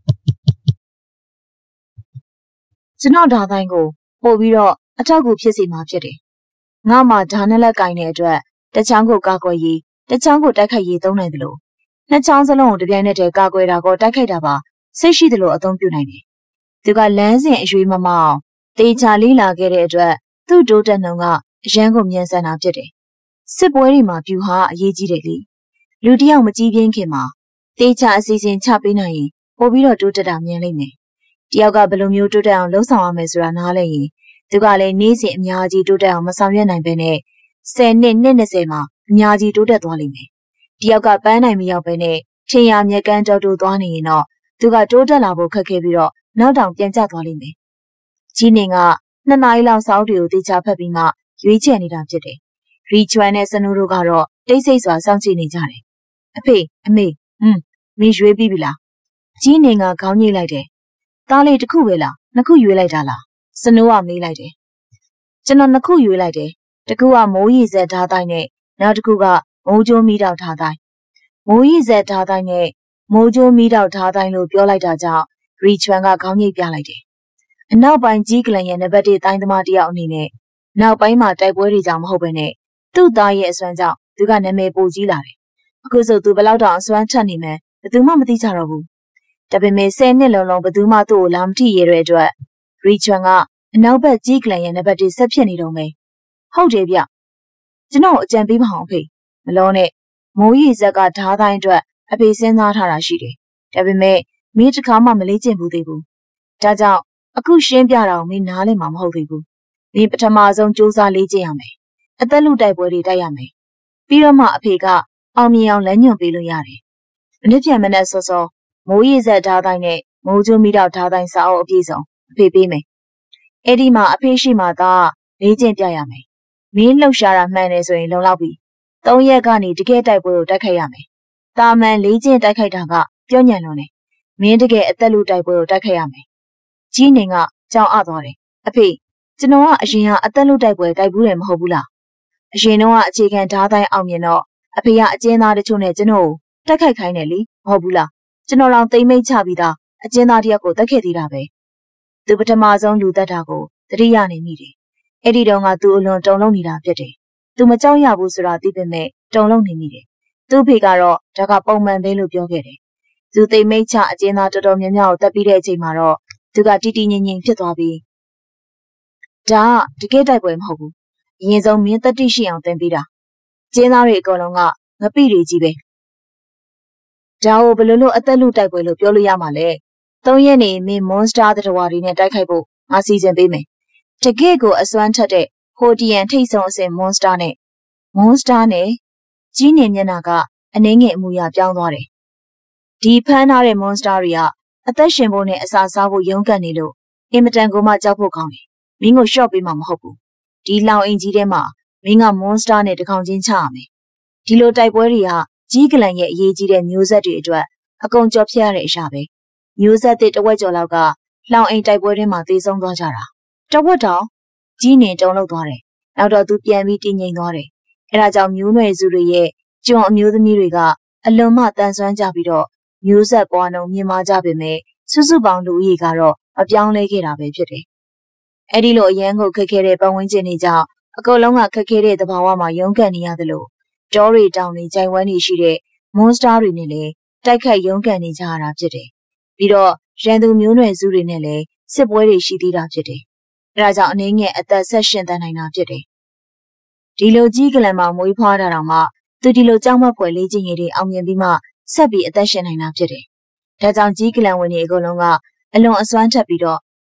ကျွန်တော်ဓာတိုင်းကိုပို့ပြီးတော့အထောက်အကူဖြစ်စေမှာဖြစ်တယ်ငါမှဓာနဲ့လက်ကင်တဲ့အတွက်တချောင်းကိုကာကွယ်ရေးတချောင်းကိုတိုက်ခိုက်ရေးသုံးနိုင်တယ်လို့နှစ်ချောင်းစလုံးကိုတပြိုင်နက်တည်းကာကွယ်တာကိုတိုက်ခိုက်တာပါစိတ်ရှိတယ်လို့အသုံးပြုနိုင်တယ်သူကလမ်းစဉ်အရွေးမမအောင်တေချာလေးလာခဲ့တဲ့အတွက်သူ့တိုးတက်နှုန်းကအရန်ကိုမြန်ဆန်တာဖြစ်တယ်စစ်ပွဲတွေမှာပြူဟာအရေးကြီးတယ်လေလူတယောက်မကြည့်ပြင်းခင်မှာတေချာအစီအစဉ်ချပေးနိုင်ရင်ပို့ပြီးတော့တိုးတက်တာမြန်လိမ့်မယ်တယောက်ကဘယ်လိုမျိုးတိုးတက်အောင်လှုပ်ဆောင်ရမယ်ဆိုတာနားလည်ရင်သူကလည်းနေ့စဉ်အများကြီးတိုးတက်အောင်မဆောင်ရွက်နိုင်ဘဲနဲ့ဆယ်နှစ်နှစ်၂၀မှာအများကြီးတိုးတက်သွားလိမ့်မယ်တယောက်ကပန်းနိုင်မရောက်ဘဲနဲ့ထင်ရမြက်ကန်းတောတိုးသွားနေရင်တော့သူကတိုးတက်လာဖို့ခက်ခဲပြီးတော့နောက်တောင်ပြန်ကျသွားလိမ့်မယ်ကြီးနေကနှစ်နာရီလောက်စောင်းတွေကိုတေချာဖက်ပြီးမှရွေးချယ်နေတာဖြစ်တယ်ရီချွမ်နဲ့စနူးတို့ကတော့တိတ်ဆိတ်စွာစောင့်ကြည့်နေကြတယ်အဖေအမေဟွန်းမင်းရွေးပြီးပြီလားကြီးနေကခေါင်းညှိလိုက်တယ်သားလေးတစ်ခုပဲလားနှစ်ခုရွေးလိုက်တာလားစနူးကမေးလိုက်တယ်ကျွန်တော်နှစ်ခုရွေးလိုက်တယ်တစ်ခုကမိုးရီစက်ဓာတ်တိုင်းနဲ့နောက်တစ်ခုကမိုးကြိုးမီးတောက်ဓာတ်တိုင်းမိုးရီစက်ဓာတ်တိုင်းနဲ့မိုးကြိုးမီးတောက်ဓာတ်တိုင်းလို့ပြောလိုက်တာကြောင့်ရီချွမ်ကခေါင်းညှိပြလိုက်တယ်အနောက်ပိုင်းကြီးကလန်ရဲ့နံပါတ်တစ်တိုင်းသမားတယောက်အနေနဲ့နောက်ပိုင်းမှာတိုက်ပွဲတွေကြောင့်မဟုတ်ဘဲနဲ့သူ့သားရဲ့အစွမ်းကြောင့်သူကနာမည်ပိုကြီးလာတယ်အခုဆိုသူဘယ်လောက်တောင်အစွမ်းထက်နေမှန်းဘယ်သူမှမသိကြတော့ဘူးဒါပေမဲ့ဆယ်နှစ်လုံးလုံးဘယ်သူမှသူ့ကိုလာမထိရတဲ့အတွက်ရီချွမ်ကအနောက်ဘက်ကြီးကလန်ရဲ့နံပါတ်တစ်ဆက်ဖြစ်နေတော့မယ်ဟုတ်တယ်ဗျကျွန်တော်အကြံပေးမအောင်ဖေမလုံးနဲ့မိုးရီဇက်ကဓားတိုင်းအတွက်အဖေစဉ်းစားထားတာရှိတယ်ဒါပေမဲ့မင်းတစ်ခါမှမလေးကျင့်ဘူးသေးဘူးဒါကြောင့်အခုရှင်းပြတာကိုမင်းနားလည်မှာမဟုတ်သေးဘူးမင်းပထမဆုံးစူးစမ်းလေ့ကျင့်ရမယ်အသက်လူတိုက်ပွဲတွေတိုက်ရမယ်ပြီးတော့မှအဖေကအောင်မြင်အောင်လမ်းညွှန်ပေးလို့ရတယ်မနေ့ပြန်မနေ့စောစောမိုးရီဇက်ဓားတိုင်းနဲ့မိုးကြိုးမီးတောက်ဓားတိုင်းစာအုပ်အပြည့်စုံအဖေပေးမယ်အဲ့ဒီမှာအဖေရှိမှသာလေ့ကျင့်ပြရမယ်မင်းလှုပ်ရှားတာမှန်တယ်ဆိုရင်လုံလောက်ပြီသုံးရက်ကနေတကယ်တိုက်ပွဲကိုတိုက်ခိုက်ရမယ်တာမန်လေ့ကျင့်တိုက်ခိုက်တာကပြောညံ့လွန်တယ်မင်းတကယ်အသက်လူတိုက်ပွဲကိုတိုက်ခိုက်ရမယ်ကြီးနေကကြောင်အသွားတယ်အဖေကျွန်တော်ကအရင်ကအသက်လူတိုက်ပွဲတိုက်ဘူးတယ်မဟုတ်ဘူးလားအရင်တော့အခြေခံဓာတ်တိုင်းအောင်မြင်တော့အဖေကအကျဉ်းသားတချို့နဲ့ကျွန်တော်ကိုတိုက်ခိုက်ခိုင်းတယ်လေမဟုတ်ဘူးလားကျွန်တော်တော့သိမ့်မိတ်ချပြီးသားအကျဉ်းသားတယောက်ကိုတိုက်ခဲ့သေးတာပဲသူပထမဆုံးလူသက်တာကိုသတိရနေမိတယ်အဲ့ဒီတော့ကသူအလွန်တုန်လှုပ်နေတာဖြစ်တယ်သူမကြောက်ရဘူးဆိုတာသိပေမဲ့တုန်လှုပ်နေမိတယ်သူ့ဖေကတော့ဒါကပုံမှန်ပဲလို့ပြောခဲ့တယ်သူသိမ့်မိတ်ချအကျဉ်းသားတော်တော်များများကိုတက်ပြီးတဲ့အချိန်မှာတော့သူကတီတီငိမ့်ငိမ့်ဖြစ်သွားပြီးဒါကတကယ်တိုက်ပွဲမဟုတ်ဘူးအရင်ဆုံးမင်းတတိရှိအောင်သင်ပေးတာကျင်းသားတွေအကုန်လုံးကငပိတွေကြီးပဲဒါကိုဘယ်လိုလုပ်အသက်လူတိုက်ပွဲလို့ပြောလို့ရမှာလဲသုံးရက်နေမင်းမွန်စတာတတော်တွေနဲ့တိုက်ခိုက်ဖို့ငါစီစဉ်ပေးမယ်တကယ့်ကိုအစွမ်းထက်တဲ့ဟိုတီယန်ထိတ်ဆုံးအစင်မွန်စတာနဲ့မွန်စတာနဲ့ကြီးနေမျက်နှာကအနှင်းငယ်အမူအရာပြောင်းသွားတယ်ဒီဖမ်းထားတဲ့မွန်စတာတွေကအသက်ရှင်ဖို့နဲ့အစာစားဖို့ရုန်းကန်နေလို့အင်မတန်ကိုမှကြောက်ဖို့ကောင်းတယ်မင်းကိုရှော့ပေးမှာမဟုတ်ဘူးဒီလောင်အင်ကြီးထဲမှာမင်းကမွန်စတာနဲ့တကောင်ချင်းချရမယ်ဒီလိုတိုက်ပွဲတွေကကြီးကလန်ရဲ့အရေးကြီးတဲ့မျိုးဆက်တွေအတွက်အကုန်ကြော်ဖြတ်ရတဲ့အရာပဲမျိုးဆက်တဲ့တဝက်ကျော်လောက်ကလောင်အိမ်တိုက်ပွဲတွေမှာသေဆုံးသွားကြတာတဝက်တောင်ကြီးနေတုံလောက်သွားတယ်နောက်တော့သူပြန်ပြီးတည်ငြိမ်သွားတယ်အဲဒါကြောင့်မျိုးနွယ်စုတွေရဲ့ကျွန်အမျိုးသမီးတွေကအလွန်မှတန်ဆွမ်းကြပြီးတော့မျိုးဆက်ပွားနှုန်းမြင့်မားကြပေမဲ့စုစုပေါင်းလူဦးရေကတော့မပြောင်းလဲခဲ့တာပဲဖြစ်တယ်အဲ့ဒီလိုအရန်ကိုခက်ခဲတဲ့ပတ်ဝန်းကျင်တွေကြောင့်အကုန်လုံးကခက်ခဲတဲ့သဘာဝမှာရုန်းကန်နေရတယ်လို့တောတွေတောင်တွေကြိုင်ဝမ်းတွေရှိတဲ့မွန်စတာတွေနဲ့လည်းတိုက်ခိုက်ရုန်းကန်နေကြရတာဖြစ်တယ်ပြီးတော့ရန်သူမျိုးနွယ်စုတွေနဲ့လည်းစစ်ပွဲတွေရှိသေးတာဖြစ်တယ်အဲဒါကြောင့်အနေငယ်အသက်ဆက်ရှင်သန်နိုင်တာဖြစ်တယ်ဒီလိုကြီးကလန်မှာမွေးဖွားတာတောင်မှသူဒီလိုကြောက်မက်ဖွယ်လေးချင်းကြီးတွေအောင်မြင်ပြီးမှဆက်ပြီးအသက်ရှင်နိုင်တာဖြစ်တယ်ဒါကြောင့်ကြီးကလန်ဝင်တွေအကုန်လုံးကအလွန်အစွမ်းထက်ပြီးတော့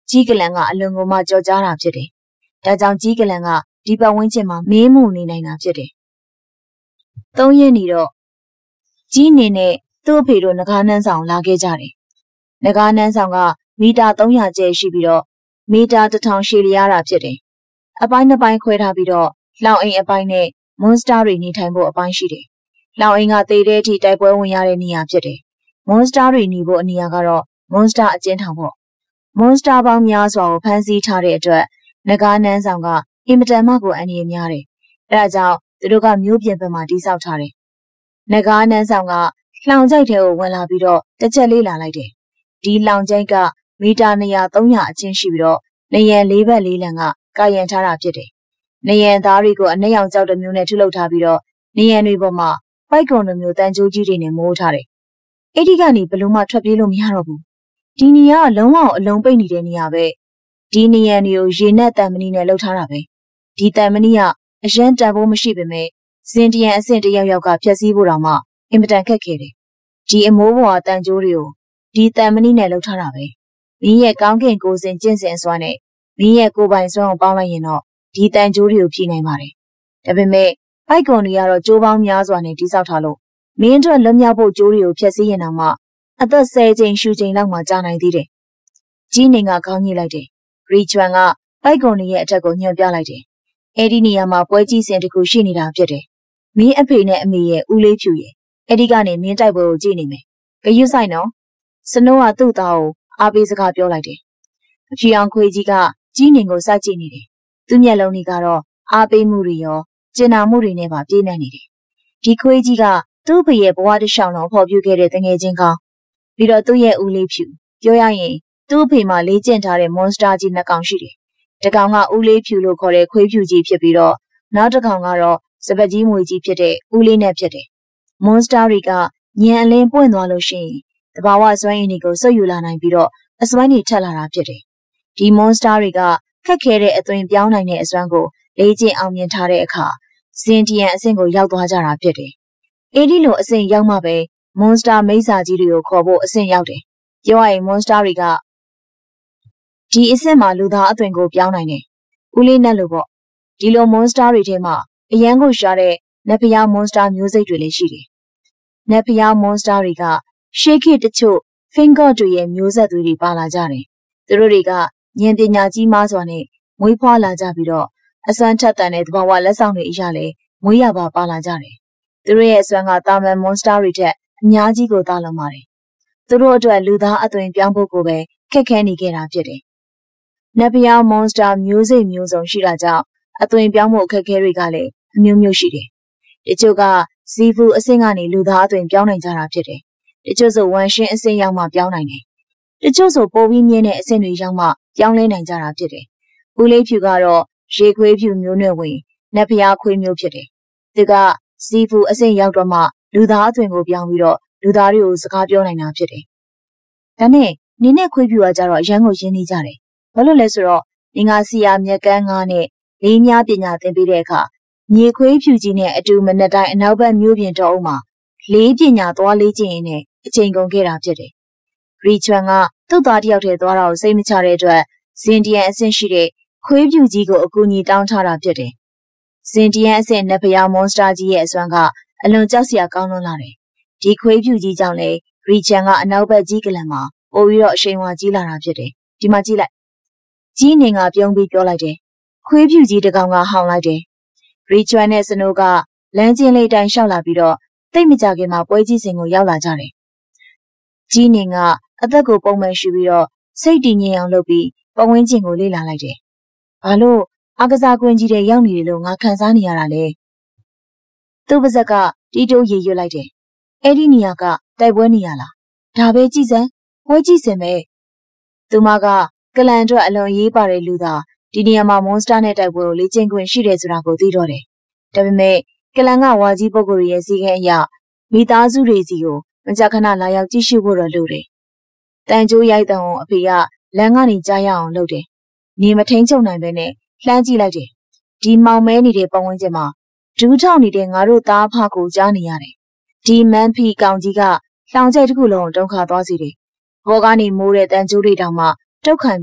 ကြီးကလန်ကအလွန်ကိုမှကြော်ကြားတာဖြစ်တယ်။ဒါကြောင့်ကြီးကလန်ကဒီပတ်ဝန်းကျင်မှာမေးမှုနေနိုင်တာဖြစ်တယ်။သုံးရက်နေတော့ကြီးနေနဲ့သူ့အဖေတို့ငကားနှန်းဆောင်လာခဲ့ကြတယ်။ငကားနှန်းဆောင်ကမီတာသုံးရာကျဲရှိပြီးတော့မီတာတစ်ထောင်ရှည်လျားတာဖြစ်တယ်။အပိုင်းနှစ်ပိုင်းခွဲထားပြီးတော့လောင်အိမ်အပိုင်းနဲ့မွန်စတာတွေနေထိုင်ဖို့အပိုင်းရှိတယ်။လောင်အိမ်ကသေတဲ့အထိတိုက်ပွဲဝင်ရတဲ့နေရာဖြစ်တယ်။မွန်စတာတွေနေဖို့အနေရာကတော့မွန်စတာအကျဉ်းထောင်ပေါ့။မွန်စတာပေါင်းများစွာကိုဖမ်းဆီးထားတဲ့အတွက်ငကားနှန်းဆောင်ကအင်မတန်မှကိုအန္တရာယ်များတယ်။အဲဒါကြောင့်သူတို့ကမျိုးပြင်ဘက်မှာတိစောက်ထားတယ်။ငကားနှန်းဆောင်ကလောင်ကျိုက်ထဲကိုဝင်လာပြီးတော့တစ်ချက်လေးလာလိုက်တယ်။ဒီလောင်ကျိုက်ကမီတာနှစ်ရာသုံးရာအချင်းရှိပြီးတော့နေရန်လေးဘက်လေးလံကကာယံထားတာဖြစ်တယ်။နေရန်သားတွေကိုအနှက်ရောင်ကြောက်တစ်မျိုးနဲ့ထုလုပ်ထားပြီးတော့နေရန်တွေပေါ်မှာပိုက်ကုံလိုမျိုးတန်ကြိုးကြီးတွေနဲ့မိုးထားတယ်။အဲ့ဒီကနေဘလို့မှထွက်ပြေးလို့မရတော့ဘူး။ဒီနေရာကလုံးဝအလုံးပိတ်နေတဲ့နေရာပဲ။ဒီနေရန်တွေကိုရေနဲ့တန်မဏိနဲ့လှုပ်ထားတာပဲ။ဒီတန်မဏိကအရန်တန်ဖို့မရှိပေမဲ့စင်တရန်အဆင့်တယောက်ယောက်ကဖြက်စီးဖို့တောင်မှအင်မတန်ခက်ခဲတယ်။ဒီအမိုးပေါ်ကတန်ကြိုးတွေကိုဒီတန်မဏိနဲ့လှုပ်ထားတာပဲ။မင်းရဲ့ကောင်းကင်ကိုယ်စင်ကျင့်စဉ်အစွမ်းနဲ့မင်းရဲ့ကိုယ်ပိုင်စွမ်းကိုပေါင်းလိုက်ရင်တော့ဒီတန်ကြိုးတွေကိုဖြည့်နိုင်ပါတယ်။ဒါပေမဲ့ပိုက်ကွန်တွေကတော့ကြိုးပေါင်းများစွာနဲ့တိစောက်ထားလို့မင်းတို့လွတ်မြောက်ဖို့ကြိုးတွေကိုဖျက်ဆီးရင်တော့မှအသက်ဆယ်ချိန်ရှူချိန်လောက်မှကြာနိုင်သေးတယ်။ကြီးနေကခေါင်းညှိလိုက်တယ်။ဂရီချွမ်ကပိုက်ကွန်တွေရဲ့အထက်ကိုညွှန်ပြလိုက်တယ်။အဲဒီနေရာမှာပွဲကြီးစင်တစ်ခုရှိနေတာဖြစ်တယ်။မင်းအဖေနဲ့အမေရဲ့ဦးလေးဖြူရဲ့အဲဒီကနေမင်းတိုက်ပွဲကိုကြည့်နေမယ်။ဂယွတ်ဆိုင်နော်။စနိုးကသူ့သားကိုအားပေးစကားပြောလိုက်တယ်။အဖြူအောင်ခွေကြီးကကြီးနေကိုစကြည့်နေတယ်။သူ့မျက်လုံးတွေကတော့အားပေးမှုတွေရောကျင်နာမှုတွေနဲ့ပါပြည့်နှက်နေတယ်။ဒီခွေးကြီးကသူ့ဖေရဲ့ဘဝတစ်လျှောက်လုံးဖော်ပြခဲ့တဲ့တငယ်ချင်းကောင်းပြီးတော့သူ့ရဲ့ဦးလေးဖြူပြောရရင်သူ့ဖေမှာလေးကျင့်ထားတဲ့မွန်စတာကြီးနှစ်ကောင်ရှိတယ်။တစ်ကောင်ကဦးလေးဖြူလို့ခေါ်တဲ့ခွေးဖြူကြီးဖြစ်ပြီးတော့နောက်တစ်ကောင်ကတော့စပက်ကြီးမွေကြီးဖြစ်တဲ့ဦးလေးနဲ့ဖြစ်တယ်။မွန်စတာတွေကညံအလင်းပွင့်သွားလို့ရှိရင်တဘာဝစွမ်းရည်တွေကိုစုပ်ယူလာနိုင်ပြီးတော့အစွမ်းတွေထက်လာတာဖြစ်တယ်။ဒီမွန်စတာတွေကခက်ခဲတဲ့အသွင်ပြောင်းနိုင်တဲ့အစွမ်းကိုလေ့ကျင့်အောင်မြင်ထားတဲ့အခါစင်တီယန်အဆင့်ကိုရောက်သွားကြတာဖြစ်တယ်။အဲဒီလိုအဆင့်ရောက်မှပဲမွန်စတာမိစ္ဆာကြီးတွေကိုခေါ်ဖို့အဆင့်ရောက်တယ်။ပြောရရင်မွန်စတာတွေကဒီအဆင့်မှာလူသားအသွင်ကိုပြောင်းနိုင်တယ်။ဦးလေးနဲ့လို့ပေါ့။ဒီလိုမွန်စတာတွေထဲမှာအရန်ကိုရှားတဲ့နက်ဖျားမွန်စတာမျိုးစိတ်တွေလည်းရှိတယ်။နက်ဖျားမွန်စတာတွေကရှေးခေတ်တချို့ဖင်ကော့တွေရဲ့မျိုးဆက်သွေးတွေပါလာကြတယ်။သူတို့တွေကဉာဏ်ပညာကြီးမားစွာနဲ့မွေးဖွားလာကြပြီးတော့အစွမ်းထက်သန်တဲ့သဘာဝလက်ဆောင်တွေအရာလည်းမွေးရပါပါလာကြတယ်။သူတို့ရဲ့အစွမ်းကတာမန်မွန်စတာတွေထက်အများကြီးကိုသာလွန်ပါတယ်။သူတို့အတွက်လူသားအသွင်ပြောင်းဖို့ကိုပဲခက်ခဲနေခဲ့တာဖြစ်တယ်။နက်ဖျားမွန်စတာမျိုးစိတ်မျိုးစုံရှိတာကြောင့်အသွင်ပြောင်းဖို့အခက်အခဲတွေကလည်းအမျိုးမျိုးရှိတယ်။တချို့ကစီဖူအဆင့်ကနေလူသားအသွင်ပြောင်းနိုင်ကြတာဖြစ်တယ်။တချို့ဆိုဝမ်ရှင်းအဆင့်ရောက်မှပြောင်းနိုင်တယ်။တချို့ဆိုပိုပြီးမြင့်တဲ့အဆင့်တွေရောက်မှပြောင်းလဲနိုင်ကြတာဖြစ်တယ်။ဦးလေးဖြူကတော့ရေခွေးဖြူမျိုးနွယ်ဝင်နက်ဖျားခွေးမျိုးဖြစ်တယ်။သူကစီဖူအဆင့်ရောက်တော့မှလူသားအသွင်ကိုပြောင်းပြီးတော့လူသားတွေကိုစကားပြောနိုင်တာဖြစ်တယ်။ဒါနဲ့နင်းနဲ့ခွေးဖြူကကြတော့အရန်ကိုရင်းနှီးကြတယ်။ဘာလို့လဲဆိုတော့နင်ကစီယာမြက်ကန်းငါးနဲ့လေးများပညာသင်ပေးတဲ့အခါမြေခွေးဖြူကြီးနဲ့အတူမနက်တိုင်းအနောက်ဘက်မြို့ပြင်တော်အုပ်မှာလေးပညာသွားလေးကျင့်ရင်းနဲ့အချိန်ကုန်ခဲ့တာဖြစ်တယ်။ဂရီချွမ်ကသူ့သားတယောက်တည်းသွားတာကိုစိတ်မချတဲ့အတွက်စင်တီယန်အဆင့်ရှိတဲ့ခွေးဖြူကြီးကိုအကူအညီတောင်းထားတာဖြစ်တယ်။စင်တီယန်အဆင့်နက်ဖျားမွန်စတာကြီးရဲ့အစွမ်းကအလွန်ကြောက်စရာကောင်းလွန်းလာတယ်။ဒီခွေးဖြူကြီးကြောင့်လေဂရီချန်ကအနောက်ဘက်ကြီးကလန်မှာပိုပြီးတော့အရှိန်ဝါကြီးလာတာဖြစ်တယ်။ဒီမှာကြည့်လိုက်။ကြီးနေကပြုံးပြီးပြောလိုက်တယ်။ခွေးဖြူကြီးတစ်ကောင်ကဟောင်းလိုက်တယ်။ဂရီချန်နဲ့စနိုးကလမ်းချင်းလေးတိုင်းလျှောက်လာပြီးတော့တိတ်မကြခင်မှာပွဲကြီးစင်ကိုရောက်လာကြတယ်။ကြီးနေကအသက်ကိုပုံမှန်ရှူပြီးတော့စိတ်တည်ငြိမ်အောင်လုပ်ပြီးပတ်ဝန်းကျင်ကိုလေ့လာလိုက်တယ်။ဘာလို့အားကစားကွင်းကြီးတွေရောက်နေတယ်လို့ငါခံစားနေရတာလဲ။သူ့ပါဇက်ကတီးတိုးရေရွတ်လိုက်တယ်။အဲ့ဒီနေရာကတိုက်ပွဲနေရလား။ဒါပဲကြည်စမ်းပွဲကြည့်စင်ပဲ။သူမကကလန်အတွက်အလွန်ရေးပါတဲ့လူသားဒီနေရာမှာမွန်စတာနဲ့တိုက်ပွဲကိုလေ့ကျင့်ခွင့်ရှိတယ်ဆိုတာကိုသိတော့တယ်။ဒါပေမဲ့ကလန်ကဝါကြီးပုဂ္ဂိုလ်ရဲ့စီကံအရမိသားစုတွေစီကိုမကြာခဏလာရောက်ကြည့်ရှုဖို့တော့လိုတယ်။တန်ကြိုးရိုက်တဲ့အောင်အဖေကလမ်းကနေကြားရအောင်လုပ်တယ်။နေမထိန်ချုပ်နိုင်ပဲနဲ့လှမ်းကြည့်လိုက်တယ်။ဒီမောင်မဲနေတဲ့ပတ်ဝန်းကျင်မှာဒူးထောင်နေတဲ့ငါတို့သားဖကိုကြားနေရတယ်။ဒီမန်းဖီကောင်ကြီးကလောင်ကျိတ်တစ်ခုလုံးကိုတုံခါသွားစီတယ်။ဘောကနေမိုးတဲ့တန်ကြိုးတွေတောင်မှတုတ်ခံပြီး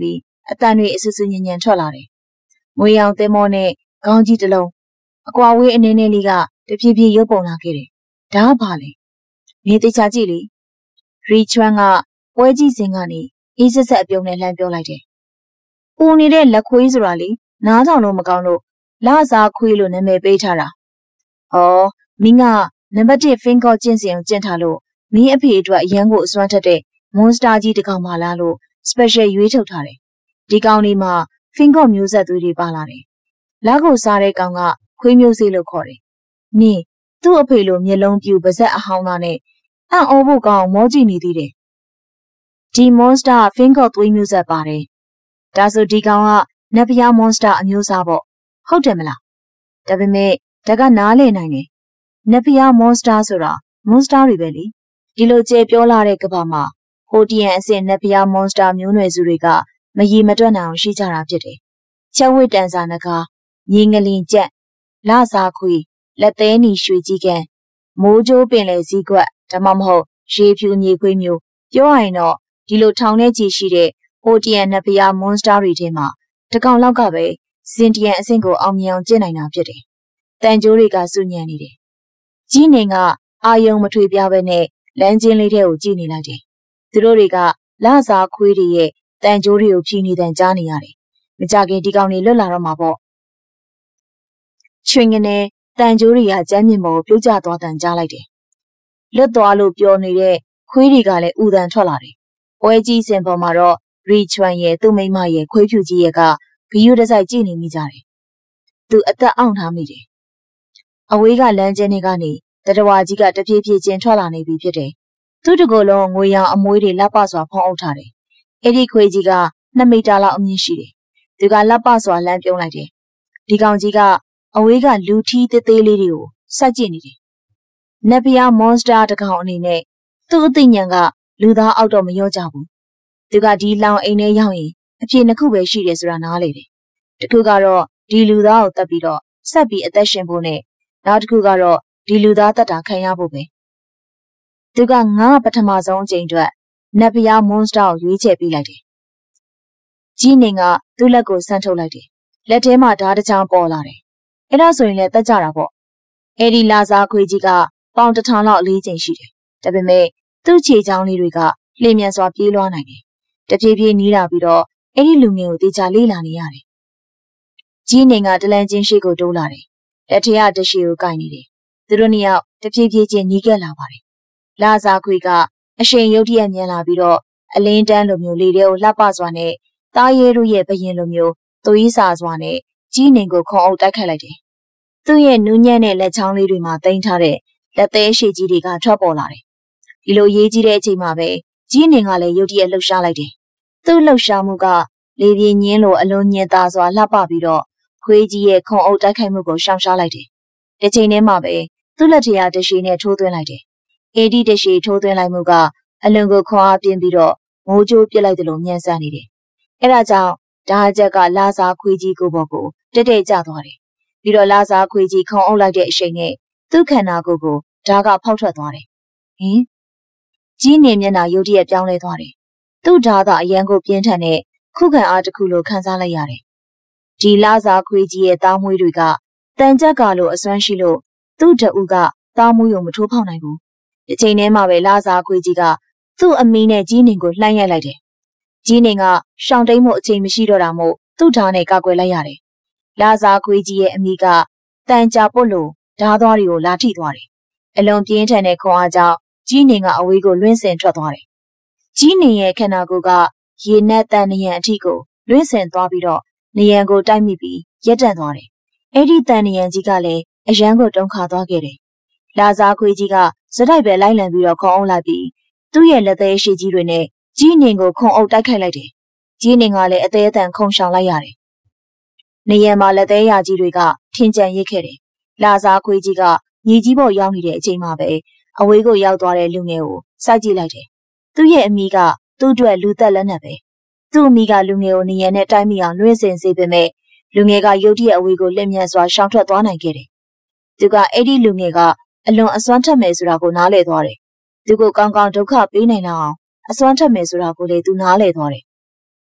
အတန်တွေအဆူဆူညံညံထွက်လာတယ်။ငွေရောင်သင်းမောနဲ့ခေါင်းကြီးတစ်လုံးအကွာဝေးအနေနဲ့လေးကတဖြည်းဖြည်းရုပ်ပုံလာခဲ့တယ်။ဒါကဘာလဲ။နေတခြားကြည့်လေ။ရီချွမ်းကပွဲကြီးစင်ကနေအေးဆက်ဆက်အပြုံးနဲ့လှမ်းပြောလိုက်တယ်။ပူနေတဲ့လက်ခွေးဆိုတာလေနားထောင်လို့မကောင်းလို့လာစားခွေးလို့နာမည်ပေးထားတာ။အော်မင်းကနံပါတ်တစ်ဖင်ကော့ကျင့်စီအောင်ကျင့်ထားလို့မင်းအဖေအတွက်အရန်ကိုအစွမ်းထက်တဲ့မွန်စတာကြီးတစ်ကောင်ပါလားလို့ special ရွေးထုတ်ထားတယ်။ဒီကောင်လေးမှာဖင်ကော့မျိုးဆက်သွေးတွေပါလာတယ်။လက်ကိုစားတဲ့ကောင်ကခွေးမျိုးစေးလို့ခေါ်တယ်။နင်းသူ့အဖေလိုမျက်လုံးပြူပါဇက်အဟောင်းသားနဲ့အံ့ဩဖို့ကောင်းမောကြည့်နေသေးတယ်။ဒီမွန်စတာဖင်ကော့သွေးမျိုးဆက်ပါတယ်။ဒါဆိုဒီကောင်ကနတ်ဖျားမွန်စတာအမျိုးစားပေါ့။ဟုတ်တယ်မလား။ဒါပေမဲ့ဒါကနားလည်နိုင်တယ်။နတ်ဖျားမွန်စတာဆိုတာမွန်စတာတွေပဲလေ။ဒီလိုကျေပြောလာတဲ့ကဘာမှာဟိုတီယန်အဆင့်နတ်ဖျားမွန်စတာမျိုးနွယ်စုတွေကမရီမတွက်နိုင်အောင်ရှိကြတာဖြစ်တယ်။ချက်ဝစ်တန်စာနဂါညီငလင်ကြက်လာစားခွေလက်သေးနီရွှေကြီးကန်မိုးကြိုးပင်လေစည်းကွက်ဒါမှမဟုတ်ရေဖြူမြေခွေးမျိုးပြောရရင်တော့ဒီလိုထောင်ထဲကြီးရှိတဲ့ဟိုတီယန်နတ်ဖျားမွန်စတာတွေထဲမှာတကောင်လောက်ကပဲစင်တီယန်အဆင့်ကိုအောင်မြင်အောင်ကျင့်နိုင်တာဖြစ်တယ်။တန်ကြိုးတွေကစူညံနေတယ်။ကြီးနေကအာယုံမထွေပြပဲနဲ့လမ်းချင်းလေးထဲကိုကြည့်နေလိုက်တယ်။သူတို့တွေကလာစားခွေးတွေရဲ့တန်ကြိုးတွေကိုဖြီးနေတန်ကြားနေရတယ်။မကြခင်ဒီကောင်တွေလွတ်လာတော့မှာပေါ့။ချွင်ငနဲ့တန်ကြိုးတွေကကျမ်းမြင့်ပေါ်ကိုပြုတ်ကျသွားတန်ကြားလိုက်တယ်။လွတ်သွားလို့ပြောနေတဲ့ခွေးတွေကလည်းဥတန်ထွက်လာတယ်။ပွဲကြီးစင်ပေါ်မှာတော့ရီချွမ်ရဲ့သူ့မိမရဲ့ခွေးဖြူကြီးရဲ့ကဂယုတစိုက်ကြည့်နေမိကြတယ်။သူအသက်အောင့်ထားမိတယ်။အဝေးကလမ်းကျင်းတွေကနေတတဝါကြီးကတဖြည်းဖြည်းကျင်ထွက်လာနေပြီဖြစ်တယ်။သူ့တကိုယ်လုံးငွေရောင်အမွှေးတွေလက်ပစွာဖုံးအုပ်ထားတယ်။အဲ့ဒီခွေးကြီးကနှစ်မီတာလောက်အမြင့်ရှိတယ်။သူကလက်ပစွာလမ်းပြုံးလိုက်တယ်။ဒီကောင်ကြီးကအဝေးကလူထီးသေးသေးလေးတွေကိုစိုက်ကြည့်နေတယ်။နတ်ဖျားမွန်စတာတစ်ကောင်အနေနဲ့သူ့အသိဉာဏ်ကလူသားအောက်တော့မရောကြဘူး။သူကဒီလောင်အိမ်ထဲရောက်ရင်အဖြစ်နှစ်ခုပဲရှိတယ်ဆိုတာနားလေတယ်။တစ်ခုကတော့ဒီလူသားကိုတတ်ပြီးတော့ဆက်ပြီးအသက်ရှင်ဖို့နဲ့နောက်တစ်ခုကတော့ဒီလူသားတတ်တာခံရဖို့ပဲ။သူကငါပထမဆုံးအကြိမ်အတွက်နတ်ဖျားမွန်စတာကိုရွေးချယ်ပေးလိုက်တယ်။ကြီးနေကသူ့လက်ကိုဆန့်ထုတ်လိုက်တယ်။လက်ထဲမှာဓာတ်တစ်ချောင်းပေါ်လာတယ်။အဲ့ဒါဆိုရင်လည်းတတ်ကြတာပေါ့။အဲ့ဒီလာစားခွေးကြီးကပေါင်တစ်ထောင်လောက်အလေးချိန်ရှိတယ်။ဒါပေမဲ့သူ့ခြေချောင်းလေးတွေကလျင်မြန်စွာပြေးလွှားနိုင်တယ်။တဖြည်းဖြည်းနီးလာပြီးတော့အဲ့ဒီလူငယ်ကိုတေချာလေးလာနေရတယ်။ကြီးနေကတလန်းချင်းရှိကိုတိုးလာတယ်။လက်ထရတရှိကိုကိုင်နေတယ်။သူတို့နှစ်ယောက်တဖြည်းဖြည်းချင်းနီးကပ်လာပါတယ်။လာစားခွေကအရှိန်ရုတ်တရက်မြင်လာပြီးတော့အလင်းတန်းလိုမျိုးလေထဲကိုလှပစွာနဲ့တားရဲတို့ရဲ့ဘရင်လိုမျိုးသွေးစာစွာနဲ့ကြီးနေကိုခုံအုပ်တိုက်ခတ်လိုက်တယ်။သူ့ရဲ့နူးညံ့တဲ့လက်ချောင်းလေးတွေမှာတင်ထားတဲ့လက်သေးရှည်ကြီးတွေကထွက်ပေါ်လာတယ်။ဒီလိုရေးကြီးတဲ့အချိန်မှာပဲကြီးနေကလည်းရုတ်တရက်လှုပ်ရှားလိုက်တယ်။သူ့လှုပ်ရှားမှုကလေပြင်းညင်းလိုအလွန်ညင်သာစွာလှပပြီးတော့ခွေးကြီးရဲ့ခုံအုပ်တိုက်ခိုက်မှုကိုရှောင်ရှားလိုက်တယ်။ဒီချိန်ထဲမှာပဲသူ့လက်ထရတရှိနဲ့ထိုးသွင်းလိုက်တယ်။အေဒီတရှိထိုးသွင်းလိုက်မှုကအလွန်ကိုခွန်အားပြင်းပြီးတော့မိုးကြိုးပစ်လိုက်တယ်လို့ညံ့ဆန်းနေတယ်။အဲဒါကြောင့်ဓာချက်ကလာစားခွေးကြီးကိုဘော်ကိုတက်တက်ကျသွားတယ်။ပြီးတော့လာစားခွေးကြီးခုံအုပ်လိုက်တဲ့အချိန်နဲ့သူ့ခန္ဓာကိုယ်ကိုဓာကဖောက်ထွက်သွားတယ်။ဟင်ကြီးနေမျက်နှာရုတ်တရက်ပြောင်းလဲသွားတယ်။သူ့ဓာကအရန်ကိုပြင်းထန်တဲ့ခုခံအားတစ်ခုလိုခံစားလိုက်ရတယ်။ဒီလာစားခွေးကြီးရဲ့တောင်းမွေးတွေကတန်ကြက်ကလိုအစွမ်းရှိလို့သူ့တအုပ်ကတောင်းမွေးကိုမထိုးဖောက်နိုင်ဘူး။ဒီချိန်ထဲမှာပဲလာစားခွေးကြီးကသူ့အမီးနဲ့ကြီးနေကိုလှမ်းရိုက်လိုက်တယ်။ကြီးနေကရှောင်တိန်မှုအချိန်မရှိတော့တာမို့သူ့ဓာနဲ့ကောက်ွယ်လိုက်ရတယ်။လာစားခွေးကြီးရဲ့အမီးကတန်ကြပုတ်လို့ဓာသွားတွေကိုလာထိသွားတယ်။အလွန်ပြင်းထန်တဲ့ခွန်အားကြောင့်ကြီးနေကအဝေးကိုလွင့်စင်ထွက်သွားတယ်။ကြီးနေရဲ့ခန္ဓာကိုယ်ကရေနက်တန်နယံအထိကိုလွင့်စင်သွားပြီးတော့နယံကိုတိုက်မိပြီးရက်တန့်သွားတယ်။အဲ့ဒီတန်နယံကြီးကလည်းအရန်ကိုတုန်ခါသွားခဲ့တယ်။လာစားခွေးကြီးကစတိုက်ပဲလိုက်လံပြီးတော့ခုံအုပ်လိုက်ပြီးသူ့ရဲ့လက်သေးရှိကြီးတွေနဲ့ကြီးနေကိုခုံအုပ်တိုက်ခိုက်လိုက်တယ်။ကြီးနေကလည်းအသေးအတန်ခုံရှောင်လိုက်ရတယ်။နေရံမှာလက်သေးရကြီးတွေကထင်ကြံရစ်ခဲ့တယ်။လာစားခွေးကြီးကညီကြီးပေါ်ရောက်နေတဲ့အချိန်မှာပဲအဝေးကိုရောက်သွားတဲ့လူငယ်ကိုစိုက်ကြည့်လိုက်တယ်။သူ့ရဲ့အမိကသူ့အတွက်လူသက်လက်နဲ့ပဲ။သူ့အမိကလူငယ်ကိုနေရံနဲ့တိုက်မိအောင်လွှင့်စင်စေပေမဲ့လူငယ်ကရုတ်တရက်အဝေးကိုလက်မြန်စွာရှောင်ထွက်သွားနိုင်ခဲ့တယ်။သူကအဲ့ဒီလူငယ်ကအလွန်အစွမ်းထက်မယ်ဆိုတာကိုနားလည်သွားတယ်။သူကိုကောင်းကောင်းဒုက္ခပေးနိုင်လောက်အောင်အစွမ်းထက်မယ်ဆိုတာကိုလည်းသူနားလည်သွားတယ်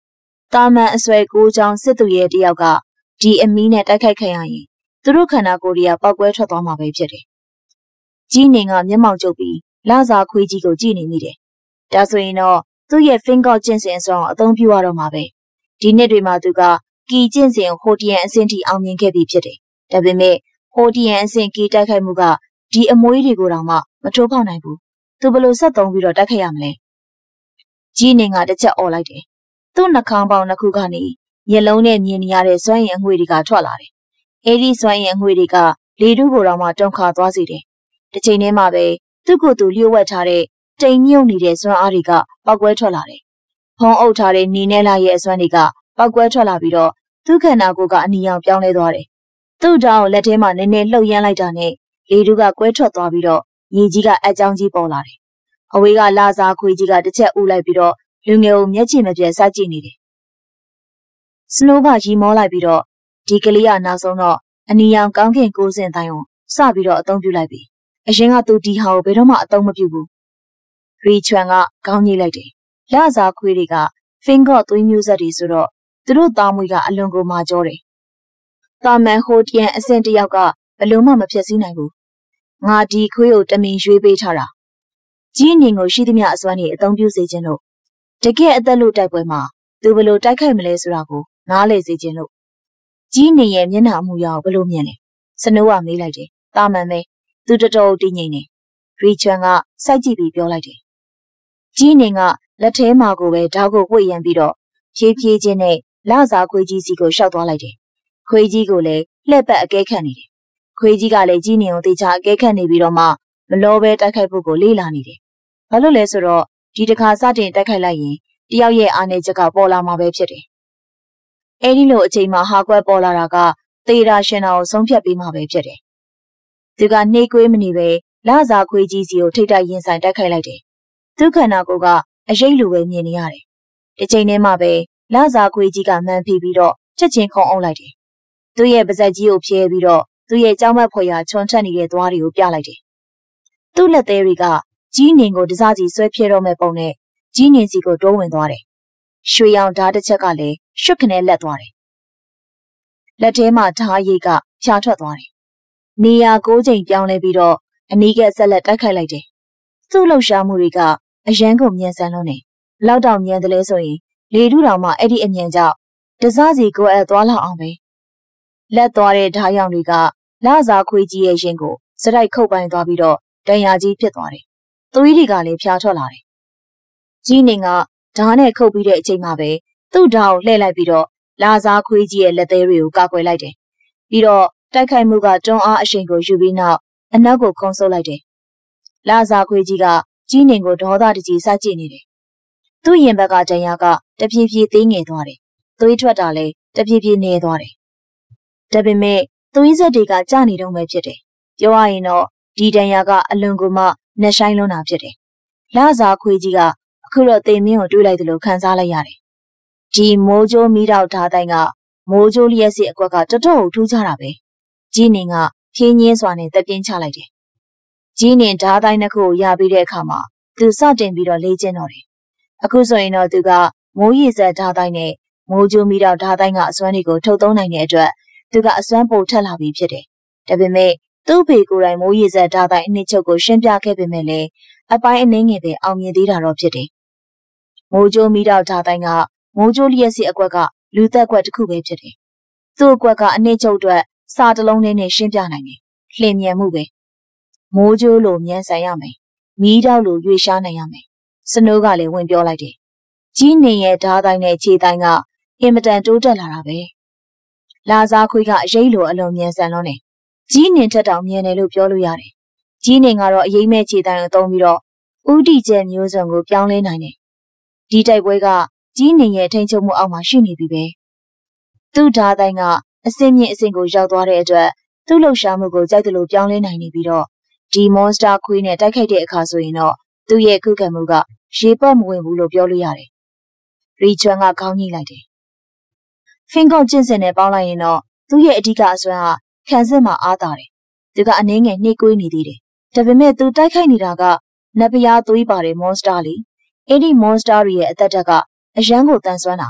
တာမန်အဆွဲကိုကြောင့်စစ်သူရဲ့တယောက်ကဒီအမီးနဲ့တိုက်ခိုက်ခံရရင်သူတို့ခန္ဓာကိုယ်တွေကပောက်ကွဲထွက်သွားမှာပဲဖြစ်တယ်။ကြီးနေကမျက်မှောက်ကျုပ်ပြီးလစာခွေးကြီးကိုကြည့်နေမိတယ်။ဒါဆိုရင်တော့သူ့ရဲ့ finger ကျင့်စဉ်အစွမ်းအသုံးပြုရတော့မှာပဲ။ဒီနှစ်တွေမှာသူကကီကျင့်စဉ်ဟိုတီယန်အဆင့်ထိအောင်မြင်ခဲ့ပြီဖြစ်တယ်။ဒါပေမဲ့ဟိုတီယန်အဆင့်ကီတိုက်ခိုက်မှုကဒီအမွှေးတွေကိုတောင်မှမထိုးဖောက်နိုင်ဘူး။သူဘယ်လိုဆက်သုံးပြီးတော့တိုက်ခိုက်ရမလဲ။ကြီးနေကတစ်ချက်អော်လိုက်တယ်။သူ့နှာခေါင်းပေါက်နှစ်ခုကနေမျက်လုံးနဲ့မြင်နေရတဲ့စွမ်းရည်အငွေ့တွေကထွက်လာတယ်။အဲဒီစွမ်းရည်အငွေ့တွေကလေထုကိုတောင်မှတုန်ခါသွားစေတယ်။တစ်ချိန်တည်းမှာပဲသူ့ကိုယ်သူလျှို့ဝှက်ထားတဲ့တိမ်မြုပ်နေတဲ့စွမ်းအားတွေကပောက်ကွဲထွက်လာတယ်။ဖုံးအုပ်ထားတဲ့နေနဲ့လာရဲ့အစွမ်းတွေကပောက်ကွဲထွက်လာပြီးတော့သူ့ခန္ဓာကိုယ်ကအနီရောင်ပြောင်းလဲသွားတယ်။သူ့တောင်လက်ထဲမှာနည်းနည်းလှုပ်ရမ်းလိုက်တာနဲ့လေထုကကွဲထွက်သွားပြီးတော့ရေကြီးကအကြောင်းကြီးပေါ်လာတယ်။အဝေးကလာစားခွေးကြီးကတစ်ချက်ဦးလိုက်ပြီးတော့လူငယ်ကိုမျက်ခြေမပြတ်စိုက်ကြည့်နေတယ်။စနိုးကရီမောလိုက်ပြီးတော့ဒီကလေးကနောက်ဆုံးတော့အနီရောင်ကောင်းကင်ကိုးစင်တိုင်းအောင်စပြီးတော့အသုံးပြုလိုက်ပြီ။အရင်ကသူဒီဟာကိုဘယ်တော့မှအသုံးမပြုဘူး။ရီချွမ်ကခေါင်းညှိလိုက်တယ်။လစားခွေးတွေက finger သွေးမျိုးဆက်တွေဆိုတော့သူတို့သားမွေးကအလွန်ကိုမာကြောတယ်။တာမန်ဟိုတီယန်အဆင့်တယောက်ကဘယ်လို့မှမဖြစ်စည်းနိုင်ဘူး။ငါဒီခွေးကိုတမင်ရွေးပေးထားတာ။ကြီးနေကိုရှိသမျှအစွမ်းတွေအသုံးပြုစေခြင်းလို့တကယ်အသက်လို့တိုက်ပွဲမှာသူဘယ်လိုတိုက်ခိုက်မလဲဆိုတာကိုနားလေစေခြင်းလို့ကြီးနေရဲ့မျက်နှာအမူအရာကိုဘယ်လိုမြင်လဲ။စနိုးကမေးလိုက်တယ်။တာမန်ပဲသူတော်တော်တည်ငြိမ်နေ။ရီချွမ်ကစိုက်ကြည့်ပြီးပြောလိုက်တယ်။ကြီးနေကလက်ထဲမှာကိုပဲဓာတ်ကိုဝှေ့ရမ်းပြီးတော့ဖြည်းဖြည်းချင်းနဲ့လစားခွေးကြီးစီကိုရှောက်သွားလိုက်တယ်။ခွေးကြီးကိုလည်းလှည့်ပတ်အကဲခတ်နေတယ်။ခွေးကြီးကလည်းကြီးနေအောင်တေချာအကဲခတ်နေပြီးတော့မှမလောပဲတိုက်ခိုက်ဖို့ကိုလေ့လာနေတယ်။ဘာလို့လဲဆိုတော့ဒီတစ်ခါစတင်တိုက်ခိုက်လိုက်ရင်တယောက်ရဲ့အားနည်းချက်ကပေါ်လာမှာပဲဖြစ်တယ်။အဲဒီလိုအချိန်မှာဟာကွက်ပေါ်လာတာကသေတာရှင်တာကိုဆုံးဖြတ်ပေးမှာပဲဖြစ်တယ်။သူကနှိတ်ကွေးမနေပဲလစားခွေးကြီးစီကိုထိတ်တိုက်ရင်ဆိုင်တိုက်ခိုက်လိုက်တယ်။သူ့ခန္ဓာကိုယ်ကအရိပ်လိုပဲမြင်နေရတယ်။ဒီချိန်ထဲမှာပဲလစားခွေးကြီးကမှန်ဖိပြီးတော့ချက်ချင်းခုံအောင်လိုက်တယ်။သူ့ရဲ့ပါးစပ်ကြီးကိုဖြဲပြီးတော့သူ့ရဲ့ကြောက်မက်ဖွယ်ရာချွန်ထက်နေတဲ့သွားတွေကိုပြလိုက်တယ်။သူ့လက်သေးတွေကကြီးနင်ကိုတစားစီဆွဲဖြဲတော့မဲ့ပုံနဲ့ကြီးနင်စီကိုတိုးဝင်သွားတယ်။ရွှေရောင်ဓာတ်တစ်ချက်ကလည်းရှွတ်ခနဲလက်သွားတယ်။လက်ထဲမှာဓာတ်ရိပ်ကဖြာထွက်သွားတယ်။နေရာကိုးချိန်ပြောင်းလဲပြီးတော့အနီးကဆက်လက်တိုက်ခိုက်လိုက်တယ်။သူ့လှုပ်ရှားမှုတွေကအရန်ကိုမြန်ဆန်လွန်းတယ်။လောက်တောင်မြန်တယ်လဲဆိုရင်လေထုတောင်မှအဲ့ဒီအမြန်ကြောင့်တစားစီကိုအဲသွားလောက်အောင်ပဲ။လက်သွားတဲ့ဓာတ်ရောင်တွေကလစားခွေးကြီးရဲ့ရင်ကိုစရိုက်ခုတ်ပိုင်းသွားပြီးတော့ဒဏ်ရာကြီးဖြစ်သွားတယ်။သွေးတွေကလည်းဖြာထွက်လာတယ်။ကြီးနေကဓာတ်နဲ့ခုတ်ပြီးတဲ့အချိန်မှာပဲသူ့ဓာတ်ကိုလှည့်လိုက်ပြီးတော့လစားခွေးကြီးရဲ့လက်သေးတွေကိုကာကွယ်လိုက်တယ်။ပြီးတော့တိုက်ခိုက်မှုကတွန်းအားအရှိန်ကိုယူပြီးနောက်အနောက်ကိုခုန်ဆုတ်လိုက်တယ်။လစားခွေးကြီးကကြီးနေကိုဒေါသတကြီးစိုက်ကြည့်နေတယ်။သူ့ရင်ဘက်ကဒဏ်ရာကတဖြည်းဖြည်းသေးငယ်သွားတယ်။သွေးထွက်တာလည်းတဖြည်းဖြည်းနည်းသွားတယ်။ဒါပေမဲ့သွေးဆက်တွေကကျနေတော့မှဖြစ်တယ်။ပြောရရင်တော့ဒီဒဏ်ရာကအလွန်ကိုမှနှက်ဆိုင်လွန်းတာဖြစ်တယ်။လစားခွေးကြီးကအခုတော့သေမင်းကိုတွေးလိုက်သလိုခံစားလိုက်ရတယ်။ဒီမိုးကြိုးမီးတောက်ဓာတ်တိုင်းကမိုးကြိုးလျက်စစ်အကွက်ကတော်တော်ထူးခြားတာပဲ။ကြီးနေကဖြင်းညင်းစွာနဲ့တက်ပြင်းချလိုက်တယ်။ကြီးနေဓာတ်တိုင်းတစ်ခုကိုရပြီးတဲ့အခါမှာသူစတင်ပြီးတော့လေ့ကျင့်တော့တယ်။အခုဆိုရင်တော့သူကမိုးရေစက်ဓာတ်တိုင်းနဲ့မိုးကြိုးမီးတောက်ဓာတ်တိုင်းကအစွမ်းတွေကိုထုတ်သုံးနိုင်တဲ့အတွက်သူကအစွမ်းပိုထက်လာပြီးဖြစ်တယ်။ဒါပေမဲ့သူ့ဖေကိုယ်တိုင်မိုးရေစက်ဓာတ်တိုင်းအနှစ်ချုပ်ကိုရှင်းပြခဲ့ပေမဲ့လည်းအပိုင်းအနှင်းငယ်ပဲအောင်မြင်သေးတာတော့ဖြစ်တယ်။မိုးကြိုးမီးတောက်ဓာတ်တိုင်းကမိုးကြိုးလျက်စစ်အကွက်ကလူသက်ကွက်တစ်ခုပဲဖြစ်တယ်။သူ့အကွက်ကအနှစ်ချုပ်အတွက်စာတလုံးနဲ့နဲ့ရှင်းပြနိုင်တယ်။လျင်မြန်မှုပဲ။မိုးကြိုးလိုမြန်ဆန်ရမယ်။မီးတောက်လိုရွေရှားနိုင်ရမယ်။စနိုးကလည်းဝင်ပြောလိုက်တယ်။ကြီးနေရဲ့ဓာတ်တိုင်းနဲ့ခြေတိုင်းကအင်မတန်တိုးတက်လာတာပဲ။လာစားခွေးကအရေးလိုအလွန်မြန်ဆန်လွန်းတယ်။ကြီးနေထက်တောင်မြန်တယ်လို့ပြောလို့ရတယ်။ကြီးနေကတော့အရေးမဲ့ခြေတိုင်းကိုသုံးပြီးတော့ဥတီကျဲမျိုးစုံကိုပြောင်းလဲနိုင်တယ်။ဒီတိုက်ပွဲကကြီးနေရဲ့ထိန်ချုပ်မှုအောက်မှာရှိနေပြီပဲ။သူ့ဓာတ်တိုင်းကအစင်းမြင့်အစင်းကိုရောက်သွားတဲ့အတွက်သူ့လှုပ်ရှားမှုကိုကြိုက်တယ်လို့ပြောင်းလဲနိုင်နေပြီးတော့ဒီ monster ခွေးနဲ့တိုက်ခိုက်တဲ့အခါဆိုရင်တော့သူ့ရဲ့ခုခံမှုကရေပတ်မဝင်ဘူးလို့ပြောလို့ရတယ်။ရီချွမ်ကခေါင်းညှိလိုက်တယ်။ finger ကျင့်စဉ်နဲ့ပေါင်းလိုက်ရင်တော့သူ့ရဲ့အဓိကအစွမ်းဟာခံစစ်မှာအားသာတယ်။သူကအနှင်းငယ်နှိပ်ကွေးနေသေးတယ်။ဒါပေမဲ့သူတိုက်ခိုက်နေတာကနတ်ပြားသွေးပါတဲ့ monster လေ။အဲ့ဒီ monster ရဲ့အသက်တက်ကအရန်ကိုတန်ဆွမ်းတာ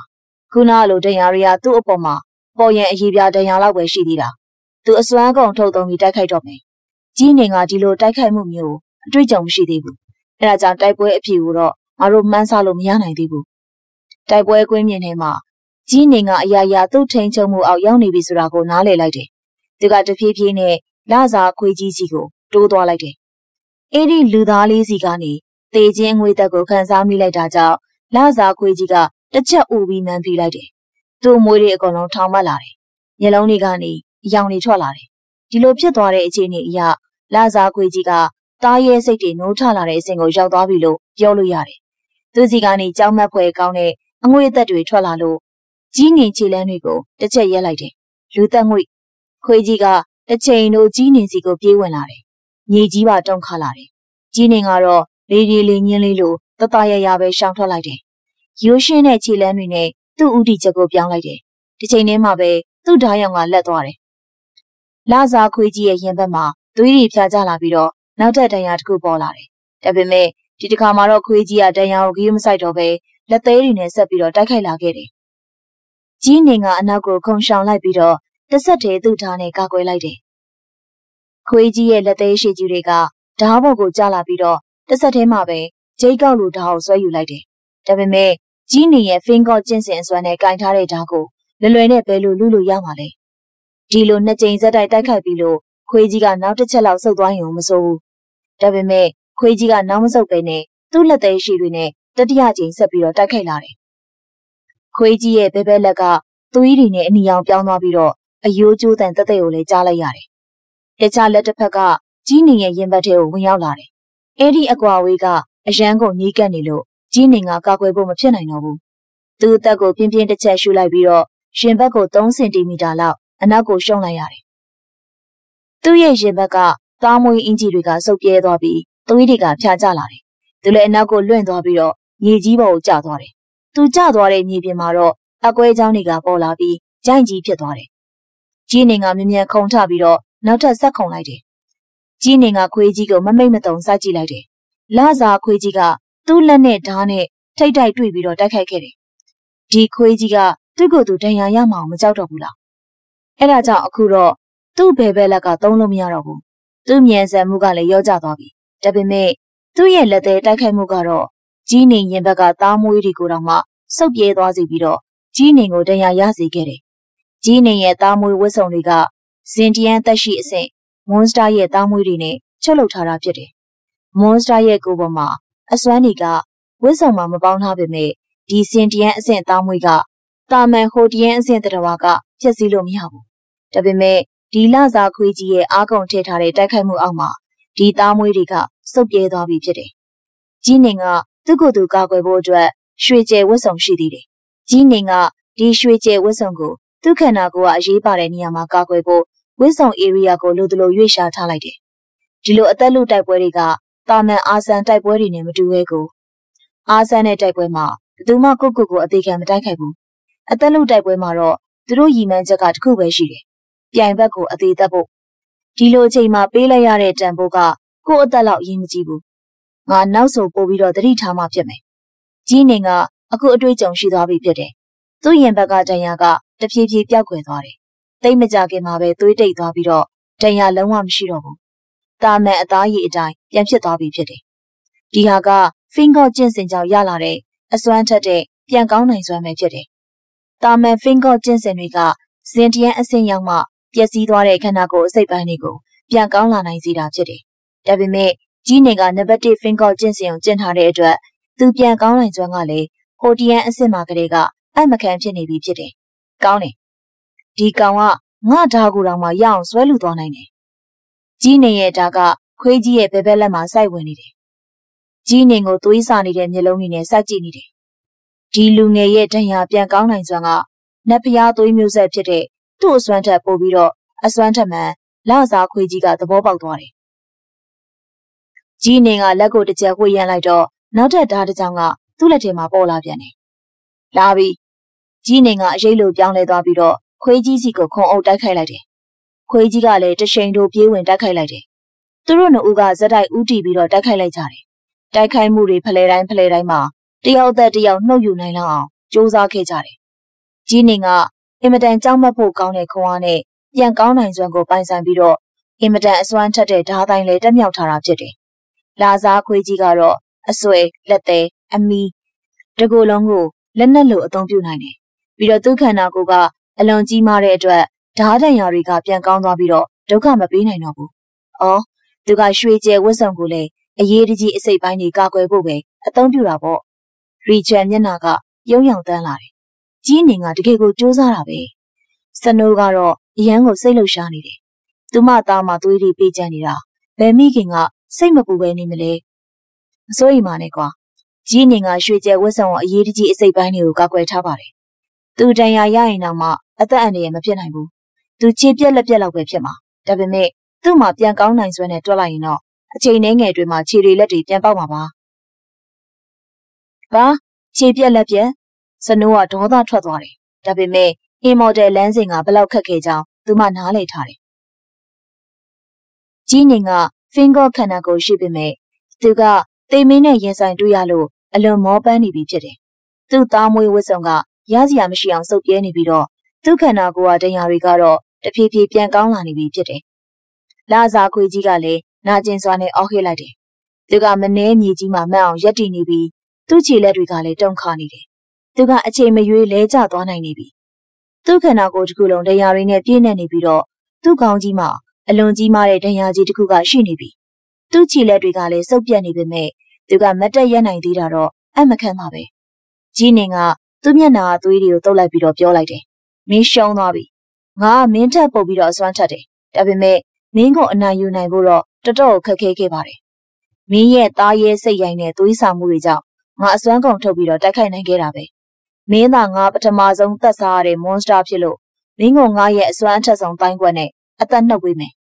ခုနလိုတရားရီယာသူ့အပေါ်မှာပေါ်ရင်အရေးပြတရားလောက်ပဲရှိသေးတာသူအစွမ်းကုန်ထုတ်သုံးပြီးတိုက်ခိုက်တော့မယ်ကြီးနေကဒီလိုတိုက်ခိုက်မှုမျိုးအတွေ့အကြုံမရှိသေးဘူးအဲဒါကြောင့်တိုက်ပွဲအဖြစ်ကိုတော့ငါတို့မှန်းဆလို့မရနိုင်သေးဘူးတိုက်ပွဲကွင်းမြင်ထဲမှာကြီးနေကအရာရာသူ့ထိန်ချုံမှုအောက်ရောက်နေပြီဆိုတာကိုနားလည်လိုက်တယ်သူကတဖြည်းဖြည်းနဲ့လစာခွေးကြီးစီကိုတိုးသွားလိုက်တယ်အဲ့ဒီလူသားလေးစီကနေတေချင်းငွေတက်ကိုခန်းစားမိလိုက်တာကြောင့်လစာခွေးကြီးကတစ်ချက်ဥပြီးမှန်းပြီးလိုက်တယ်သူ့မွေးတွေအကုန်လုံးထောင်ပတ်လာတယ်မျက်လုံးတွေကနေအယောင်တွေထွက်လာတယ်ဒီလိုဖြစ်သွားတဲ့အခြေအနေအရလစာခွေးကြီးကတားရဲစိတ်တွေနိုးထလာတဲ့အဆင့်ကိုရောက်သွားပြီလို့ပြောလို့ရတယ်သူစီကနေကြောက်မက်ဖွယ်ကောင်းတဲ့အငွေအသက်တွေထွက်လာလို့ကြီးနေခြေလမ်းတွေကိုတစ်ချက်ရက်လိုက်တယ်လူသက်ငွေခွေးကြီးကတစ်ချိန်တို့ကြီးနေစီကိုပြေးဝင်လာတယ်မြေကြီးပါတုန်ခါလာတယ်ကြီးနေကတော့လေဒီလေးညင်းလေးလိုတတရရပဲရှောင်ထွက်လိုက်တယ်ရိုးရှင်းတဲ့ခြေလမ်းတွေနဲ့သူ့ဥတီချက်ကိုပြောင်းလိုက်တယ်ဒီချိန်ထဲမှာပဲသူ့ဓာတ်ရောင်ကလက်သွားတယ်လစာခွေးကြီးရဲ့ရင်ဘက်မှာသွေးတွေဖြာကျလာပြီးတော့နောက်ထပ်တရားတစ်ခုပေါ်လာတယ်ဒါပေမဲ့ဒီတစ်ခါမှာတော့ခွေးကြီးကတရားကိုဂရုမစိုက်တော့ပဲလက်သေးတွေနဲ့ဆက်ပြီးတော့တိုက်ခိုက်လာခဲ့တယ်ကြီးနေကအနောက်ကိုခုန်ရှောင်လိုက်ပြီးတော့တစ်ဆက်တည်းသူ့ဓာတ်နဲ့ကာကွယ်လိုက်တယ်ခွေးကြီးရဲ့လက်သေးရှိကြီးတွေကဓာတ်ဘော်ကိုကျလာပြီးတော့တစ်ဆက်တည်းမှာပဲဂျိတ်ကောက်လိုဓာတ်ကိုဆွဲယူလိုက်တယ်ဒါပေမဲ့ကြီးနေရဲ့ finger ကျင့်စဉ်အစွမ်းနဲ့ကင်ထားတဲ့ဓာတ်ကိုလွယ်လွယ်နဲ့ဘယ်လိုလူလို့ရမှာလဲဒီလိုနှစ်ကြိမ်ဆက်တိုက်တိုက်ခိုက်ပြီးလို့ခွေးကြီးကနောက်တစ်ချက်လောက်ဆုတ်သွားရင်မစိုးဘူးဒါပေမဲ့ခွေးကြီးကနောက်မဆုတ်ပဲနဲ့သူ့လက်သေးရှိတွေနဲ့တတိယကြိမ်ဆက်ပြီးတော့တိုက်ခိုက်လာတယ်ခွေးကြီးရဲ့ဘဲဘဲလက်ကသွေးတွေနဲ့အနီရောင်ပြောင်းသွားပြီးတော့အယိုးကျိုးတန်တက်တဲ့ကိုလည်းကြားလိုက်ရတယ်တခြားလက်တစ်ဖက်ကကြီးနေရဲ့ရင်ဘတ်ထဲကိုဝင်ရောက်လာတယ်အဲ့ဒီအကွာဝေးကအရန်ကိုညှိကပ်နေလို့ကြီးနေကကာကွယ်ဖို့မဖြစ်နိုင်တော့ဘူးသူ့အသက်ကိုပြင်းပြင်းတစ်ချက်ရှူလိုက်ပြီးတော့ရင်ဘတ်ကိုသုံးစင်တီမီတာလောက်အနောက်ကိုရှုံလိုက်ရတယ်သူ့ရဲ့ရင်ဘက်ကသားမွေးအင်ဂျီတွေကစုပ်ပြဲသွားပြီးသွေးတွေကဖြာကျလာတယ်သူလည်းအနောက်ကိုလွင့်သွားပြီးတော့မြေကြီးပေါ်ကိုကျသွားတယ်သူကျသွားတဲ့မြေပြင်မှာတော့အကွဲချောင်းတွေကပေါ်လာပြီးဂျိုင်းကြီးဖြစ်သွားတယ်ကြီးနေကမြ мян ခုန်ထပြီးတော့နောက်ထပ်ဆက်ခုန်လိုက်တယ်ကြီးနေကခွေးကြီးကိုမမိတ်မတုံစိုက်ကြည့်လိုက်တယ်လစာခွေးကြီးကသူ့လက်နဲ့ဓာတ်နဲ့ထိတ်တိုက်တွေ့ပြီးတော့တိုက်ခိုက်ခဲ့တယ်ဒီခွေးကြီးကသူ့ကိုယ်သူဒဏ်ရာရမအောင်မကြောက်တော့ဘူးလားအဲ့ဒါကြောင့်အခုတော့သူ့ဘဲဘဲလက်ကသုံးလို့မရတော့ဘူးသူ့မြန်ဆန်မှုကလည်းရောကျသွားပြီဒါပေမဲ့သူ့ရဲ့လက်သေးတိုက်ခိုက်မှုကတော့ကြီးနေရင်ဘက်ကသားမွေးတွေကိုတော့မှစုပ်ပြေးသွားစီပြီးတော့ကြီးနေကိုဒဏ်ရာရစေခဲ့တယ်ကြီးနေရဲ့သားမွေးဝတ်စုံတွေကဇင်တီယန်သက်ရှိအဆင့်မွန်စတာရဲ့သားမွေးတွေနဲ့ချုပ်လုပ်ထားတာဖြစ်တယ်မွန်စတာရဲ့ကိုယ်ပေါ်မှာအစွမ်းတွေကဝတ်စုံမှာမပေါင်းထားပေမဲ့ဒီဇင်တီယန်အဆင့်သားမွေးကတာမန်ဟိုတီယန်အဆင့်တရဝါကဖျက်ဆီးလို့မရဘူးဒါပေမဲ့ဒီလစာခွေးကြီးရဲ့အားကုန်ထည့်ထားတဲ့တိုက်ခိုက်မှုအောက်မှာဒီသားမွေးတွေကစုပ်ပြဲသွားပြီဖြစ်တယ်ကြီးနေကသူ့ကိုယ်သူကာကွယ်ဖို့အတွက်ရွှေကျဲဝတ်စုံရှိသေးတယ်ကြီးနေကဒီရွှေကျဲဝတ်စုံကိုသူ့ခန္ဓာကိုယ်ကအရေးပါတဲ့နေရာမှာကာကွယ်ဖို့ဝတ်စုံ area ကိုလိုတလိုရွေ့ရှာထားလိုက်တယ်ဒီလိုအသက်လူတိုက်ပွဲတွေကတာမန်အာဆန်တိုက်ပွဲတွေနဲ့မတူဘဲကိုအာဆန်နဲ့တိုက်ပွဲမှာဘယ်သူမှကိုယ့်ကိုယ်ကိုအသေးခံမတိုက်ခိုက်ဘူးအသက်လူတိုက်ပွဲမှာတော့သူတို့ရည်မှန်းချက်ကတစ်ခုပဲရှိတယ်ပြိုင်ဘက်ကိုအသေးသက်ဖို့ဒီလိုအချိန်မှာပေးလိုက်ရတဲ့တန်ဖိုးကကိုယ့်အသက်လောက်အရေးမကြီးဘူးငါနောက်ဆိုပို့ပြီးတော့သတိထားမှဖြစ်မယ်ကြီးနေကအခုအတွေ့အကြုံရှိသွားပြီဖြစ်တယ်သူ့ရင်ဘက်ကတန်ရာကတဖြည်းဖြည်းပျောက်ကွယ်သွားတယ်တိတ်မကြခင်မှာပဲသွေးတိတ်သွားပြီးတော့တန်ရာလုံးဝမရှိတော့ဘူးတာမန်အသားရည်အတိုင်းပြန်ဖြစ်သွားပြီဖြစ်တယ်ဒီဟာက finger ကျင့်စဉ်ကြောင့်ရလာတဲ့အစွမ်းထက်တဲ့ပြန်ကောင်းနိုင်စွမ်းပဲဖြစ်တယ်တာမန် finger ကျင့်စဉ်တွေကဇင်တီယန်အဆင့်ရောက်မှပျက်စီးသွားတဲ့ခန္ဓာကိုယ်အစိတ်ပိုင်းတွေကိုပြန်ကောင်းလာနိုင်စေတာဖြစ်တယ်ဒါပေမဲ့ကြီးနေကနံပါတ်တစ် finger ကျင့်စဉ်ကိုကျင့်ထားတဲ့အတွက်သူပြန်ကောင်းနိုင်စွမ်းကလည်းဟိုတီယန်အဆင့်မှာကလေးကအမခံဖြစ်နေပြီဖြစ်တယ်ကောင်းတယ်ဒီကောင်ကငါဓာတ်ကိုယ်တော်မှရအောင်ဆွဲလူသွားနိုင်တယ်ကြီးနေရဲ့ဓာတ်ကခွေးကြီးရဲ့ဘဲဘဲလက်မှာစိုက်ဝင်နေတယ်ကြီးနေကိုသွေးစာနေတဲ့မျက်လုံးတွေနဲ့စိုက်ကြည့်နေတယ်ဒီလူငယ်ရဲ့ဒဏ်ရာပြန်ကောင်းနိုင်စွမ်းကနတ်ဖျားသွေးမျိုးဆက်ဖြစ်တဲ့သူ့အစွမ်းထက်ပိုပြီးတော့အစွမ်းထက်မှန်လစားခွေးကြီးကသဘောပေါက်သွားတယ်ကြီးနေကလက်ကိုတစ်ချက်ဝှေ့ရမ်းလိုက်တော့နောက်ထပ်ဓာတ်တစ်ချောင်းကသူ့လက်ထဲမှာပေါ်လာပြန်တယ်လာပြီကြီးနေကအရေးလိုပြောင်းလဲသွားပြီးတော့ခွေးကြီးစီကိုခုံအုပ်တိုက်ခိုက်လိုက်တယ်ခွေးကြီးကလည်းတရှိန်တို့ပြေးဝင်တိုက်ခိုက်လိုက်တယ်သူတို့နှစ်ဦးကဇက်တိုက်ဥတီပြီးတော့တိုက်ခိုက်လိုက်ကြတယ်တိုက်ခိုက်မှုတွေဖလဲတိုင်းဖလဲတိုင်းမှာတယောက်သက်တယောက်နှုတ်ယူနိုင်လောက်အောင်စူးစမ်းခဲ့ကြတယ်ကြီးနေကအင်မတန်ကြောက်မက်ဖို့ကောင်းတဲ့ခွန်အားနဲ့ပြန်ကောင်းနိုင်စွမ်းကိုပိုင်ဆိုင်ပြီးတော့အင်မတန်အစွမ်းထက်တဲ့ဓာတ်တိုင်းလည်းတက်မြောက်ထားတာဖြစ်တယ်။လာစားခွေးကြီးကတော့အဆွဲလက်သေးအမီတကူလုံးကိုလက်နက်လိုအသုံးပြုနိုင်တယ်။ပြီးတော့သူ့ခန္ဓာကိုယ်ကအလွန်ကြီးမားတဲ့အတွက်ဓာတ်တန်ရာတွေကပြန်ကောင်းသွားပြီးတော့ဒုက္ခမပေးနိုင်တော့ဘူး။အော်သူကရွှေကျဲဝတ်စုံကိုလည်းအရေးတကြီးအစိတ်ပိုင်းတွေကာကွယ်ဖို့ပဲအသုံးပြုတာပေါ့။ရီချန်မျက်နှာကယုံယောင်တန်းလာတယ်။ကြီးနေကတကယ်ကိုကြိုးစားတာပဲ။စနိုးကတော့အရန်ကိုစိတ်လှုပ်ရှားနေတယ်။သူမသားမသွေးတွေပေးချမ်းနေတာဘယ်မိခင်ကစိတ်မပူပဲနေမလဲ။မစိုးရိမ်ပါနဲ့ကွာ။ကြီးနေကရွှေကျဲဝတ်စုံကိုအရေးတကြီးအစိတ်ပိုင်းတွေကိုကာကွယ်ထားပါတယ်။သူတန်ရာရရင်တော့မှအသက်အန္တရာယ်မဖြစ်နိုင်ဘူး။သူခြေပြက်လက်ပြက်လောက်ပဲဖြစ်မှာ။ဒါပေမဲ့သူ့မှာပြန်ကောင်းနိုင်စွမ်းနဲ့တွက်လိုက်ရင်တော့အချိန်နှဲငယ်တွေမှာခြေတွေလက်တွေပြန်ပေါက်မှာပါ။ဘာခြေပြက်လက်ပြက်စနိုးကဒေါသထွက်သွားတယ်။ဒါပေမဲ့အင်မော်တယ်လမ်းစဉ်ကဘလောက်ခက်ခဲကြောင်းသူမနားလည်ထားတယ်။ကြီးနေကဖင်ကော့ခန္ဓာကိုရှိပေမဲ့သူကသေမင်းနဲ့ရင်ဆိုင်တွေ့ရလို့အလွန်မောပန်းနေပြီဖြစ်တယ်။သူ့သားမွေးဝတ်စုံကရစရာမရှိအောင်စုပ်ပြဲနေပြီးတော့သူ့ခန္ဓာကိုယ်ကတရားတွေကတော့တဖြည်းဖြည်းပြန်ကောင်းလာနေပြီဖြစ်တယ်။လာစားခွေကြီးကလည်းနာကျင်စွာနဲ့အော်ဟစ်လိုက်တယ်။သူကမနှဲမြေကြီးမှာမတ်အောင်ရက်တည်နေပြီးသူ့ခြေလက်တွေကလည်းတုန်ခါနေတယ်။သူကအချိန်မရွေးလဲကျသွားနိုင်နေပြီ။သူ့ခန္ဓာကိုယ်တစ်ခုလုံးတရားတွေနဲ့ပြည့်နေနေပြီးတော့သူ့ခေါင်းကြီးမှာအလွန်ကြီးမားတဲ့တရားကြီးတစ်ခုကရှိနေပြီ။သူ့ခြေလက်တွေကလည်းစုပ်ပြတ်နေပေမဲ့သူကမတ်တက်ရက်နိုင်သေးတာတော့အမခံပါပဲ။ကြီးနေကသူ့မျက်နှာအသွေးတွေကိုတုပ်လိုက်ပြီးတော့ပြောလိုက်တယ်။မင်းရှုံးသွားပြီ။ငါကမင်းထက်ပုတ်ပြီးတော့အစွမ်းထက်တယ်။ဒါပေမဲ့မင်းကိုအနိုင်ယူနိုင်ဖို့တော့တော်တော်ခက်ခဲခဲ့ပါတယ်။မင်းရဲ့သားရဲစိတ်ရိုင်းနဲ့သွေးဆောင်မှုတွေကြောင့်ငါအစွမ်းကုန်ထုတ်ပြီးတော့တိုက်ခိုက်နိုင်ခဲ့တာပဲ။မင်းသာငါပထမဆုံးသတ်စားရတဲ့မွန်စတာဖြစ်လို့မင်းကငါရဲ့အစွမ်းအထက်ဆုံးတိုင်းကွက်နဲ့အသက်နှုတ်ပေးမယ်။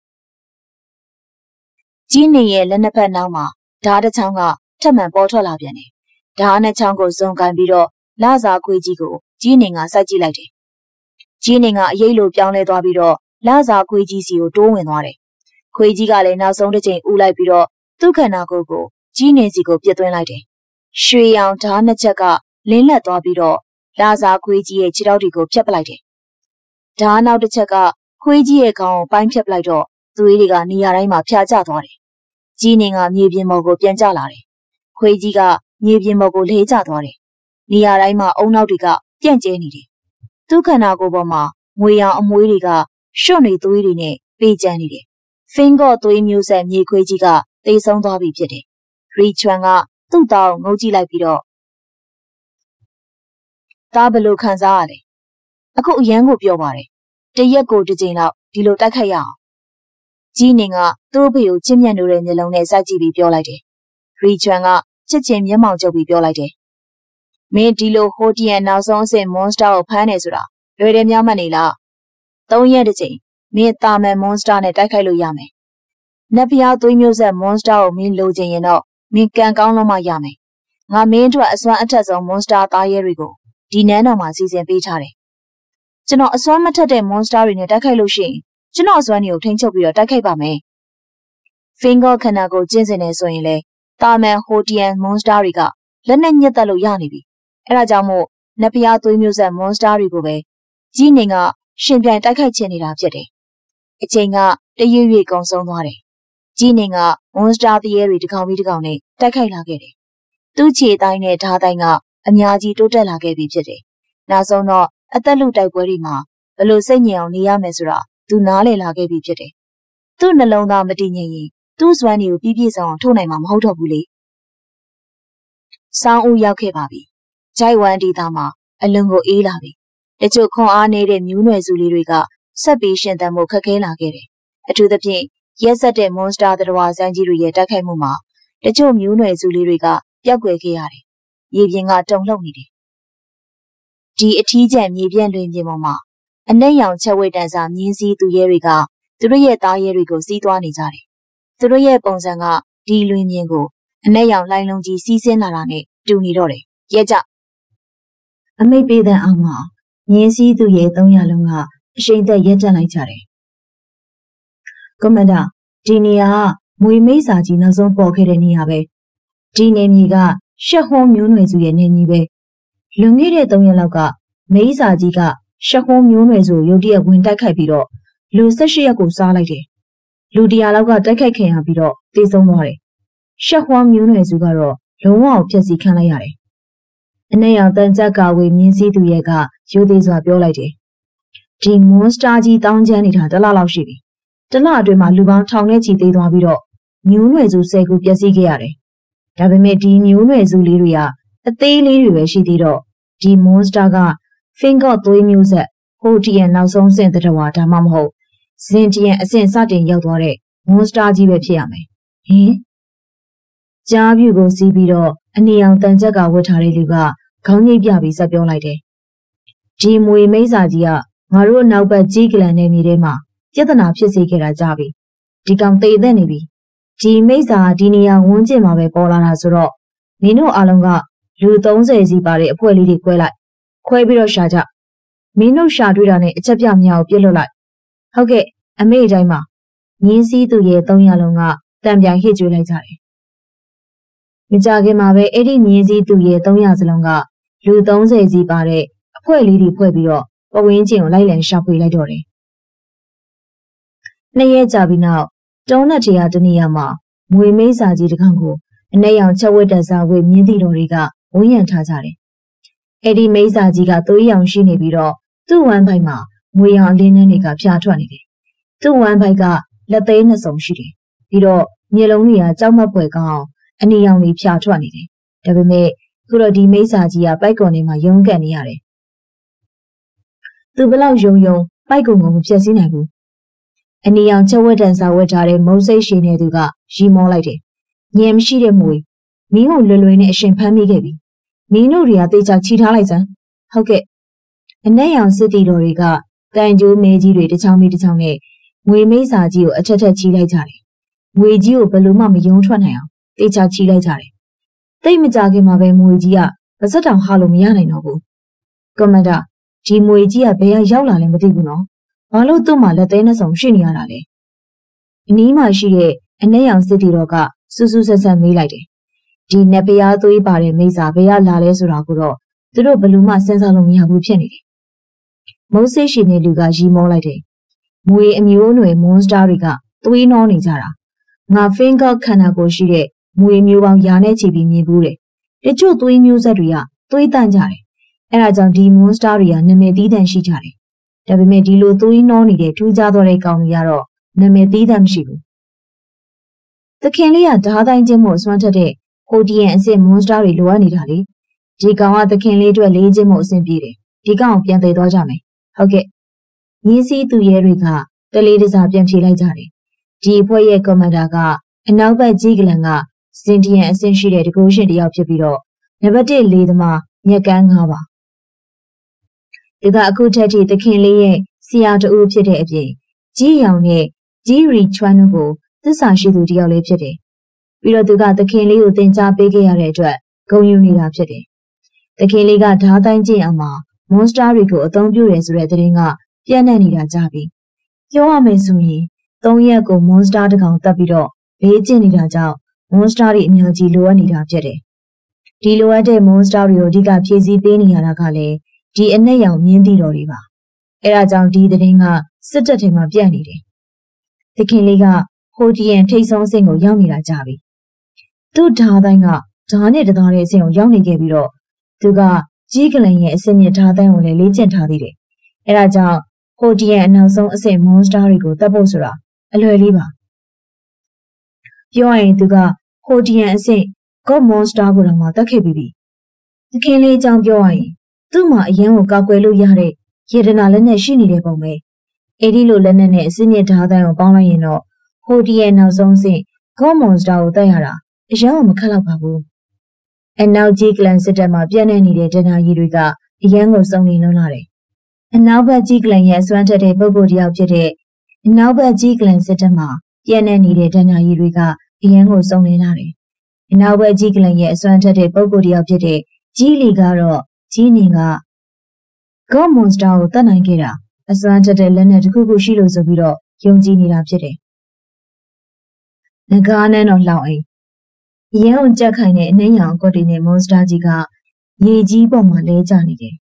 ကြီးနေရဲ့လက်နှစ်ဖက်နောက်မှာဓာတ်တစ်ချောင်းကထပ်မံပေါ်ထွက်လာပြန်တယ်။ဓာတ်နှစ်ချောင်းကိုဇုံကန်ပြီးတော့လာစားခွေးကြီးကိုကြီးနေကစိုက်ကြည့်လိုက်တယ်။ကြီးနေကအရေးလိုပြောင်းလဲသွားပြီးတော့လာစားခွေးကြီးစီကိုတိုးဝင်သွားတယ်။ခွေးကြီးကလည်းနောက်ဆုံးတစ်ချိန်ဥလိုက်ပြီးတော့သူ့ခန္ဓာကိုယ်ကိုကြီးနေစီကိုပြစ်သွင်းလိုက်တယ်။ရွှေရောင်ဓာတ်နှစ်ချက်ကလင်းလက်သွားပြီးတော့လာစားခွေးကြီးရဲ့ခြေထောက်တွေကိုဖြတ်ပလိုက်တယ်။ဓာတ်နောက်တစ်ချက်ကခွေးကြီးရဲ့ခေါင်းကိုပိုင်းဖြတ်ပလိုက်တော့သွေးတွေကနေရာတိုင်းမှာဖျာကျသွားတယ်။ကြီးနေကမြေပြင်ပေါ်ကိုပြန်ကျလာတယ်။ခွေးကြီးကမြေပြင်ပေါ်ကိုလဲကျသွားတယ်။နေရာတိုင်းမှာအုံနောက်တွေကပြန့်ကျဲနေတယ်။သူ့ခန္ဓာကိုယ်ပေါ်မှာငွေရောင်အမွှေးတွေကရွှွတ်နေသွေးတွေနဲ့ပေးကျန်းနေတယ်။ဖင်ကော့သွေးမျိုးဆက်မြေခွေးကြီးကတိတ်ဆုံးသွားပြီဖြစ်တယ်။ရီချွမ်ကသူ့သားကိုငုံကြည့်လိုက်ပြီးတော့သားဘလို့ခံစားရလဲ။အခုအရန်ကိုပြောပါတယ်။တရက်ကိုတစ်ကြိမ်လောက်ဒီလိုတိုက်ခိုက်ရအောင်။ကြီးနေကသူ့အဖေကိုချစ်မြတ်နိုးတဲ့မျက်လုံးနဲ့စိုက်ကြည့်ပြီးပြောလိုက်တယ်။ရီချွမ်ကချစ်ချင်းမျက်မှောင်ကျုပ်ပြီးပြောလိုက်တယ်။မင်းဒီလိုဟိုတီယန်နောက်ဆုံးအဆင့်မွန်စတာကိုဖမ်းနေဆိုတာလွယ်တယ်များမှတ်နေလား။သုံးရက်တစ်ချိန်မင်းတာမန်မွန်စတာနဲ့တိုက်ခိုက်လို့ရမယ်။နတ်ဖျားသွေးမျိုးဆက်မွန်စတာကိုမင်းလိုချင်ရင်တော့မင်းကံကောင်းလို့မှရမယ်။ငါမင်းအတွက်အစွမ်းအထက်ဆုံးမွန်စတာသားရဲတွေကိုဒီနန်းတော်မှာစီစဉ်ပေးထားတယ်။ကျွန်တော်အစွမ်းမထက်တဲ့မွန်စတာတွေနဲ့တိုက်ခိုက်လို့ရှိရင်ကျွန်တော်အစွမ်းတွေကိုထိန်းချုပ်ပြီးတော့တိုက်ခိုက်ပါမယ်။ဖင်ကော့ခန္ဓာကိုကျင့်စဉ်နေဆိုရင်လေတာမန်ဟိုတီယန်မွန်စတာတွေကလက်နဲ့ညက်တက်လို့ရနေပြီ။အဲဒါကြောင့်မို့နတ်ဖျားသွေးမျိုးဆက်မွန်စတာတွေကိုပဲကြီးနေကရှင်ပြိုင်တိုက်ခိုက်ချင်နေတာဖြစ်တယ်။အချိန်ကတရွေ့ရွေ့ကုံဆုံးသွားတယ်။ကြီးနေကမွန်စတာတရေတွေတစ်ကောင်ပြီးတစ်ကောင်နဲ့တိုက်ခိုက်လာခဲ့တယ်။သူ့ခြေတိုင်းနဲ့ဓာတ်တိုင်းကအများကြီးတိုးတက်လာခဲ့ပြီဖြစ်တယ်။နောက်ဆုံးတော့အသက်လူတိုက်ပွဲတွေမှာဘလို့စိတ်ညစ်အောင်နေရမယ်ဆိုတာသူနားလည်လာခဲ့ပြီဖြစ်တယ်။သူ့နှလုံးသားမတည်ငြိမ်ရင်သူ့စွမ်းတွေကိုပြည့်ပြည့်စုံအောင်ထုတ်နိုင်မှာမဟုတ်တော့ဘူးလေ။ဆောင်းဦးရောက်ခဲ့ပါပြီ။ဂျိုက်ဝမ်ဒီသားမှာအလွန်ကိုအေးလာပြီ။တချို့ခွန်အားနေတဲ့မြူးနွယ်စုလေးတွေကဆက်ပြီးရှင်သန်မှုခက်ခဲလာခဲ့တယ်။အထူးသဖြင့်ရက်ဆက်တဲ့မွန်စတာသတ္တဝါစမ်းကြီးတွေရဲ့တိုက်ခိုက်မှုမှာတချို့မြူးနွယ်စုလေးတွေကပျောက်ကွယ်ခဲ့ရတယ်။ရေပြင်ကတုန်လှုပ်နေတယ်။ဒီအထီးကျန်မြေပြန့်လွင်ပြင်ပေါ်မှာအနက်ရောင်ချက်ဝိတ်တန်စာမြင်းစည်းသူရဲတွေကသူတို့ရဲ့သားရဲတွေကိုစီးသွားနေကြတယ်။သူတို့ရဲ့ပုံစံကဒီလွင်ပြင်ကိုအနက်ရောင်လှိုင်းလုံးကြီးစီးဆင်းလာတာနဲ့တူနေတော့တယ်။ရဲကြအမိတ်ပေးတဲ့အောင်မှာမြင်းစည်းသူရဲသုံးရလုံးကအရှိန်သက်ရဲကြလိုက်ကြတယ်။ကွန်မန်ဒါဒီနေရာကမွေမိတ်စာကြီးနောက်ဆုံးပေါ်ခဲ့တဲ့နေရာပဲ။ဒီနေမြေကရှက်ဟွန်းမျိုးနွယ်စုရဲ့နေမြေပဲ။လွန်ခဲ့တဲ့သုံးရက်လောက်ကမေးစာကြီးကရှက်ဟောမျိုးနွယ်ဆိုရုတ်တရက်ဝင်တိုက်ခိုက်ပြီးတော့လူ၁၈ရက်ကိုစားလိုက်တယ်။လူတရာလောက်ကတိုက်ခိုက်ခင်ရပြီးတော့တေဆုံးသွားတယ်။ရှက်ဟောမျိုးနွယ်စုကတော့လုံးဝဖျက်ဆီးခံလိုက်ရတယ်။အနဲ့ရောင်တန်ကြပ်ကာဝေမြင်းစည်းသူရဲ့ကရိုသေစွာပြောလိုက်တယ်။ဒီမွန်စတာကြီးတောင်းကျမ်းနေတာတစ်လလောက်ရှိပြီ။တစ်လအတွင်းမှာလူပေါင်းထောင်နဲ့ချီသေးသွားပြီးတော့မျိုးနွယ်စုဆယ်ခုပျက်စီးခဲ့ရတယ်။ဒါပေမဲ့ဒီမျိုးနွယ်စုလေးတွေကအသေးလေးတွေပဲရှိသေးတော့ဒီမွန်စတာကဖင်ကော့သွေးမျိုးဆက်ဟိုတီယန်နောက်ဆုံးဆင့်တတော်ဝါဒါမှမဟုတ်ဇင်တီယန်အဆင့်စတင်ရောက်သွားတဲ့မွန်စတာကြီးပဲဖြစ်ရမယ်။ဟင်ကြားပြူကိုစီးပြီးတော့အနေအောင်တန်ချက်ကဝတ်ထားတဲ့လူကခေါင်းညိတ်ပြပြီးဆက်ပြောလိုက်တယ်။ဒီမွေမိတ်စာကြီးကငါတို့နောက်ဘက်ကြီးကလန်နေမြေထဲမှာပြဿနာဖြစ်စေခဲ့တာကြပြီ။ဒီကောင်သေသက်နေပြီ။ဒီမိတ်စာဒီနေရာဝန်းကျင်မှာပဲပေါ်လာတာဆိုတော့မင်းတို့အားလုံးကလူသုံးဆယ်စီပါတဲ့အဖွဲ့လေးတွေခွဲလိုက်ခွဲပြီးတော့ရှာကြမင်းတို့ရှာတွေ့တာနဲ့အချက်ပြမြောက်ပြစ်လွတ်လိုက်ဟုတ်ကဲ့အမေအတိုင်းမှာမြင်းစည်းသူရဲ့သုံးရလုံးကတံပြိုင်ဟစ်ကြွေးလိုက်ကြတယ်မကြခင်မှာပဲအဲ့ဒီမြင်းစည်းသူရဲ့သုံးရစလုံးကလူသုံးဆယ်စီပါတဲ့အဖွဲ့လေးတွေဖွဲ့ပြီးတော့ပဝင်းကျင်ကိုလိုက်လံရှာဖွေလိုက်တော့တယ်နှစ်ရက်ကြာပြီးနောက်တုံးနဲ့တရာတနေရာမှာမွေမိတ်စာကြီးတစ်ကောင်ကိုအနဲ့ရောင်ချက်ဝတ်တစားဝေမြင်းတီတော်တွေကဝန်းရံထားကြတယ်အဲ့ဒီမိတ်စာကြီးကသွေးရောင်ရှိနေပြီးတော့သူ့ဝမ်းဖိုက်မှာငွေရောင်အလင်းနှန်းတွေကဖြာထွက်နေတယ်သူ့ဝမ်းဖိုက်ကလက်သေးနှစ်စုံရှိတယ်ပြီးတော့မျက်လုံးတွေကကြောက်မက်ဖွယ်ကောင်းအနီရောင်တွေဖြာထွက်နေတယ်ဒါပေမဲ့ခုတော့ဒီမိတ်စာကြီးကပိုက်ကွန်ထဲမှာရုန်းကန်နေရတယ်သူဘလောက်ယုံယုံပိုက်ကွန်ကိုမဖြတ်စည်းနိုင်ဘူးအနီရောင်ချက်ဝတ်တန်စာဝတ်ထားတဲ့မုံစိတ်ရှင်နေသူကရီမောလိုက်တယ်ညံမရှိတဲ့မွေမင်းကိုလွယ်လွယ်နဲ့အရှင်ဖမ်းမိခဲ့ပြီမင်းတို့တွေကတေချာချီထားလိုက်စမ်းဟုတ်ကဲ့အနက်ရောင်စစ်တီတော်တွေကတန်ကျိုးမဲကြီးတွေတစ်ချောင်းပြီးတစ်ချောင်းနဲ့ငွေမိတ်စာကြီးကိုအထက်ထက်ချီလိုက်ကြတယ်ငွေကြီးကိုဘယ်လိုမှမယုံထွက်နိုင်အောင်တေချာချီလိုက်ကြတယ်တိတ်မကြခင်မှာပဲငွေကြီးကပါစက်တောင်ဟာလို့မရနိုင်တော့ဘူးကွန်မန်ဒါဒီငွေကြီးကဘယ်ရောက်လာလဲမသိဘူးနော်ဘာလို့သူ့မှာလက်သေးနဲ့ဆောင်ရှိနေရတာလဲအနီးမှာရှိတဲ့အနက်ရောင်စစ်တီတော်ကစူးစူးဆက်ဆက်မေးလိုက်တယ်ဒီနက်ပရားသွေးပါတဲ့မိစာဘယ်ရလာလဲဆိုတာကိုတော့သူတို့ဘယ်လိုမှစဉ်းစားလို့မရဘူးဖြစ်နေတယ်မုံစိတ်ရှင်နေလူကရီမောလိုက်တယ်မွေအမျိုးနွယ်မွန်စတာတွေကသွေးနှောနေကြတာငါဖင်ကော့ခန္ဓာကိုယ်ရှိတဲ့မွေမျိုးပေါင်းယာနဲ့ချီပြီးမြင်ဘူးတယ်တချို့သွေးမျိုးဆက်တွေကသွေးတန့်ကြတယ်အဲဒါကြောင့်ဒီမွန်စတာတွေကနာမည်သီးသန့်ရှိကြတယ်ဒါပေမဲ့ဒီလိုသွေးနှောနေတဲ့ထူးခြားသောတဲ့ကောင်တွေကတော့နာမည်သီးသန့်မရှိဘူးသခင်လေးကဓားတိုင်းချင်းမို့စွမ်းထက်တဲ့ဟိုဒီယန်အစ်စ်မွန်စတာတွေလိုအပ်နေတာလေဒီကောင်ကသခင်လေးအတွက်လေးချင်းမို့အဆင်ပြေတယ်ဒီကောင်ကိုပြန်သေးသွားကြမယ်ဟုတ်ကဲ့ရင်းစည်းသူရဲတွေကတလေးတစားပြန်ဖြေလိုက်ကြတယ်ဒီအဖွဲ့ရဲ့ကွန်မန်ဒါကအနောက်ဘက်ကြီးကလန်ကစင်တီယန်အဆင့်ရှိတဲ့တကူရှင်တယောက်ဖြစ်ပြီးတော့နံပါတ်တစ်လေးသမားမြက်ကန်းငါးပါဒီကအခုထက်ထိသခင်လေးရဲ့ဆရာတူဖြစ်တဲ့အပြင်ကြီးရောင်နဲ့ကြီးရီချွမ်းတို့ကိုသစ္စာရှိသူတယောက်လေးဖြစ်တယ်ပြီးတော့သူကသခင်လေးကိုသင်ကြားပေးခဲ့ရတဲ့အတွက်ဂုဏ်ယူနေတာဖြစ်တယ်သခင်လေးကဓားတိုင်းကျင့်အောင်မှာမွန်စတာတွေကိုအသုံးပြုတယ်ဆိုတဲ့သတင်းကပြန့်နှံ့နေတာကြပြီပြောရမယ်ဆိုရင်သုံးရက်ကိုမွန်စတာတစ်ကောင်တက်ပြီးတော့ဘေးကျင့်နေတာကြောင့်မွန်စတာတွေအများကြီးလိုအပ်နေတာဖြစ်တယ်ဒီလိုအပ်တဲ့မွန်စတာတွေကိုအဓိကဖြည့်ဆည်းပေးနေရတာကလည်းဒီအနက်ရောင်မြင်းတီတော်တွေပါအဲဒါကြောင့်ဒီသတင်းကစစ်တပ်ထဲမှာပြန့်နေတယ်သခင်လေးကဟိုဒီယန်ထိတ်ဆုံးအဆင့်ကိုရောက်နေတာကြပြီသူ့ဓားတိုင်းကဓားနဲ့တသားတဲ့အဆင့်ကိုရောက်နေခဲ့ပြီးတော့သူကကြီးကလန်ရဲ့အဆင့်မြင့်ဓားတိုင်းကိုလည်းလေ့ကျင့်ထားသေးတယ်အဲဒါကြောင့်ဟိုဒီယန်အနောက်ဆုံးအဆင့်မွန်စတာတွေကိုတတ်ဖို့ဆိုတာအလွယ်လေးပါပြောရရင်သူကဟိုဒီယန်အဆင့်ကော့မွန်စတာကိုတော့မှတတ်ခဲ့ပြီးပြီသခင်လေးအကြောင်းပြောရရင်သူ့မှာအရင်ကကောက်ွယ်လို့ရတဲ့ရေဒနာလက်နဲ့ရှိနေတဲ့ပုံပဲအဲ့ဒီလိုလက်နဲ့နဲ့အစင်းမြင့်ဓားတိုင်းကိုပေါင်းလိုက်ရင်တော့ဟိုဒီရဲ့နောက်ဆုံးအဆင့်ကော့မွန်စတာကိုတက်ရတာအရင်ကမခက်တော့ပါဘူးအနောက်ကြီးကလန်စစ်တပ်မှာပြန့်နှံ့နေတဲ့ဒဏ္ဍာရီတွေကအရင်ကစုံနေလုံးလာတယ်အနောက်ဘက်ကြီးကလန်ရဲ့အစွမ်းထက်တဲ့ပုဂ္ဂိုလ်တယောက်ဖြစ်တဲ့အနောက်ဘက်ကြီးကလန်စစ်တပ်မှာပြန့်နှံ့နေတဲ့ဒဏ္ဍာရီတွေကအရင်ကစုံနေလာတယ်အနောက်ဘက်ကြီးကလန်ရဲ့အစွမ်းထက်တဲ့ပုဂ္ဂိုလ်တယောက်ဖြစ်တဲ့ကြီးလီကတော့ကြီးနေကကော့မွန်စတာကိုတတ်နိုင်ခဲ့တာအစွမ်းထက်တဲ့လက်နဲ့တစ်ခုခုရှိလို့ဆိုပြီးတော့ယုံကြည်နေတာဖြစ်တယ်။ငကားနဲ့တော့လှောင်အိမ်ရန်အောင်ကြက်ခိုင်တဲ့အနှင်းရောင်ကော်တီနဲ့မွန်စတာကြီးကရေကြီးပေါ်မှာလဲကျနေတယ်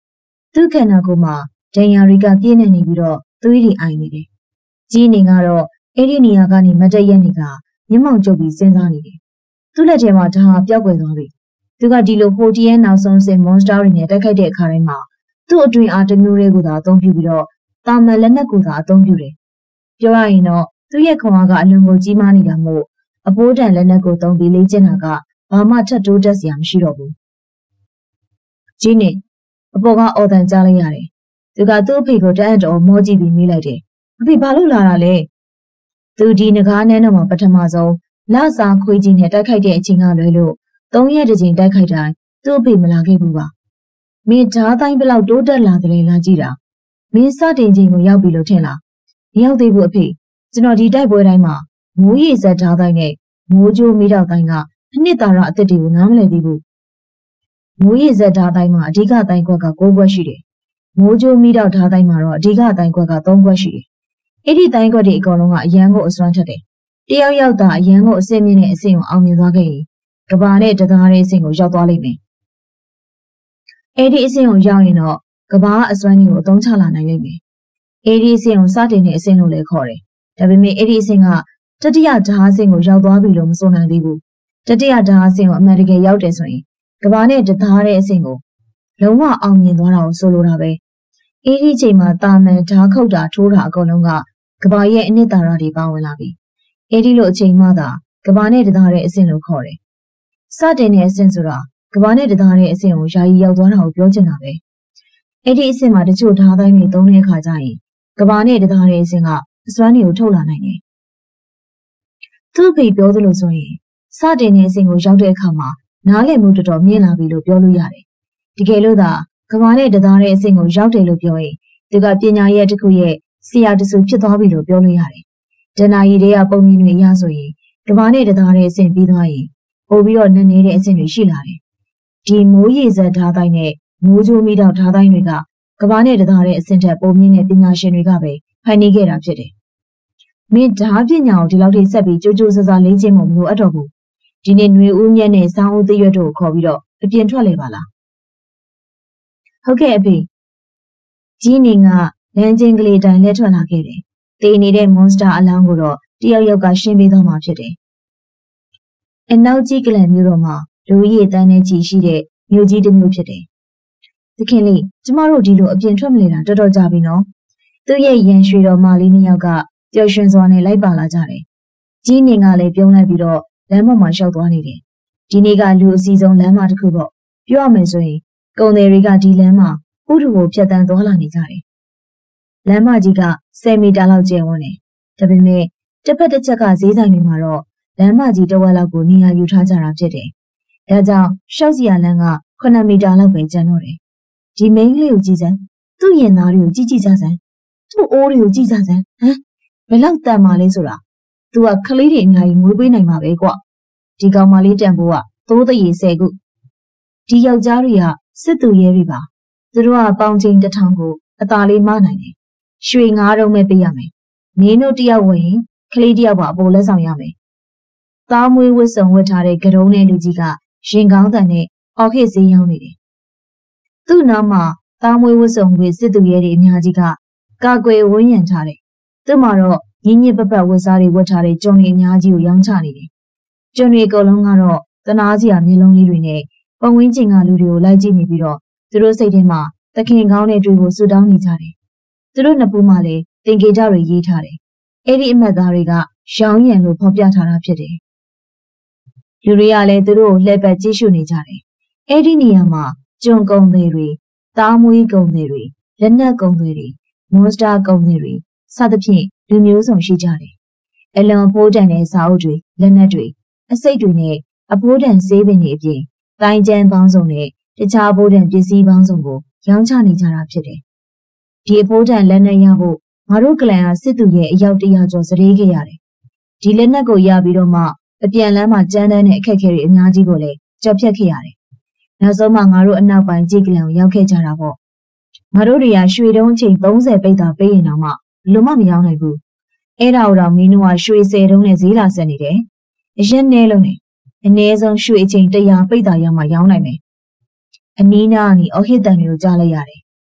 သူခန္ဓာကိုယ်မှာဒဏ်ရာတွေကပြည့်နေနေပြီးတော့သွေးတွေအိုင်နေတယ်။ကြီးနေကတော့အဲ့ဒီနေရာကနေမတည့်ရက်နေကမျက်မှောင်ကျုပ်ပြီးစဉ်းစားနေတယ်။သူ့လက်ထဲမှာဓာတ်ပျောက်ကွယ်သွားပြီ။သူကဒီလိုဟိုတီရဲ့နောက်ဆုံးစင်မွန်စတာတွေနဲ့တိုက်ခိုက်တဲ့အခါတိုင်းမှာသူ့အတွင်အားတစ်မျိုးလေးကိုသာအသုံးပြုပြီးတော့တာမန်လက်နက်ကိုသာအသုံးပြုတယ်။ပြောရရင်တော့သူ့ရဲ့ခွန်အားကအလွန်ကိုကြီးမားနေတာမို့အပိုးတန်လက်နက်ကိုသုံးပြီးလေ့ကျင့်တာကဘာမှထပ်တိုးတက်စရာမရှိတော့ဘူး။ကြီးနေအပေါ်ကအော်တန်ကြားလိုက်ရတယ်။သူကသူ့အဖေကိုတအံ့တော်မောကြည့်ပြီးမေးလိုက်တယ်။အဖေဘာလို့လာတာလဲ။သူဒီငကားနန်းတော်မှာပထမဆုံးလစာခွေးကြီးနဲ့တိုက်ခိုက်တဲ့အချိန်ကလွဲလို့သုံးရက်တစ်ချိန်တိုက်ခိုက်တိုင်းသူ့အဖေမလာခဲ့ဘူးပါ။မင်းဓာတ်တိုင်းဘလောက်တိုးတက်လာတယ်လဲလာကြည့်တာ။မင်းစတင်ချိန်ကိုရောက်ပြီလို့ထင်လား။မရောက်သေးဘူးအဖေ။ကျွန်တော်ဒီတိုက်ပွဲတိုင်းမှာမိုးရေစက်ဓာတ်တိုင်းနဲ့မိုးကြိုးမိတော့တိုင်းကအနှစ်သာရအသစ်တွေကိုနားမလည်သေးဘူး။မိုးရေစက်ဓာတ်တိုင်းမှာအဓိကတိုင်းခွက်က၉ခွက်ရှိတယ်။မိုးကြိုးမိတော့ဓာတ်တိုင်းမှာတော့အဓိကတိုင်းခွက်က၃ခွက်ရှိတယ်။အဲ့ဒီတိုင်းခွက်တွေအကုန်လုံးကအရန်ကိုအစွမ်းထက်တယ်။တယောက်ယောက်သာအရန်ကိုအစင်းမြင့်တဲ့အဆင့်ကိုအောင်မြင်သွားခဲ့ရင်ကဘာနဲ့တသားတဲ့အဆင့်ကိုရောက်သွားလိမ့်မယ်။အဲ့ဒီအဆင့်ကိုရောက်ရင်တော့ကဘာအစွမ်းတွေကိုအသုံးချလာနိုင်လိမ့်မယ်။အဲ့ဒီအဆင့်ကိုစတင်တဲ့အဆင့်လို့လည်းခေါ်တယ်။ဒါပေမဲ့အဲ့ဒီအဆင့်ကတတိယဓာတ်အဆင့်ကိုရောက်သွားပြီလို့မဆိုနိုင်သေးဘူး။တတိယဓာတ်အဆင့်ကိုအမှန်တကယ်ရောက်တယ်ဆိုရင်ကဘာနဲ့တသားတဲ့အဆင့်ကိုလုံးဝအောင်မြင်သွားတာကိုဆိုလိုတာပဲ။အဲ့ဒီအချိန်မှာတာမန်ဓာတ်ခုတ်တာထိုးတာအကုန်လုံးကကဘာရဲ့အနှစ်သာရတွေပါဝင်လာပြီ။အဲ့ဒီလိုအချိန်မှသာကဘာနဲ့တသားတဲ့အဆင့်လို့ခေါ်တယ်။စတင်တဲ့အဆင့်ဆိုတာကဘာနဲ့တသားတဲ့အဆင့်ကိုယာယီရောက်သွားတာကိုပြောချင်တာပဲ။အဲ့ဒီအဆင့်မှာတချို့ဓာတ်တိုင်းတွေသုံးတဲ့အခါကျရင်ကဘာနဲ့တသားတဲ့အဆင့်ကအစွမ်းတွေကိုထုတ်လာနိုင်တယ်။သူ့ဖေပြောသလိုဆိုရင်စတင်တဲ့အဆင့်ကိုရောက်တဲ့အခါမှာနားလည်မှုတော်တော်မြင့်လာပြီလို့ပြောလို့ရတယ်။တကယ်လို့သာကဘာနဲ့တသားတဲ့အဆင့်ကိုရောက်တယ်လို့ပြောရင်သူကပညာရဲ့တစ်ခုရဲ့ဆရာတဆူဖြစ်သွားပြီလို့ပြောလို့ရတယ်။ဒဏ္ဍာရီတွေကပုံမြင်တွေအရဆိုရင်ကဘာနဲ့တသားတဲ့အဆင့်ပြီးသွားရင်ပို့ပြီးတော့နည်းနည်းတဲ့အဆင့်တွေရှိလာတယ်။ဒီမိုးရေစက်ဓာတ်တိုင်းနဲ့မိုးကြိုးမိတော့ဓာတ်တိုင်းတွေကကဘာနဲ့တသားတဲ့အဆင့်ထက်ပိုမြင့်တဲ့ပညာရှင်တွေကပဲဖန်တီးခဲ့တာဖြစ်တယ်။မင်းဓာတ်ပညာကိုဒီလောက်ထိဆက်ပြီးကြိုးကြိုးစားစားလေ့ကျင့်ဖို့မလိုအပ်တော့ဘူး။ဒီနေ့ຫນွေဦးမြတ်နဲ့စောင်းဦးသရွက်တို့ကိုခေါ်ပြီးတော့အပြင်ထွက်လေပါလား။ဟုတ်ကဲ့အဖေ။ကြီးနေကလမ်းချင်းကလေးတိုင်းလက်ထွက်လာခဲ့တယ်။တေနေတဲ့မွန်စတာအလောင်းကိုတော့တယောက်ယောက်ကရှင်းပေးသွားမှာဖြစ်တယ်။အနောက်ကြီးကလန်မျိုးတော်မှာလူကြီးတန်းနဲ့ကြီးရှိတဲ့မြို့ကြီးတစ်မျိုးဖြစ်တယ်။သခင်လေးကျမတို့ဒီလိုအပြင်ထွက်မလဲတာတော်တော်ကြာပြီနော်။သူ့ရဲ့ရန်ရွှေတော်မလေးနှစ်ယောက်ကပျော်ရွှင်စွာနဲ့လိုက်ပါလာကြတယ်။ကြီးနေကလည်းပြုံးလိုက်ပြီးတော့လမ်းပေါ်မှာရှောက်သွားနေတယ်။ဒီနေ့ကလူအစည်းဆုံးလမ်းမတစ်ခုပေါ့။ပြောရမယ်ဆိုရင်ကုန်သည်တွေကဒီလမ်းမှာဥထုကိုဖြတ်တန်းသွားလာနေကြတယ်။လမ်းမကြီးကဆယ်မီတာလောက်ကျယ်ဝန်းတယ်။ဒါပေမဲ့တစ်ဖက်တစ်ချက်ကဈေးဆိုင်တွေမှာတော့လမ်းမကြီးတစ်ဝက်လောက်ကိုနေရာယူထားကြတာဖြစ်တယ်။ဒါကြောင့်ရှောက်စီရလမ်းကခုနှစ်မီတာလောက်ပဲကျန်တော့တယ်။ဒီမိန်းကလေးကိုကြည့်စမ်း။သူ့ရင်သားတွေကိုကြည့်ကြည့်ကြစမ်း။သူ့အိုးတွေကိုကြည့်ကြစမ်း။ဟမ်ဘယ်လောက်တန်ပါလဲဆိုတာ။ तू ကကလေးတွေအများကြီးငွေပေးနိုင်မှာပဲကွ။ဒီကောင်မလေးတန်ဖိုးကသိုးတရေဆယ်ခု။ဒီယောက်ျားတွေကစစ်သူရဲတွေပါ။သူတို့ကပေါင်ချိန်တစ်ထောင်ကိုအသာလေးမနိုင်တယ်။ရွှေငါးတုံးပဲပေးရမယ်။နင်းတို့တယောက်ဝင်ရင်ကလေးတယောက်ပါအပေါ်လက်ဆောင်ရမယ်။သားမွေးဝတ်စုံဝတ်ထားတဲ့ကတုံးနဲ့လူကြီးကရင်ကောင်းတန်နဲ့အော်ခေတ်ဈေးရောက်နေတယ်။သူ့နောက်မှာသားမွေးဝတ်စုံဝတ်စစ်သူရဲတွေအများကြီးကကာကွယ်ဝန်းရံထားတယ်။သူ့မှာတော့ရင်းညစ်ပပတ်ဝတ်စားတွေဝတ်ထားတဲ့ကျုံတွေအများကြီးကိုရောင်းချနေတယ်။ကျုံတွေအကုန်လုံးကတော့တနာစရာမျက်လုံးလေးတွေနဲ့ပုံဝင်းကျင်ကလူတွေကိုလိုက်ကြည့်နေပြီးတော့သူတို့စိတ်ထဲမှာသခင်ကောင်းနဲ့တွေ့ဖို့ဆူတောင်းနေကြတယ်။သူတို့နှစ်ပူးမှလည်းတင်ကေကြတွေရေးထားတယ်။အဲ့ဒီအမတ်သားတွေကရောင်းရံလို့ဖော်ပြထားတာဖြစ်တယ်။လူတွေကလည်းသူတို့ကိုလှည့်ပတ်ကြည့်ရှုနေကြတယ်။အဲ့ဒီနေရာမှာကျုံကုံတွေတွေတားမွေးကုံတွေတွေလက်နက်ကုံတွေတွေမွန်စတာကုံတွေစသဖြင့်လူမျိုးစုံရှိကြတယ်။အလွန်အဖိုးတန်တဲ့စာအုပ်တွေလက်နက်တွေအစိတ်တွေနဲ့အဖိုးတန်ဆေးပင်တွေအပြင်တိုင်းကျန်းပေါင်းစုံနဲ့တခြားအဖိုးတန်ပစ္စည်းပေါင်းစုံကိုရောင်းချနေကြတာဖြစ်တယ်။ဒီအဖိုးတန်လက်နက်ရဖို့ငါတို့ကလန်ကစစ်သူရဲ့အယောက်တရာကျော်စရေးခဲ့ရတယ်။ဒီလက်နက်ကိုရပြီးတော့မှအပြန်လမ်းမှာကျန်းတန်းတဲ့အခက်အခဲတွေအများကြီးကိုလည်းကြော်ဖြတ်ခဲ့ရတယ်။နောက်ဆုံးမှငါတို့အနောက်ပိုင်းကြည်ကလန်ကိုရောက်ခဲ့ကြတာပေါ့။ငါတို့တွေကရွှေတုံးချိန်သုံးဆယ်ပိတ်တာပေးရင်တော့မှလုံးမမရောင်းနိုင်ဘူး။အဲ့ဒါတော့မင်းတို့ကရွှေဆယ်တုံးနဲ့ဈေးလာဆက်နေတယ်။အရင်နဲလုံးနဲ့အနည်းဆုံးရွှေအချိန်တရာပိတ်တာရောက်မှရောင်းနိုင်မယ်။အနီးနားကနေအော်ဟစ်တန်တွေကိုကြားလိုက်ရတယ်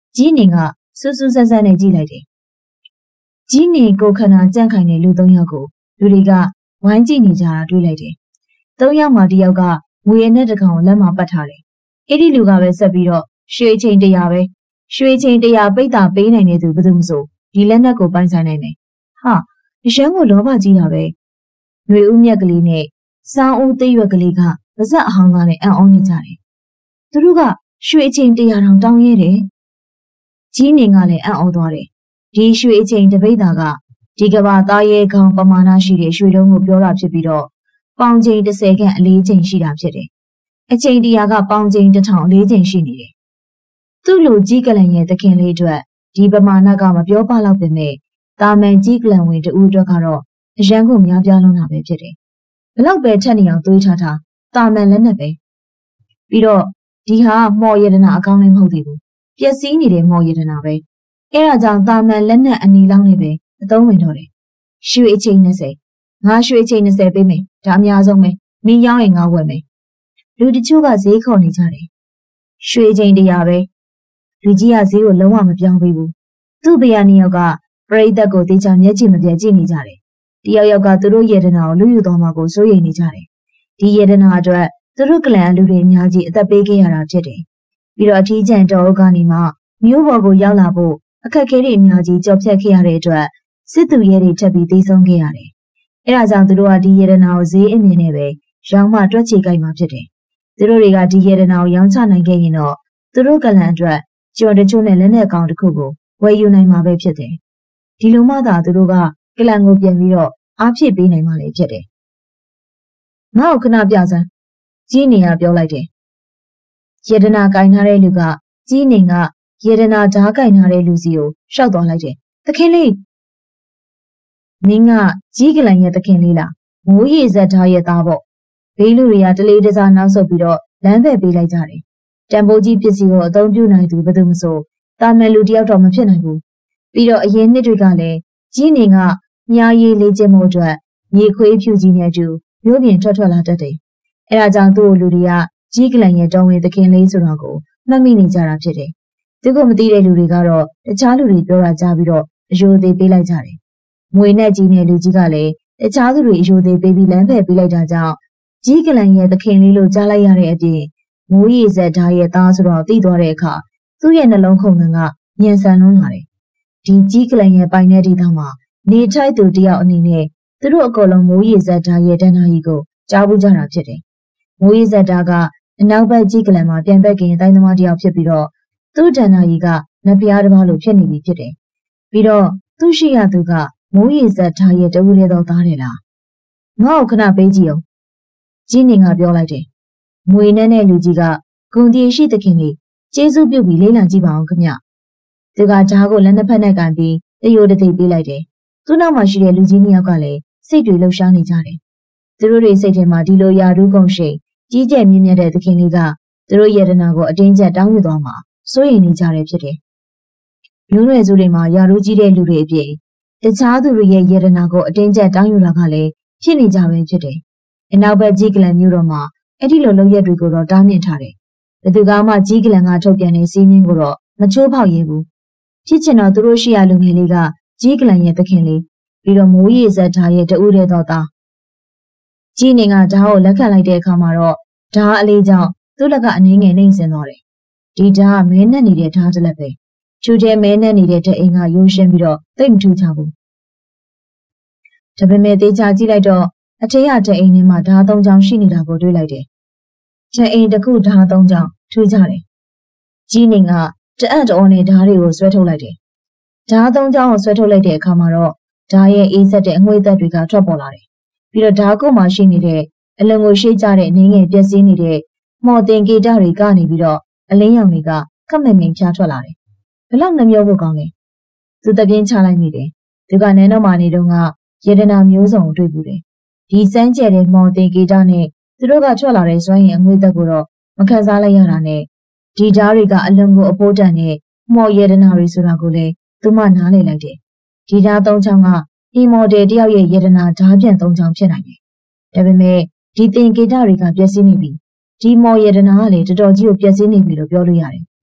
ကြီးနေကဆူဆူဆန်းဆန်းနဲ့ကြည့်လိုက်တယ်။ကြီးနေကိုခန္ဓာကြန့်ခိုင်တဲ့လူသုံးယောက်ကိုလူတွေကဝိုင်းကြည့်နေကြတာတွေ့လိုက်တယ်။သုံးယောက်မှာတစ်ယောက်ကငွေရနဲ့တစ်ကောင်လက်မှာပတ်ထားတယ်။အဲ့ဒီလူကပဲဆက်ပြီးတော့ရွှေချိန်တရားပဲရွှေချိန်တရားပိတ်တာပေးနိုင်တဲ့သူဘယ်သူမှမဆိုဒီလက်နက်ကိုပိုင်ဆိုင်နိုင်တယ်။ဟာဒီရှမ်းကိုလောဘကြီးတာပဲ။ຫນွေဦးမြက်ကလေးနဲ့စောင်းဦးသိရွက်ကလေးကပါဇက်အဟောင်းသားနဲ့အံ့ဩနေကြတယ်။သူတို့ကရွှေချိန်တရားတောင်တောင်းရဲတယ်။ကြီးနေကလည်းအံ့ဩသွားတယ်။ဒီရွှေချိန်တပိတ်တာကဒီကဘာသားရဲခေါင်းပမာဏရှိတဲ့ရွှေတုံးကိုပြောတာဖြစ်ပြီးတော့ပေါင်ချိန်တစ်ဆယ်ခန့်အလေးချိန်ရှိတာဖြစ်တယ်။အချိန်တရားကပေါင်ချိန်တစ်ထောင်အလေးချိန်ရှိနေတယ်။သူ့လူကြီးကလန်ရဲ့သခင်လေးအတွက်ဒီပမာဏကမပြောပလောက်ပေမဲ့တာမန်ကြီးကလန်ဝင်တူအတွက်ကတော့အရန်ကိုများပြားလွန်းတာပဲဖြစ်တယ်။ဘလောက်ပဲထက်နေအောင်တွေးထားထားတာမန်လက်နဲ့ပဲပြီးတော့ဒီဟာမော်ရတနာအကောင်းလည်းမဟုတ်သေးဘူး။ပျက်စီးနေတဲ့မော်ရတနာပဲ။အဲဒါကြောင့်တာမန်လက်နဲ့အနီလောင်းနေပဲအသုံးဝင်တော့တယ်။ရွှေအချိန်နှစ်ဆယ်ငါရွှေအချိန်နှစ်ဆယ်ပေးမယ်။ဒါအများဆုံးပဲ။မင်းရောင်းရင်ငါဝယ်မယ်။လူတချို့ကဈေးခေါ်နေကြတယ်။ရွှေအချိန်တရားပဲ။လူကြီးကဈေးကိုလုံးဝမပြောင်းပေးဘူး။သူ့ဘေးကနေယောက်ကပရိသတ်ကိုတေချာမျက်ကြည့်မပြတ်ကြည့်နေကြတယ်။တယောက်ယောက်ကသူတို့ယေဒနာကိုလူယူသွားမှာကိုစိုးရိမ်နေကြတယ်။ဒီယေဒနာအတွက်သူတို့ကလန်လူတွေအများကြီးအသက်ပေးခဲ့ရတာဖြစ်တယ်။ပြီးတော့အထီးကျန်တော်ကနေမှမျိုးပေါ်ကိုရောက်လာဖို့အခက်အခဲတွေအများကြီးကြော်ဖြတ်ခဲ့ရတဲ့အတွက်စစ်သူရဲတွေထပ်ပြီးသိဆုံးခဲ့ရတယ်။အဲဒါကြောင့်သူတို့ကဒီယေဒနာကိုဈေးအမြင်နဲ့ပဲရောင်းမှတွက်ချေကြိုက်မှာဖြစ်တယ်။သူတို့တွေကဒီယေဒနာကိုရောင်းချနိုင်ခဲ့ရင်တော့သူတို့ကလန်အတွက်ကျော်တချို့နဲ့လက်နဲ့ကောင်တစ်ခုကိုဝယ်ယူနိုင်မှာပဲဖြစ်တယ်။ဒီလိုမှသာသူတို့ကကလန်ကိုပြန်ပြီးတော့အားဖြည့်ပေးနိုင်မှလည်းဖြစ်တယ်။ငါ့ကိုခဏပြစမ်းကြီးနေကပြောလိုက်တယ်။ယေဒနာကင်ထားတဲ့လူကကြီးနေကယေဒနာဓားကင်ထားတဲ့လူစီကိုရှောက်သွားလိုက်တယ်။သခင်လေးမင်းကကြီးကလန်ရဲ့သခင်လေးလားမိုးရေဇက်ဓားရဲ့သားပေါ့ဘေးလူတွေကတလေးတစားနောက်ဆုတ်ပြီးတော့လမ်းပဲပေးလိုက်ကြတယ်။တံပိုးကြီးပစ္စည်းကိုအသုံးပြုနိုင်သူဘယ်သူမှမဆိုတာမန်လူတယောက်တော့မဖြစ်နိုင်ဘူး။ပြီးတော့အရင်နှစ်တွေကလည်းကြီးနေကမြားရည်လေးကျင်းမှုအတွက်မြေခွေးဖြူကြီးနဲ့အတူမျိုးပြင်ထွက်ထွက်လာတတ်တယ်။အဲဒါကြောင့်သူ့ကိုလူတွေကကြီးကလန်ရဲ့တောင်းဝင်သခင်လေးဆိုတော့ကိုမှတ်မိနေကြတာဖြစ်တယ်။သူကမသိတဲ့လူတွေကတော့တခြားလူတွေပြောတာကြားပြီးတော့အယိုသေးပေးလိုက်ကြတယ်။မွေနဲ့ကြီးနဲ့လူကြီးကလည်းတခြားသူတွေအယိုသေးပေးပြီးလမ်းဖယ်ပေးလိုက်တာကြောင့်ကြီးကလန်ရဲ့သခင်လေးလို့ကြားလိုက်ရတဲ့အပြင်မိုးရေစက်ဓာတ်ရဲ့သားဆိုတော့သိသွားတဲ့အခါသူ့ရဲ့နှလုံးခုန်ကညံဆန်လွန်းလာတယ်။ဒီကြီးကလန်ရဲ့ပိုင်တဲ့ဒေသမှာနေထိုက်သူတယောက်အနေနဲ့သူတို့အကုန်လုံးမိုးရေစက်ဓာတ်ရဲ့တန်းသားကြီးကိုကြားဘူးကြတာဖြစ်တယ်။မိုးရေစက်ဓာတ်ကအနောက်ဘက်ကြီးကလန်မှာပြန်ဘက်ကင်တိုင်းသမားတယောက်ဖြစ်ပြီးတော့သူ့တန်းသားကြီးကနဖျားတစ်ပါးလိုဖြစ်နေပြီဖြစ်တယ်။ပြီးတော့သူ့ရှိရသူကမိုးရေစက်ဓာတ်ရဲ့တဝူးလေးတော့သားတယ်လား။ငါ့ကိုခဏပေးကြည့်အောင်ကြီးနေကပြောလိုက်တယ်။မွေနဲ့နဲ့လူကြီးကဂုံတီရှိသခင်လေးကျေးဇူးပြုပြီးလေးလံကြည့်ပါအောင်ခင်ဗျ။သူကဓာတ်ကိုလက်နှစ်ဖက်နဲ့ကန်ပြီးတရိုတသိပေးလိုက်တယ်။သူ့နောက်မှာရှိတဲ့လူကြီးနှစ်ယောက်ကလည်းစိတ်တွေလှုပ်ရှားနေကြတယ်။သူတို့တွေစိတ်ထဲမှာဒီလိုယာရူးကုန်ရှိကြီးကျယ်မြင့်မြတ်တဲ့သခင်လေးကသူတို့ယေဒနာကိုအတင်းကျပ်တောင်းယူသွားမှာစိုးရိမ်နေကြတယ်ဖြစ်တယ်။လူငယ်စုတွေမှာယာရူးကြီးတဲ့လူတွေအပြင်တခြားသူတွေရဲ့ယေဒနာကိုအတင်းကျပ်တောင်းယူတာကလည်းဖြစ်နေကြပဲဖြစ်တယ်။အနောက်ဘက်ကြီးကလန်မျိုးတော်မှာအဲ့ဒီလိုလုပ်ရက်တွေကိုတော့တားမြစ်ထားတယ်။ဘယ်သူကမှကြီးကလန်ကထုတ်ပြန်တဲ့စီးမင်းကိုတော့မချိုးဖောက်ရဘူး။ဖြစ်ချင်တော့သူတို့ရှိရလူငယ်လေးကကြီးကလန်ရဲ့သခင်လေးပြီးတော့မိုးရေစက်ဓာတ်ရဲ့တဦးတဲ့တော့သားကြီးနေကဓာတ်ကိုလက်ခံလိုက်တဲ့အခါမှာတော့ဓာတ်အလေးကြောင့်သူ့လက်ကအနှင်းငယ်နှိမ့်စင်သွားတယ်။ဒီဓာတ်ကမဲနဲ့နေတဲ့ဓာတ်တစ်လက်ပဲ။ချူတဲ့မဲနဲ့နေတဲ့တဲ့အိမ်ကရိုးရှင်းပြီးတော့သိမ့်ထူးချဘူး။ဒါပေမဲ့တေချာကြည့်လိုက်တော့အထက်ရတဲ့အိမ်ထဲမှာဓာတ်သုံးချောင်းရှိနေတာကိုတွေ့လိုက်တယ်။ချက်အိမ်တစ်ခုဓာတ်သုံးချောင်းထူးကြတယ်။ကြီးနေကတအံ့တော်နဲ့ဓာတ်တွေကိုဆွဲထုတ်လိုက်တယ်။ဓာတ်သုံးချောင်းကိုဆွဲထုတ်လိုက်တဲ့အခါမှာတော့ဓာတ်ရဲ့အေးဆက်တဲ့အငွေ့သက်တွေကထွက်ပေါ်လာတယ်။ပြီးတော့ဓာတ်ကုတ်မှာရှိနေတဲ့အလွန်ကိုရှိကြတဲ့အနေငယ်ပြည့်စည်နေတဲ့မော်တင်ကေတတွေကနေပြီးတော့အလင်းရောင်တွေကခက်မင်မင်ဖြားထွက်လာတယ်။ဘလောက်နှမျိုးဖို့ကောင်းလဲ။သူတပြင်းချလိုက်မိတယ်။သူကနန်းတော်မှာနေတော့ကယေဒနာမျိုးစုံတွေ့ဘူးတယ်။ဒီစမ်းကျဲတဲ့မော်တင်ကေတနဲ့သူတို့ကထွက်လာတဲ့စွမ်းရည်အငွေ့သက်ကိုတော့မခံစားလိုက်ရတာနဲ့ဒီဓာတ်တွေကအလွန်ကိုအဖိုးတန်တဲ့မော်ယေဒနာတွေဆိုတာကိုလည်းသူမှနားလည်လိုက်တယ်။ဒီဓာတ်သုံးချောင်းကဒီမော်ဒယ်တယောက်ရဲ့ယေဒနာဓာတ်ပြန်သုံးချောင်းဖြစ်နိုင်တယ်။ဒါပေမဲ့ဒီသင်္ကေတတွေကပျက်စီးနေပြီ။ဒီမော်ယေဒနာကလည်းတော်တော်ကြီးကိုပျက်စီးနေပြီလို့ပြောလို့ရတယ်။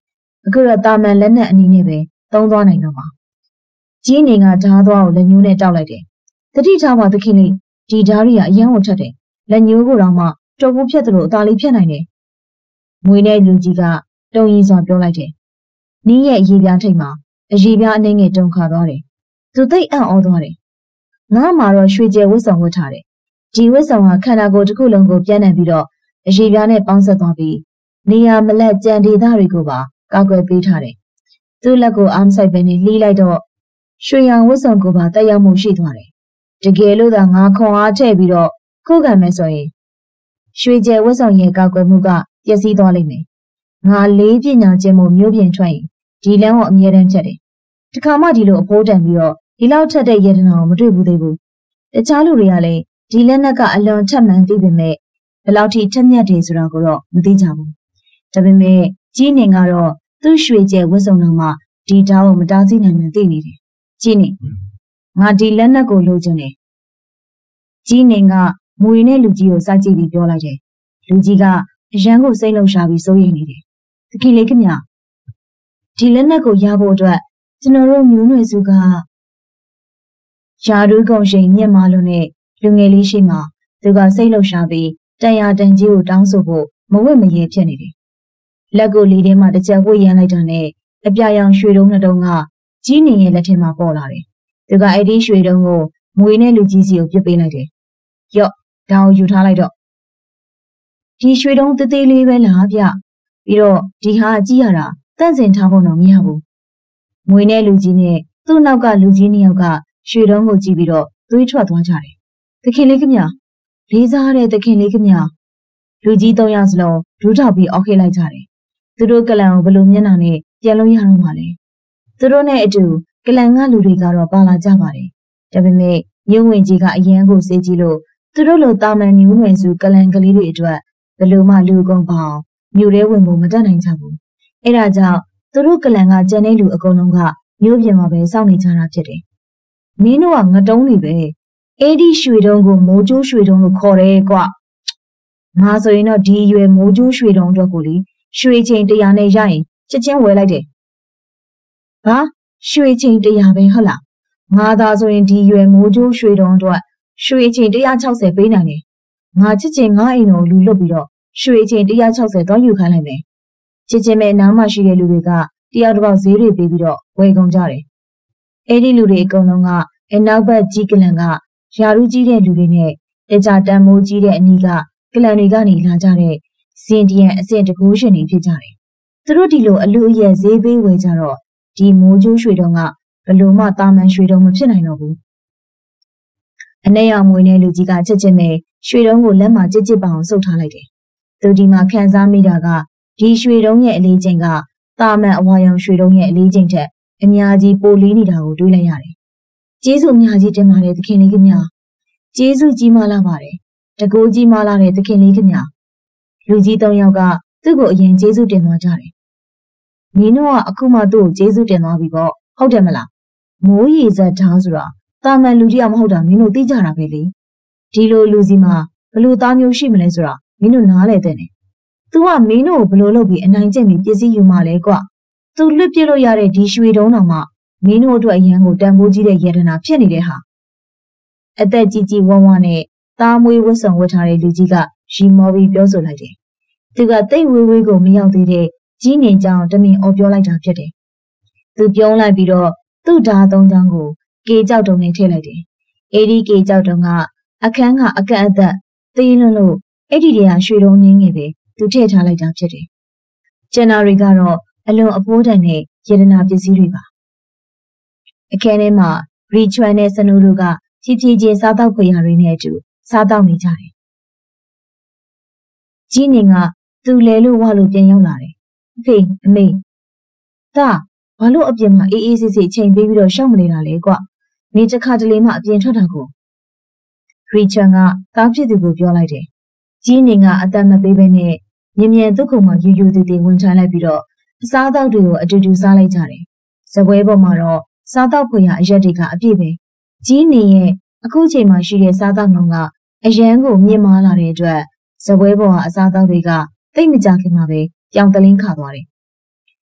အခုတော့တာမန်လက်နဲ့အနီးနဲ့ပဲသုံးသွားနိုင်တော့မှာကြီးနေကဓားသွားကိုလက်ညှိုးနဲ့တောက်လိုက်တယ်တတိထားပါသခင်လေးဒီဓားရီကအယံကိုထက်တယ်လက်ညှိုးကိုတော့မှတော်ဘူးဖြတ်တယ်လို့အသာလေးဖြတ်နိုင်တယ်မွေနဲ့လူကြီးကတုံရင်စွာပြောလိုက်တယ်နင်းရဲ့အရေးပြားထိတ်မှာအရေးပြားအနေငယ်တုံခါသွားတယ်သူသိအံ့ဩသွားတယ်ငါမှာတော့ရွှေကျဲဝတ်ဆောင်ဝတ်ထားတယ်ဒီဝတ်ဆောင်ကခန္ဓာကိုယ်တစ်ခုလုံးကိုပြန့်နှံ့ပြီးတော့အရေးပြားနဲ့ပေါင်းဆက်သွားပြီးနေရာမလက်ကြံဒေသတွေကိုပါကောက်ွယ်ပေးထားတယ်သူ့လက်ကိုအားမဆိုင်ပဲနဲ့လှီးလိုက်တော့ရွှေရောင်ဝတ်ဆောင်ကိုပါတက်ရောက်မှုရှိသွားတယ်တကယ်လို့သာငါခွန်အားထည့်ပြီးတော့ခုခံမယ်ဆိုရင်ရွှေကျဲဝတ်ဆောင်ရဲ့ကောက်ွယ်မှုကပျက်စီးသွားလိမ့်မယ်ငါလေးပညာကျင့်မှုမျိုးပြင်ထွက်ရင်ဒီလမ်းကိုအမြဲတမ်းဖြတ်တယ်တခါမှဒီလိုအဖိုးတန်ပြီးတော့ဒီလောက်ထက်တဲ့ရတနာကိုမတွေ့ဘူးသေးဘူးတခြားလူတွေကလည်းဒီလက်နက်ကအလွန်ထက်မှန်သိပေမဲ့ဘယ်လောက်ထိထက်မြက်တယ်ဆိုတာကိုတော့မသိကြဘူးဒါပေမဲ့ကြီးနေကတော့သူ့ရွှေကျဲဝတ်ဆောင်တော်မှာဒီဓာတ်ကိုမတားဆီးနိုင်မှသိနေတယ်ကြီးနေငါဒီလက်နက်ကိုလိုချင်တယ်ကြီးနေကမွေနဲ့လူကြီးကိုစိုက်ကြည့်ပြီးပြောလိုက်တယ်လူကြီးကအရန်ကိုစိတ်လှုပ်ရှားပြီးစိုးရိမ်နေတယ်သခင်လေးခင်ဗျဒီလက်နက်ကိုရဖို့အတွက်ကျွန်တော်တို့မျိုးနွယ်စုကယာရုကုံရှိန်မြင့်မာလို့နဲ့လူငယ်လေးရှိမှသူကစိတ်လှုပ်ရှားပြီးတန်ရာတန်ကြီးကိုတောင်းဆိုဖို့မဝတ်မရဲဖြစ်နေတယ်လက်ကိုလီထဲမှာတစ်ချက်ဝှေ့ရမ်းလိုက်တာနဲ့အပြာရောင်ရွှေတုံးနှစ်တုံးကကြီးနေရဲ့လက်ထဲမှာပေါ်လာတယ်သူကအဲ့ဒီရွှေတုံးကိုမွေနဲ့လူကြီးစီကိုပြစ်ပေးလိုက်တယ်ရော့ဒါကိုယူထားလိုက်တော့ဒီရွှေတုံးသေးသေးလေးပဲလားဗျပြီးတော့ဒီဟာကြည့်ရတာတန့်စင်ထားဖို့တော့မရဘူးမွေနဲ့လူကြီးနဲ့သူ့နောက်ကလူကြီးနှစ်ယောက်ကရွှေတုံးကိုကြည့်ပြီးတော့သွေးထွက်သွားကြတယ်သခင်လေးခင်ဗျလေးစားတဲ့သခင်လေးခင်ဗျလူကြီးသုံးယောက်စလုံးဒူးထောက်ပြီးအော်ခေလိုက်ကြတယ်သူတို့ကလန်ကိုဘလို့မျက်နှာနဲ့ပြန်လို့ရတော့မှလဲသူတို့နဲ့အတူကလန်ကလူတွေကတော့ပါလာကြပါတယ်ဒါပေမဲ့ရုံဝင်ကြီးကအရန်ကိုစေးကြည့်လို့သူတို့လိုတာမန်မျိုးနွယ်စုကလန်ကလေးတွေအတွက်ဘလို့မှလူကုန်ပေါအောင်မြို့ထဲဝင်ဖို့မတတ်နိုင်ကြဘူးအဲဒါကြောင့်သူတို့ကလန်ကကျန်တဲ့လူအကုန်လုံးကမြို့ပြင်မှာပဲစောင့်နေကြတာဖြစ်တယ်မင်းတို့ကငတုံးတွေပဲအဲ့ဒီရွှေတုံးကိုမိုးကျိုးရွှေတုံးလို့ခေါ်တယ်ကွငါဆိုရင်တော့ဒီရွယ်မိုးကျိုးရွှေတုံးအတွက်ကိုလေရွှေချိန်တရာနဲ့ရရင်ချက်ချင်းဝယ်လိုက်တယ်ဟာရွှေချိန်တရာပဲဟုတ်လားငါသာဆိုရင်ဒီရွယ်မိုးကျိုးရွှေတုံးအတွက်ရွှေချိန်one hundred sixtyပေးနိုင်တယ်ငါချစ်ချင်းငါအိမ်တော်လူလွတ်ပြီးတော့ရွှေချိန်one hundred sixtyတော့ယူခိုင်းလိုက်မယ်ချစ်ချင်းမဲ့နားမှရှိတဲ့လူတွေကတယောက်တစ်ပေါက်ဈေးတွေပေးပြီးတော့ဝယ်ကုန်ကြတယ်အဲ့ဒီလူတွေအကုန်လုံးကအနောက်ဘက်ကြီးကလန်ကယာရုကြီးတဲ့လူတွေနဲ့တကြတန်မိုးကြီးတဲ့အနီးကကလန်တွေကနေလာကြတဲ့စင်ဒီယန်အဆင့်တကူးရှင်တွေဖြစ်ကြတယ်သူတို့ဒီလိုအလူအယက်ဈေးပေးဝယ်ကြတော့ဒီမိုးကျိုးရွှေတုံးကဘလို့မှတာမန်ရွှေတုံးမဖြစ်နိုင်တော့ဘူးအနဲ့ရောင်မွေနဲ့လူကြီးကချက်ချင်းပဲရွှေတုံးကိုလက်မှာကြစ်ကြစ်ပအောင်စုပ်ထားလိုက်တယ်သူဒီမှာခံစားမိတာကဒီရွှေတုံးရဲ့အလေးချိန်ကတာမန်အဝါရောင်ရွှေတုံးရဲ့အလေးချိန်ထက်အများကြီးပိုလေးနေတာကိုတွေးလိုက်ရတယ်ကျေးဇူးအများကြီးတင်ပါတယ်သခင်လေးခင်ဗျာကျေးဇူးကြီးမားလာပါတယ်တကူကြီးမားလာတဲ့သခင်လေးခင်ဗျာလူကြီးသုံးယောက်ကသူ့ကိုအရင်ကျေးဇူးတင်သွားကြတယ်မင်းတို့ကအခုမှသူ့ကိုကျေးဇူးတင်သွားပြီပေါ့ဟုတ်တယ်မလားမိုးရီဇက်ထားဆိုတာတာမန်လူကြီးကမဟုတ်တာမင်းတို့သိကြတာပဲလေဒီလိုလူစီမှာဘလို့သားမျိုးရှိမလဲဆိုတာမင်းတို့နားလဲတဲ့နေသူကမင်းတို့ကိုဘလို့လုပ်ပြီးအနိုင်ကျင့်ပြီးပစ္စည်းယူမှလဲကွသူလွတ်ပြစ်လို့ရတဲ့ဒီရွှေတုံးတော်မှမင်းတို့အတွက်အရန်ကိုတန်ဖိုးကြီးတဲ့ရတနာဖြစ်နေတဲ့ဟာအသက်ကြီးကြီးဝမ်းဝမ်းနဲ့သားမွေးဝတ်ဆောင်ဝတ်ထားတဲ့လူကြီးကရီမောပြီးပြောဆိုလိုက်တယ်သူကတိတ်ဝေးဝေးကိုမရောက်သေးတဲ့ကြီးနေကြောင်တမင်အော်ပြောလိုက်တာဖြစ်တယ်သူပြုံးလိုက်ပြီးတော့သူ့ဓာသုံးချောင်းကိုကေကြောက်တုံနဲ့ထည့်လိုက်တယ်အေဒီကေကြောက်တုံကအခန်းကအကန့်အသတ်သေးလွန်းလို့အဲ့ဒီတည်းကရွှေတုံးငင်းငယ်ပဲသူထည့်ထားလိုက်တာဖြစ်တယ်ကျန်တာတွေကတော့အလွန်အဖိုးတန်တဲ့ရတနာပစ္စည်းတွေပါအခန်းထဲမှာရီချွမ်နဲ့စနူးတို့ကဖြည်းဖြည်းချင်းစားတောက်ခွေရတွေနဲ့အတူစားတောက်နေကြတယ်ကြီးနေကသူ့လဲလို့ဝါလို့ပြန်ရောက်လာတယ်အဖေအမေဒါဘာလို့အပြင်မှာအေးအေးဆေးဆေးချိန်ပေးပြီးတော့ရှောက်မနေတာလဲကွနေတစ်ခါတလေမှအပြင်ထွက်တာကိုရီချန်ကတားဖြစ်သူကိုပြောလိုက်တယ်ကြီးနေကအတန်မပေးဘဲနဲ့မြင်မြန်ဒုက္ခမှယူယူသေးသေးဝင်ထိုင်လိုက်ပြီးတော့အစားအသောက်တွေကိုအတူတူစားလိုက်ကြတယ်စပွဲပေါ်မှာတော့စားတောက်ခွေရအရက်တွေကအပြည့်ပဲကြီးနေရဲ့အခုချိန်မှာရှိတဲ့စားတောက်နှုန်းကအရန်ကိုမြင့်မားလာတဲ့အတွက်စပွဲပေါ်ကအစားအသောက်တွေကတိတ်မကြခင်မှာပဲပြောင်းတလင်းခါသွားတယ်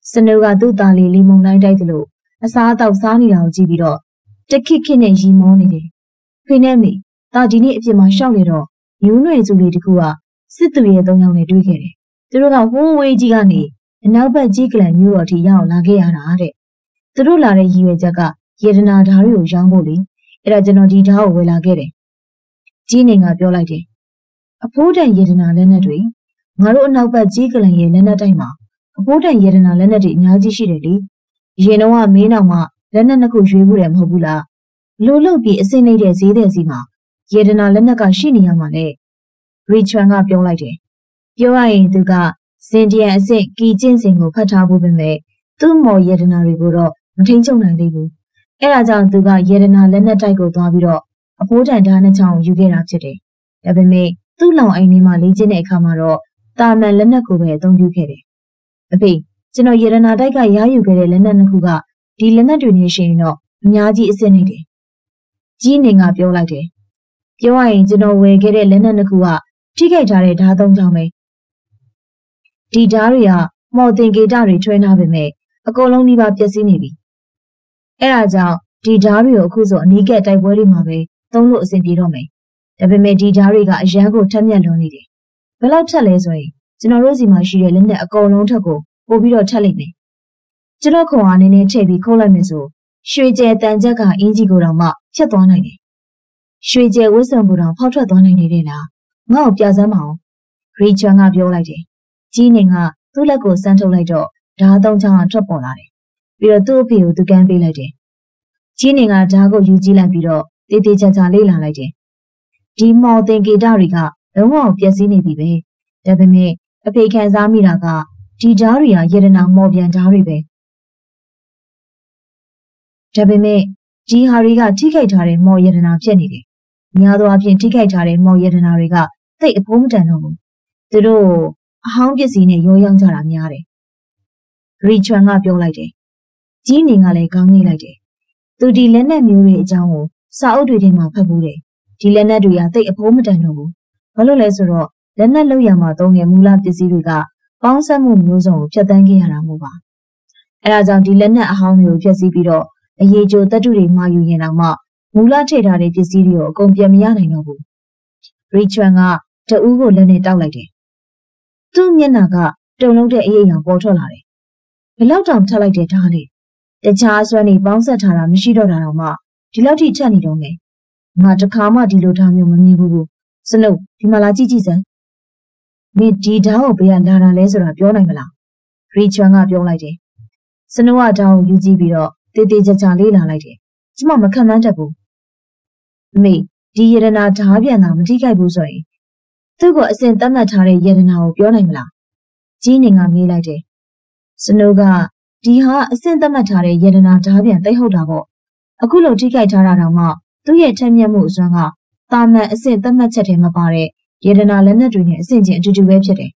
စနိုးကသူ့သားလေးလီမုန်တိုင်းတိုက်သလိုအစားအသောက်စားနေတာကိုကြည့်ပြီးတော့တခစ်ခစ်နဲ့ရီမောနေတယ်။ဖေနဲ့မေဒါဒီနေ့အပြစ်မှာရှောက်နေတော့ညူးနွေစုလေးတခုကစစ်သူရဲ့သုံးယောက်နဲ့တွေ့ခဲ့တယ်။သူတို့ကဝန်းဝေးကြီးကနေအနောက်ဘက်ကြီးကလန်မျိုးတော်ထိရောက်လာခဲ့ရတာတဲ့။သူတို့လာတဲ့ရည်ရွယ်ချက်ကယေဒနာဓာတ်တွေကိုရောင်းဖို့လေ။အဲ့ဒါကျွန်တော်ဒီဓာတ်ကိုဝယ်လာခဲ့တယ်။ကြီးနေကပြောလိုက်တယ်။အဖိုးတန်ယေဒနာလက်နက်တွေငါတို့အနောက်ဘက်ကြီးကလန်ရဲ့လက်နက်တိုင်းမှာအဖိုးတန်ယေဒနာလက်နက်တွေအများကြီးရှိတယ်လေ။ရင်တော့မင်းတော်မှလက်နက်နှစ်ခုရွေးမှုတယ်မဟုတ်ဘူးလား။လိုလို့ပြီးအစင်းနေတဲ့ဈေးတဲ့စီမှာယေဒနာလက်နက်ကရှိနေရမှာလေ။ရီချွန်ကပြောလိုက်တယ်။ပြောရရင်သူကစင်ဒီယန်အစစ်ကီကျင့်စဉ်ကိုဖတ်ထားဖို့ပဲမဲ့သူ့မော်ယေဒနာတွေကိုတော့မထိန်ချုပ်နိုင်သေးဘူး။အဲဒါကြောင့်သူကယေဒနာလက်နက်တိုက်ကိုသွားပြီးတော့အဖိုးတန်ဓာတ်နှစ်ချောင်းယူခဲ့တာဖြစ်တယ်။ဒါပေမဲ့သူ့လောင်အိမ်ထဲမှာလေ့ကျင့်တဲ့အခါမှာတော့တာမန်လက်နက်ကိုပဲအသုံးပြုခဲ့တယ်။အဖေကျွန်တော်ယေဒနာတိုက်ကရယူခဲ့တဲ့လက်နက်နှစ်ခုကဒီလက်နက်တွေနဲ့ရှိရင်တော့အများကြီးအစ်စ်နေတယ်။ကြီးနေကပြောလိုက်တယ်။ပြောရရင်ကျွန်တော်ဝယ်ခဲ့တဲ့လက်နက်နှစ်ခုကထိခိုက်ထားတဲ့ဓာတ်သုံးချောင်းပဲ။ဒီဓာတ်တွေကမော်တင်ကေတာတွေထွဲထားပေမဲ့အကုန်လုံးဒီပါပျက်စီးနေပြီ။အဲဒါကြောင့်ဒီဓာတ်တွေကိုအခုဆိုအနီးကပ်တိုက်ပွဲတွေမှာပဲသုံးလို့အဆင်ပြေတော့မယ်။ဒါပေမဲ့ဒီဓာတ်တွေကအရန်ကိုထက်မြက်လွန်နေတယ်။ဘယ်လောက်ထက်လဲဆိုရင်ကျွန်တော်တို့စီမှာရှိတဲ့လက်နက်အကုန်လုံးထက်ကိုပို့ပြီးတော့ထက်လိုက်မယ်။ကျွန်တော်ခွန်အားနည်းနည်းထည့်ပြီးခိုးလိုက်မယ်ဆိုရွှေကျဲတန်ချက်ကအင်ဂျီကိုတောင်မှဖြတ်သွားနိုင်တယ်။ရွှေကျဲဝတ်စုံကိုတောင်ဖောက်ထွက်သွားနိုင်နေတဲ့လား။ငါ့ကိုပြစမ်းပါအောင်။ရီချွန်ကပြောလိုက်တယ်။ကြီးနေကသူ့လက်ကိုစမ်းထုတ်လိုက်တော့ဓာတ်သုံးချောင်းကထွက်ပေါ်လာတယ်။ပြီးတော့သူ့အဖေကိုသူကမ်းပေးလိုက်တယ်။ကြီးနေကဓာတ်ကိုယူကြည့်လိုက်ပြီးတော့တေးသေးချာချာလေးလာလိုက်တယ်။ဒီမော်တင်ကေတာတွေကလုံးဝပျက်စီးနေပြီပဲ။ဒါပေမဲ့အဖေခံစားမိတာကဒီဓာတ်တွေကယေဒနာမော်ပြန်ဓာတ်တွေပဲ။ဒါပေမဲ့ဒီဟာတွေကထိခိုက်ထားတဲ့မော်ယေဒနာဖြစ်နေတယ်။များသောအားဖြင့်ထိခိုက်ထားတဲ့မော်ယေဒနာတွေကသိပ်အဖိုးမတန်တော့ဘူး။သူတို့အဟောင်းပစ္စည်းနဲ့ရောရောင်းကြတာများတယ်။ရီချွန်ကပြောလိုက်တယ်။ကြီးနေကလည်းခေါင်းငိတ်လိုက်တယ်။သူဒီလက်နက်မျိုးတွေအကြောင်းကိုစာအုပ်တွေထဲမှာဖတ်ဘူးတယ်။ဒီလက်နက်တွေကသိပ်အဖိုးမတန်တော့ဘူး။ဘာလို့လဲဆိုတော့လက်နက်လောက်ရမှာသုံးတဲ့မူလပစ္စည်းတွေကပေါင်းစပ်မှုမျိုးစုံကိုဖျက်ဆီးခဲ့ရတာမို့ပါ။အဲဒါကြောင့်ဒီလက်နက်အဟောင်းတွေကိုဖျက်ဆီးပြီးတော့အရေးကြိုသတ္တုတွေမှာယူရင်တော့မှမူလထည့်ထားတဲ့ပစ္စည်းတွေကိုအကုန်ပြန်မရနိုင်တော့ဘူး။ရီချွန်ကတအူးကိုလက်နဲ့တောက်လိုက်တယ်။သူ့မျက်နှာကတုံလုံးတဲ့အရေးအံပေါ်ထွက်လာတယ်။ဘယ်လောက်တောင်ထက်လိုက်တဲ့ဓာတ်လေ။တခြားအစွမ်းတွေပေါင်းဆက်ထားတာမရှိတော့တာတော့မှဒီလောက်ထိထက်နေတော့မယ်။ငါတခါမှဒီလိုဓာတ်မျိုးမမြင်ဘူးဘူး။စနုပ်ဒီမှာလာကြည့်ကြည့်စမ်း။မင်းဒီဓာတ်ကိုဘယ်ကလာတာလဲဆိုတာပြောနိုင်မလား။ရီချွန်ကပြောလိုက်တယ်။စနုပ်ကဓာတ်ကိုယူကြည့်ပြီးတော့တေးသေးချာချာလေးလာလိုက်တယ်။ကျမမခံမှန်းတတ်ဘူး။မေဒီယေဒနာဓာတ်ပြန်တာမထိခိုက်ဘူးဆိုရင်သူ့ကိုအစဉ်သတ်မှတ်ထားတဲ့ယေဒနာကိုပြောနိုင်မလား။ကြီးနေကမေးလိုက်တယ်။စနိုးကဒီဟာအစဉ်သတ်မှတ်ထားတဲ့ယေဒနာဓာတ်ပြန်သိဟုတ်တာပေါ့။အခုလိုထိခိုက်ထားတာတော့မှသူ့ရဲ့ထက်မြက်မှုအစွမ်းကတာမန်အစဉ်သတ်မှတ်ချက်တွေမပါတဲ့ယေဒနာလက်နက်တွေနဲ့အစဉ်ချင်းအတူတူပဲဖြစ်တယ်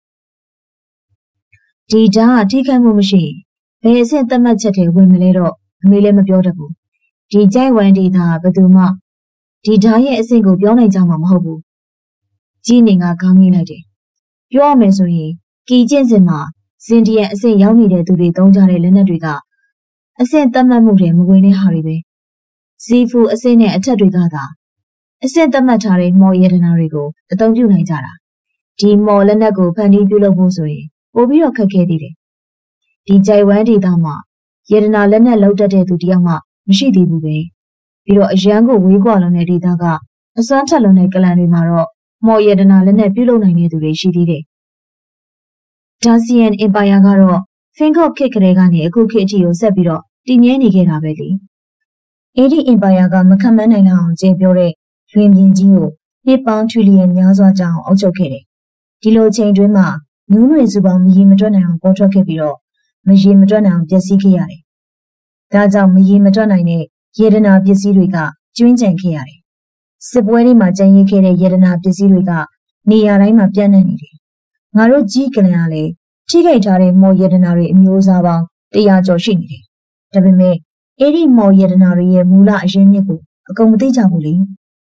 ။ဒီဓာတ်ထိခိုက်မှုမရှိဘယ်အစဉ်သတ်မှတ်ချက်တွေဝင်မလဲတော့အမေလည်းမပြောတတ်ဘူး။ဒီကြိုက်ဝမ်ဒေတာဘယ်သူမှဒီဓာတ်ရဲ့အဆင့်ကိုပြောနိုင်ကြမှာမဟုတ်ဘူး။ကြီးနေကခေါင်းငိလိုက်တယ်။ပြောရမယ်ဆိုရင်ကီကျင့်စဉ်မှာစင်ဒီယန်အဆင့်ရောက်နေတဲ့သူတွေသုံးကြတဲ့လက်နက်တွေကအဆင့်သတ်မှတ်မှုတွေမဝင်တဲ့ဟာတွေပဲ။ဇီဖူအဆင့်နဲ့အထက်တွေကသာအဆင့်သတ်မှတ်ထားတဲ့မော်ယေဒနာတွေကိုအသုံးပြုနိုင်ကြတာ။ဒီမော်လက်နက်ကိုဖန်တီးပြုလုပ်ဖို့ဆိုရင်ပိုပြီးတော့ခက်ခဲသေးတယ်။ဒီကြိုက်ဝမ်ဒေတာမှာယေဒနာလက်နက်လောက်တတ်တဲ့သူတယောက်မှမရှိသေးဘူးပဲပြီးတော့အရန်ကိုဝေးကွာလွန်တဲ့ဒေသကအစွမ်းထက်လွန်တဲ့ကလန်တွေမှာတော့မော်ယေဒနာလက်နက်ပြုလုပ်နိုင်တဲ့သူတွေရှိသေးတယ်။ဒါစီယန်အင်ပါယာကတော့ဖင်ကော့ခေတ်ကလေးကနေအခုခေတ်အထိကိုဆက်ပြီးတော့တည်မြဲနေခဲ့တာပဲလေ။အဲဒီအင်ပါယာကမခံမနိုင်လောက်အောင်ကျေပြောတဲ့လွင်ပြင်ကြီးကိုနှစ်ပေါင်းထရီလီယံများစွာကြာအောင်အုပ်ချုပ်ခဲ့တယ်။ဒီလိုချိန်တွင်းမှာနူးနွေစုပေါင်းမရေမတွက်နိုင်အောင်ပေါ်ထွက်ခဲ့ပြီးတော့မရေမတွက်နိုင်အောင်ပျက်စီးခဲ့ရတယ်။ဒါကြောင့်မရေမတွက်နိုင်တဲ့ယေဒနာပစ္စည်းတွေကကျွင်းကျန်ခဲ့ရတယ်။စစ်ပွဲတွေမှာကျန်ရစ်ခဲ့တဲ့ယေဒနာပစ္စည်းတွေကနေရာတိုင်းမှာပြန့်နှံ့နေတယ်။ငါတို့ကြီးကလန်ကလည်းထိခိုက်ထားတဲ့မော်ယေဒနာတွေအမျိုးအစားပေါင်းတရာကျော်ရှိနေတယ်။ဒါပေမဲ့အဲ့ဒီမော်ယေဒနာတွေရဲ့မူလအရင်းမြစ်ကိုအကုန်မသိကြဘူးလေ။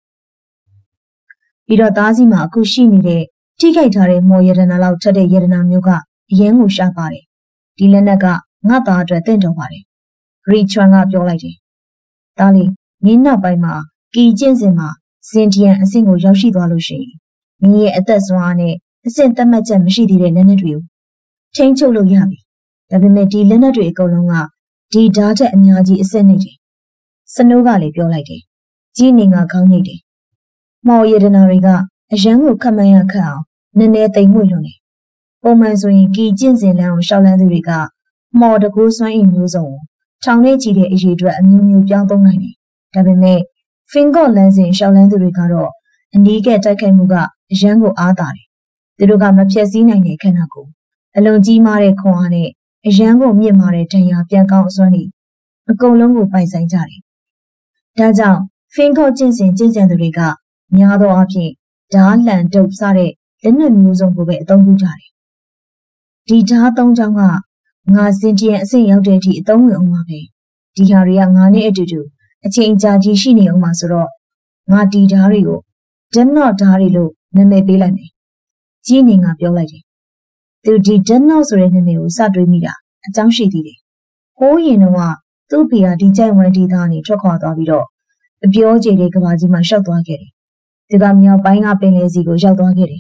ပြီးတော့သားစီမှာအခုရှိနေတဲ့ထိခိုက်ထားတဲ့မော်ယေဒနာလောက်ထက်တဲ့ယေဒနာမျိုးကအရင်းကိုရှာပါတယ်ဒီလက်နက်ကငါသားအတွက်တင့်တော်ပါတယ်ဂရီချွမ်ကပြောလိုက်တယ်ဒါလေမင်းနောက်ပိုင်းမှာကီကျင့်စဉ်မှာစင်တီယန်အဆင့်ကိုရောက်ရှိသွားလို့ရှိရင်မင်းရဲ့အသက်စွမ်းနဲ့အဆင့်သတ်မှတ်ချက်မရှိသေးတဲ့လက်နက်တွေကိုထိန်းချုပ်လို့ရပြီဒါပေမဲ့ဒီလက်နက်တွေအကုန်လုံးကဒီဓာတ်ထက်အများကြီးအဆင့်နေတယ်စနိုးကလည်းပြောလိုက်တယ်ကြီးနေငါခေါင်းညိတ်တယ်မော်ရတနာတွေကအရန်ကိုခတ်မှန်းရခတ်အောင်နည်းနည်းတိမ်မွေ့လွန်တယ်ပုံမှန်ဆိုရင်ကီကျင့်စဉ်လမ်းကိုရှောက်လန်းသူတွေကမော်တကူစွမ်းအင်မျိုးစုံကိုထောင်ထဲချီတဲ့အရေးအတွက်အမျိုးမျိုးပြောင်းသုံးနိုင်တယ်ဒါပေမဲ့ဖင်ကော့လန်းစဉ်ရှောက်လန်းသူတွေကတော့အနီးကတိုက်ခိုက်မှုကအရန်ကိုအားတာတယ်သူတို့ကမဖြတ်စည်းနိုင်တဲ့ခန္ဓာကိုယ်အလွန်ကြီးမားတဲ့ခွန်အားနဲ့အရန်ကိုမြင့်မားတဲ့ဒဏ်ရာပြန်ကောင်းအစွမ်းတွေအကုန်လုံးကိုပိုင်ဆိုင်ကြတယ်ဒါကြောင့်ဖင်ကော့ကျင့်စဉ်ကျင့်ကြံသူတွေကများသောအားဖြင့်ဓားလန်တုပ်စတဲ့လက်နက်မျိုးစုံကိုပဲအသုံးပြုကြတယ်ဒီဓားသုံးချောင်းကငါစင်တီယန်အဆင့်ရောက်တဲ့အထိအသုံးဝင်အောင်ပါပဲဒီဟာတွေကငါနဲ့အတူတူအချိန်အကြာကြီးရှိနေအောင်ပါဆိုတော့ငါဒီဓားတွေကိုဒက်နော့ဓားတွေလို့နာမည်ပေးလိုက်မယ်ကြီးနေငါပြောလိုက်တယ်သူဒီဒက်နော့ဆိုတဲ့နာမည်ကိုစတွေးမိတာအကြောင်းရှိသေးတယ်ဟိုးရင်တော့သူ့ဖေကဒီကြိုက်ဝမ်းဒီသားနေထွက်ခွာသွားပြီးတော့အပြောကြေတဲ့ကဘာကြီးမှာရှောက်သွားခဲ့တယ်သူကမြောက်ပိုင်းကပင်လယ်စီကိုရောက်သွားခဲ့တယ်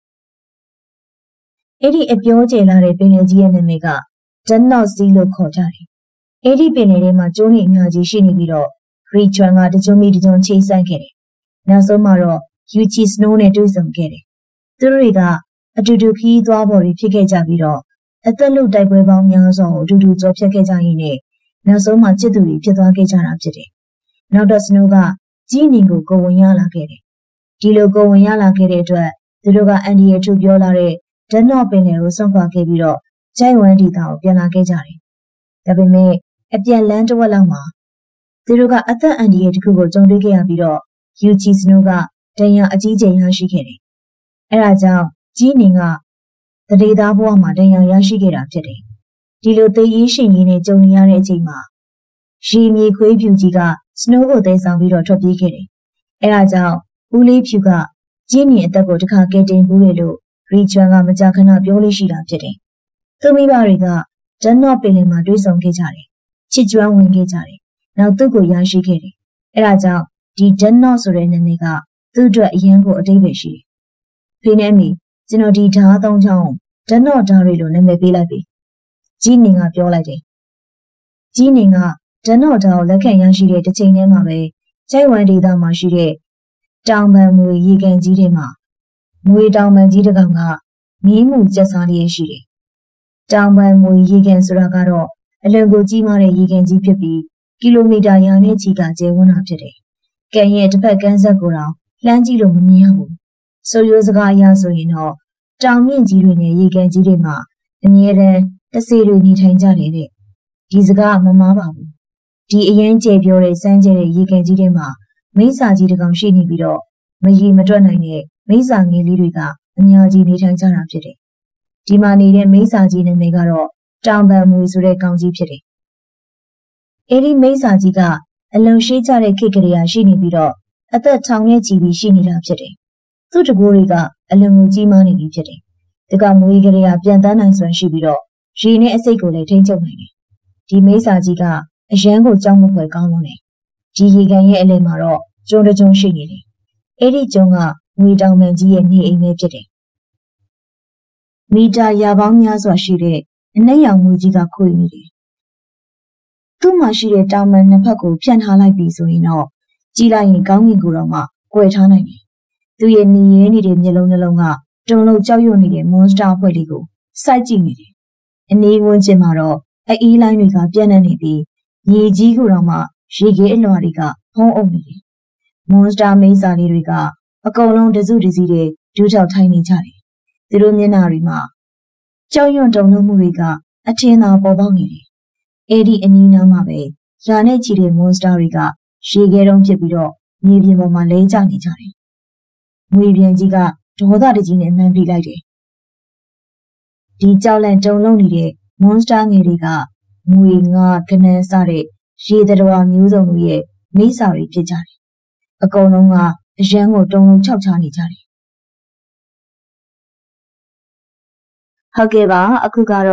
အဲ့ဒီအပြောကြေလာတဲ့ပင်လယ်ကြီးရဲ့နာမည်ကဒက်နော့စီလို့ခေါ်ကြတယ်အဲ့ဒီပင်လယ်ထဲမှာကျိုးနေအများကြီးရှိနေပြီးတော့ဂရီချွမ်ကတကြုံမီတကြုံချိတ်ဆက်ခဲ့တယ်နောက်ဆုံးမှာတော့ယူချီစနိုးနဲ့တွေ့ဆုံခဲ့တယ်သူတို့တွေကအတူတူခီးသွားပေါ်တွေဖြစ်ခဲ့ကြပြီးတော့အသက်လုတိုက်ပွဲပေါင်းများစွာကိုအတူတူကြော်ဖြတ်ခဲ့ကြရင်းနဲ့နောက်ဆုံးမှာချစ်သူတွေဖြစ်သွားခဲ့ကြတာဖြစ်တယ်နောက်တော့စနိုးကကြီးနေကိုကိုဝင်ရလာခဲ့တယ်ဒီလိုကိုဝင်ရလာခဲ့တဲ့အတွက်သူတို့ကအန်ဒီရဲ့ထူပြောလာတဲ့ဒက်နော့ပင်လယ်ကိုဆွန့်ခွာခဲ့ပြီးတော့ဂျိုင်ဝမ်ဒီတာကိုပြန်လာခဲ့ကြတယ်ဒါပေမဲ့အပြန်လန်းတစ်ဝက်လောက်မှာသူတို့ကအသက်အန္တရာယ်တစ်ခုကိုကြုံတွေ့ခဲ့ရပြီးတော့ယူချီစနိုးကဒဏ်ရာအကြီးကျယ်ရရှိခဲ့တယ်။အဲဒါကြောင့်ကြီးနင်ကတရေသားဘဝမှာဒဏ်ရာရရှိခဲ့တာဖြစ်တယ်။ဒီလိုသေရေးရှင်ရေးနဲ့ကြုံနေရတဲ့အချိန်မှာရေမြေခွေးဖြူကြီးကစနိုးကိုသိမ်းဆောင်ပြီးတော့ထွက်ပြေးခဲ့တယ်။အဲဒါကြောင့်ဦးလေးဖြူကကြီးနင်အသက်ကိုတစ်ခါကယ်တင်ဘူးလေလို့ရီချွမ်ကမကြာခဏပြောလို့ရှိတာဖြစ်တယ်။သူမိဘတွေကဒက်နော့ပင်လယ်မှာတွေ့ဆုံခဲ့ကြတယ်။ချစ်ကျွမ်းဝင်ခဲ့ကြတယ်။နောက်သူ့ကိုရရှိခဲ့တယ်။အဲဒါကြောင့်ဒီဒက်နော့ဆိုတဲ့နာမည်ကသူ့အတွက်အရင်ကိုအတိတ်ပဲရှိတယ်။ဖေနဲ့မီကျွန်တော်ဒီဓာတ်သုံးချောင်းဒက်နော့ဓာတ်တွေလို့နာမည်ပေးလိုက်ပြီ။ကြီးနင်ကပြောလိုက်တယ်။ကြီးနင်ကဒက်နော့ဓာတ်ကိုလက်ခံရရှိတဲ့တစ်ချိန်တည်းမှာပဲကျိုက်ဝမ်ဒေသမှာရှိတဲ့တောင်ပန်မွေရေကန်ကြီးတွေမှာမွေတောင်ပန်ကြီးတစ်ကောင်ကမီးမှုကျက်စားလျက်ရှိတယ်။တောင်ပန်မွေရေကန်ဆိုတာကတော့အလွန်ကိုကြီးမားတဲ့ရေကန်ကြီးဖြစ်ပြီးကီလိုမီတာရာနဲ့ချီကကျယ်ဝန်းတာဖြစ်တယ်။ကန်ရဲ့တစ်ဖက်ကမ်းဆက်ကိုတော့လှမ်းကြည့်လို့မမြင်ရဘူး။ဆိုရိုးစကားအရဆိုရင်တော့တောင်မြင့်ကြီးတွေနဲ့ရေကန်ကြီးတွေမှာအမြဲတမ်းတဆေတွေနေထိုင်ကြတယ်တဲ့။ဒီစကားမမားပါဘူး။ဒီအရင်ကျယ်ပြောတဲ့စမ်းကျဲတဲ့ရေကန်ကြီးတွေမှာမိစ္ဆာကြီးတစ်ကောင်ရှိနေပြီးတော့မရေမတွက်နိုင်တဲ့မိစ္ဆာငယ်လေးတွေကအများကြီးနေထိုင်ကြတာဖြစ်တယ်။ဒီမှာနေတဲ့မိစ္ဆာကြီးနာမည်ကတော့တောင်ပန်မွေဆိုတဲ့ကောင်ကြီးဖြစ်တယ်။အဲဒီမိစ္ဆာကြီးကအလွန်ရှိကြတဲ့ခေတ်ကလေးရှိနေပြီးတော့အသက်ထောင်နဲ့ချီပြီးရှိနေတာဖြစ်တယ်။သူ့တကိုးတွေကအလွန်ကိုကြီးမားနေပြီဖြစ်တယ်။ဒီကမွေကလေးကပြန်တန်းနိုင်စွမ်းရှိပြီးတော့ရေနဲ့အစိတ်ကိုလည်းထိန်းချုပ်နိုင်တယ်။ဒီမိစ္ဆာကြီးကအရန်ကိုကြောက်မဖွယ်ကောင်းလို့နေ။ဒီရေကန်ရဲ့အလယ်မှာတော့ကျုံတကျုံရှိနေတယ်။အဲဒီကျုံကငွေတောင်ပန်ကြီးရဲ့နေအိမ်ပဲဖြစ်တယ်။မီတာရာပေါင်းများစွာရှိတဲ့အနက်ရောင်ငွေကြီးကခွေနေတယ်။သူ့မှာရှိတဲ့တောင်ပန်နှစ်ဖက်ကိုဖြန့်ထားလိုက်ပြီဆိုရင်တော့ကြည့်လိုက်ရင်ကောင်းကင်ကိုတော့မှကွယ်ထားနိုင်တယ်။သူ့ရဲ့နေရဲနေတဲ့မျက်လုံးနှလုံးကတုံလုံးကြောက်ရွံ့နေတဲ့မွန်စတာအဖွဲ့လေးကိုစိုက်ကြည့်နေတယ်။အနေဝန်းကျင်မှာတော့အေးလိုင်းတွေကပြန့်နှံ့နေပြီးရေကြီးကိုတော့မှရေခဲအလွှာတွေကဖုံးအုပ်နေတယ်။မွန်စတာမိန်းစာလေးတွေကအကုန်လုံးတစုတစည်းတဲ့ဒူးချောက်ထိုင်နေကြတယ်။သူတို့မျက်နှာတွေမှာကြောက်ရွံ့တုန်လှုပ်မှုတွေကအထင်သာပေါ်ပေါက်နေတယ်။အဲဒီအနီးနားမှာပဲရာနဲ့ချီတဲ့မွန်စတာတွေကရေခဲတုံးဖြစ်ပြီးတော့မြေပြင်ပေါ်မှာလဲကျနေကြတယ်။ငွေပြန်ကြီးကဒေါသတကြီးနဲ့မှန်းပြလိုက်တယ်။ဒီကြောက်လန့်တုန်လှုပ်နေတဲ့မွန်စတာငယ်တွေကငွေငါကနန်းစတဲ့ရေသတ္တဝါမျိုးစုံတွေရဲ့မိစ္ဆာတွေဖြစ်ကြတယ်။အကုန်လုံးကအရန်ကိုတုံလုံးခြောက်ချနေကြတယ်။ဟုတ်ကဲ့ပါအခုကတော့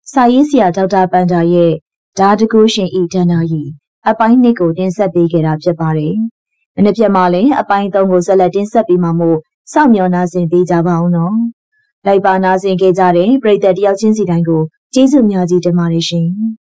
စာရေးဆရာဒေါက်တာပန်တာရဲ့ဓာတကူရှင်ဤတဏ္ဍာရီအပိုင်းနှစ်ကိုတင်ဆက်ပေးခဲ့တာဖြစ်ပါတယ်။မနေ့ကမှလည်းအပိုင်းသုံးကိုဆက်လက်တင်ဆက်ပေးမှာမို့စောင့်မျှော်နာဆင်ပေးကြပါအောင်နော်။လိုက်ပါနာဆင်ခဲ့ကြတဲ့ပရိသတ်တယောက်ချင်းစီတိုင်းကိုကျေးဇူးများကြီးတင်ပါတယ်ရှင်။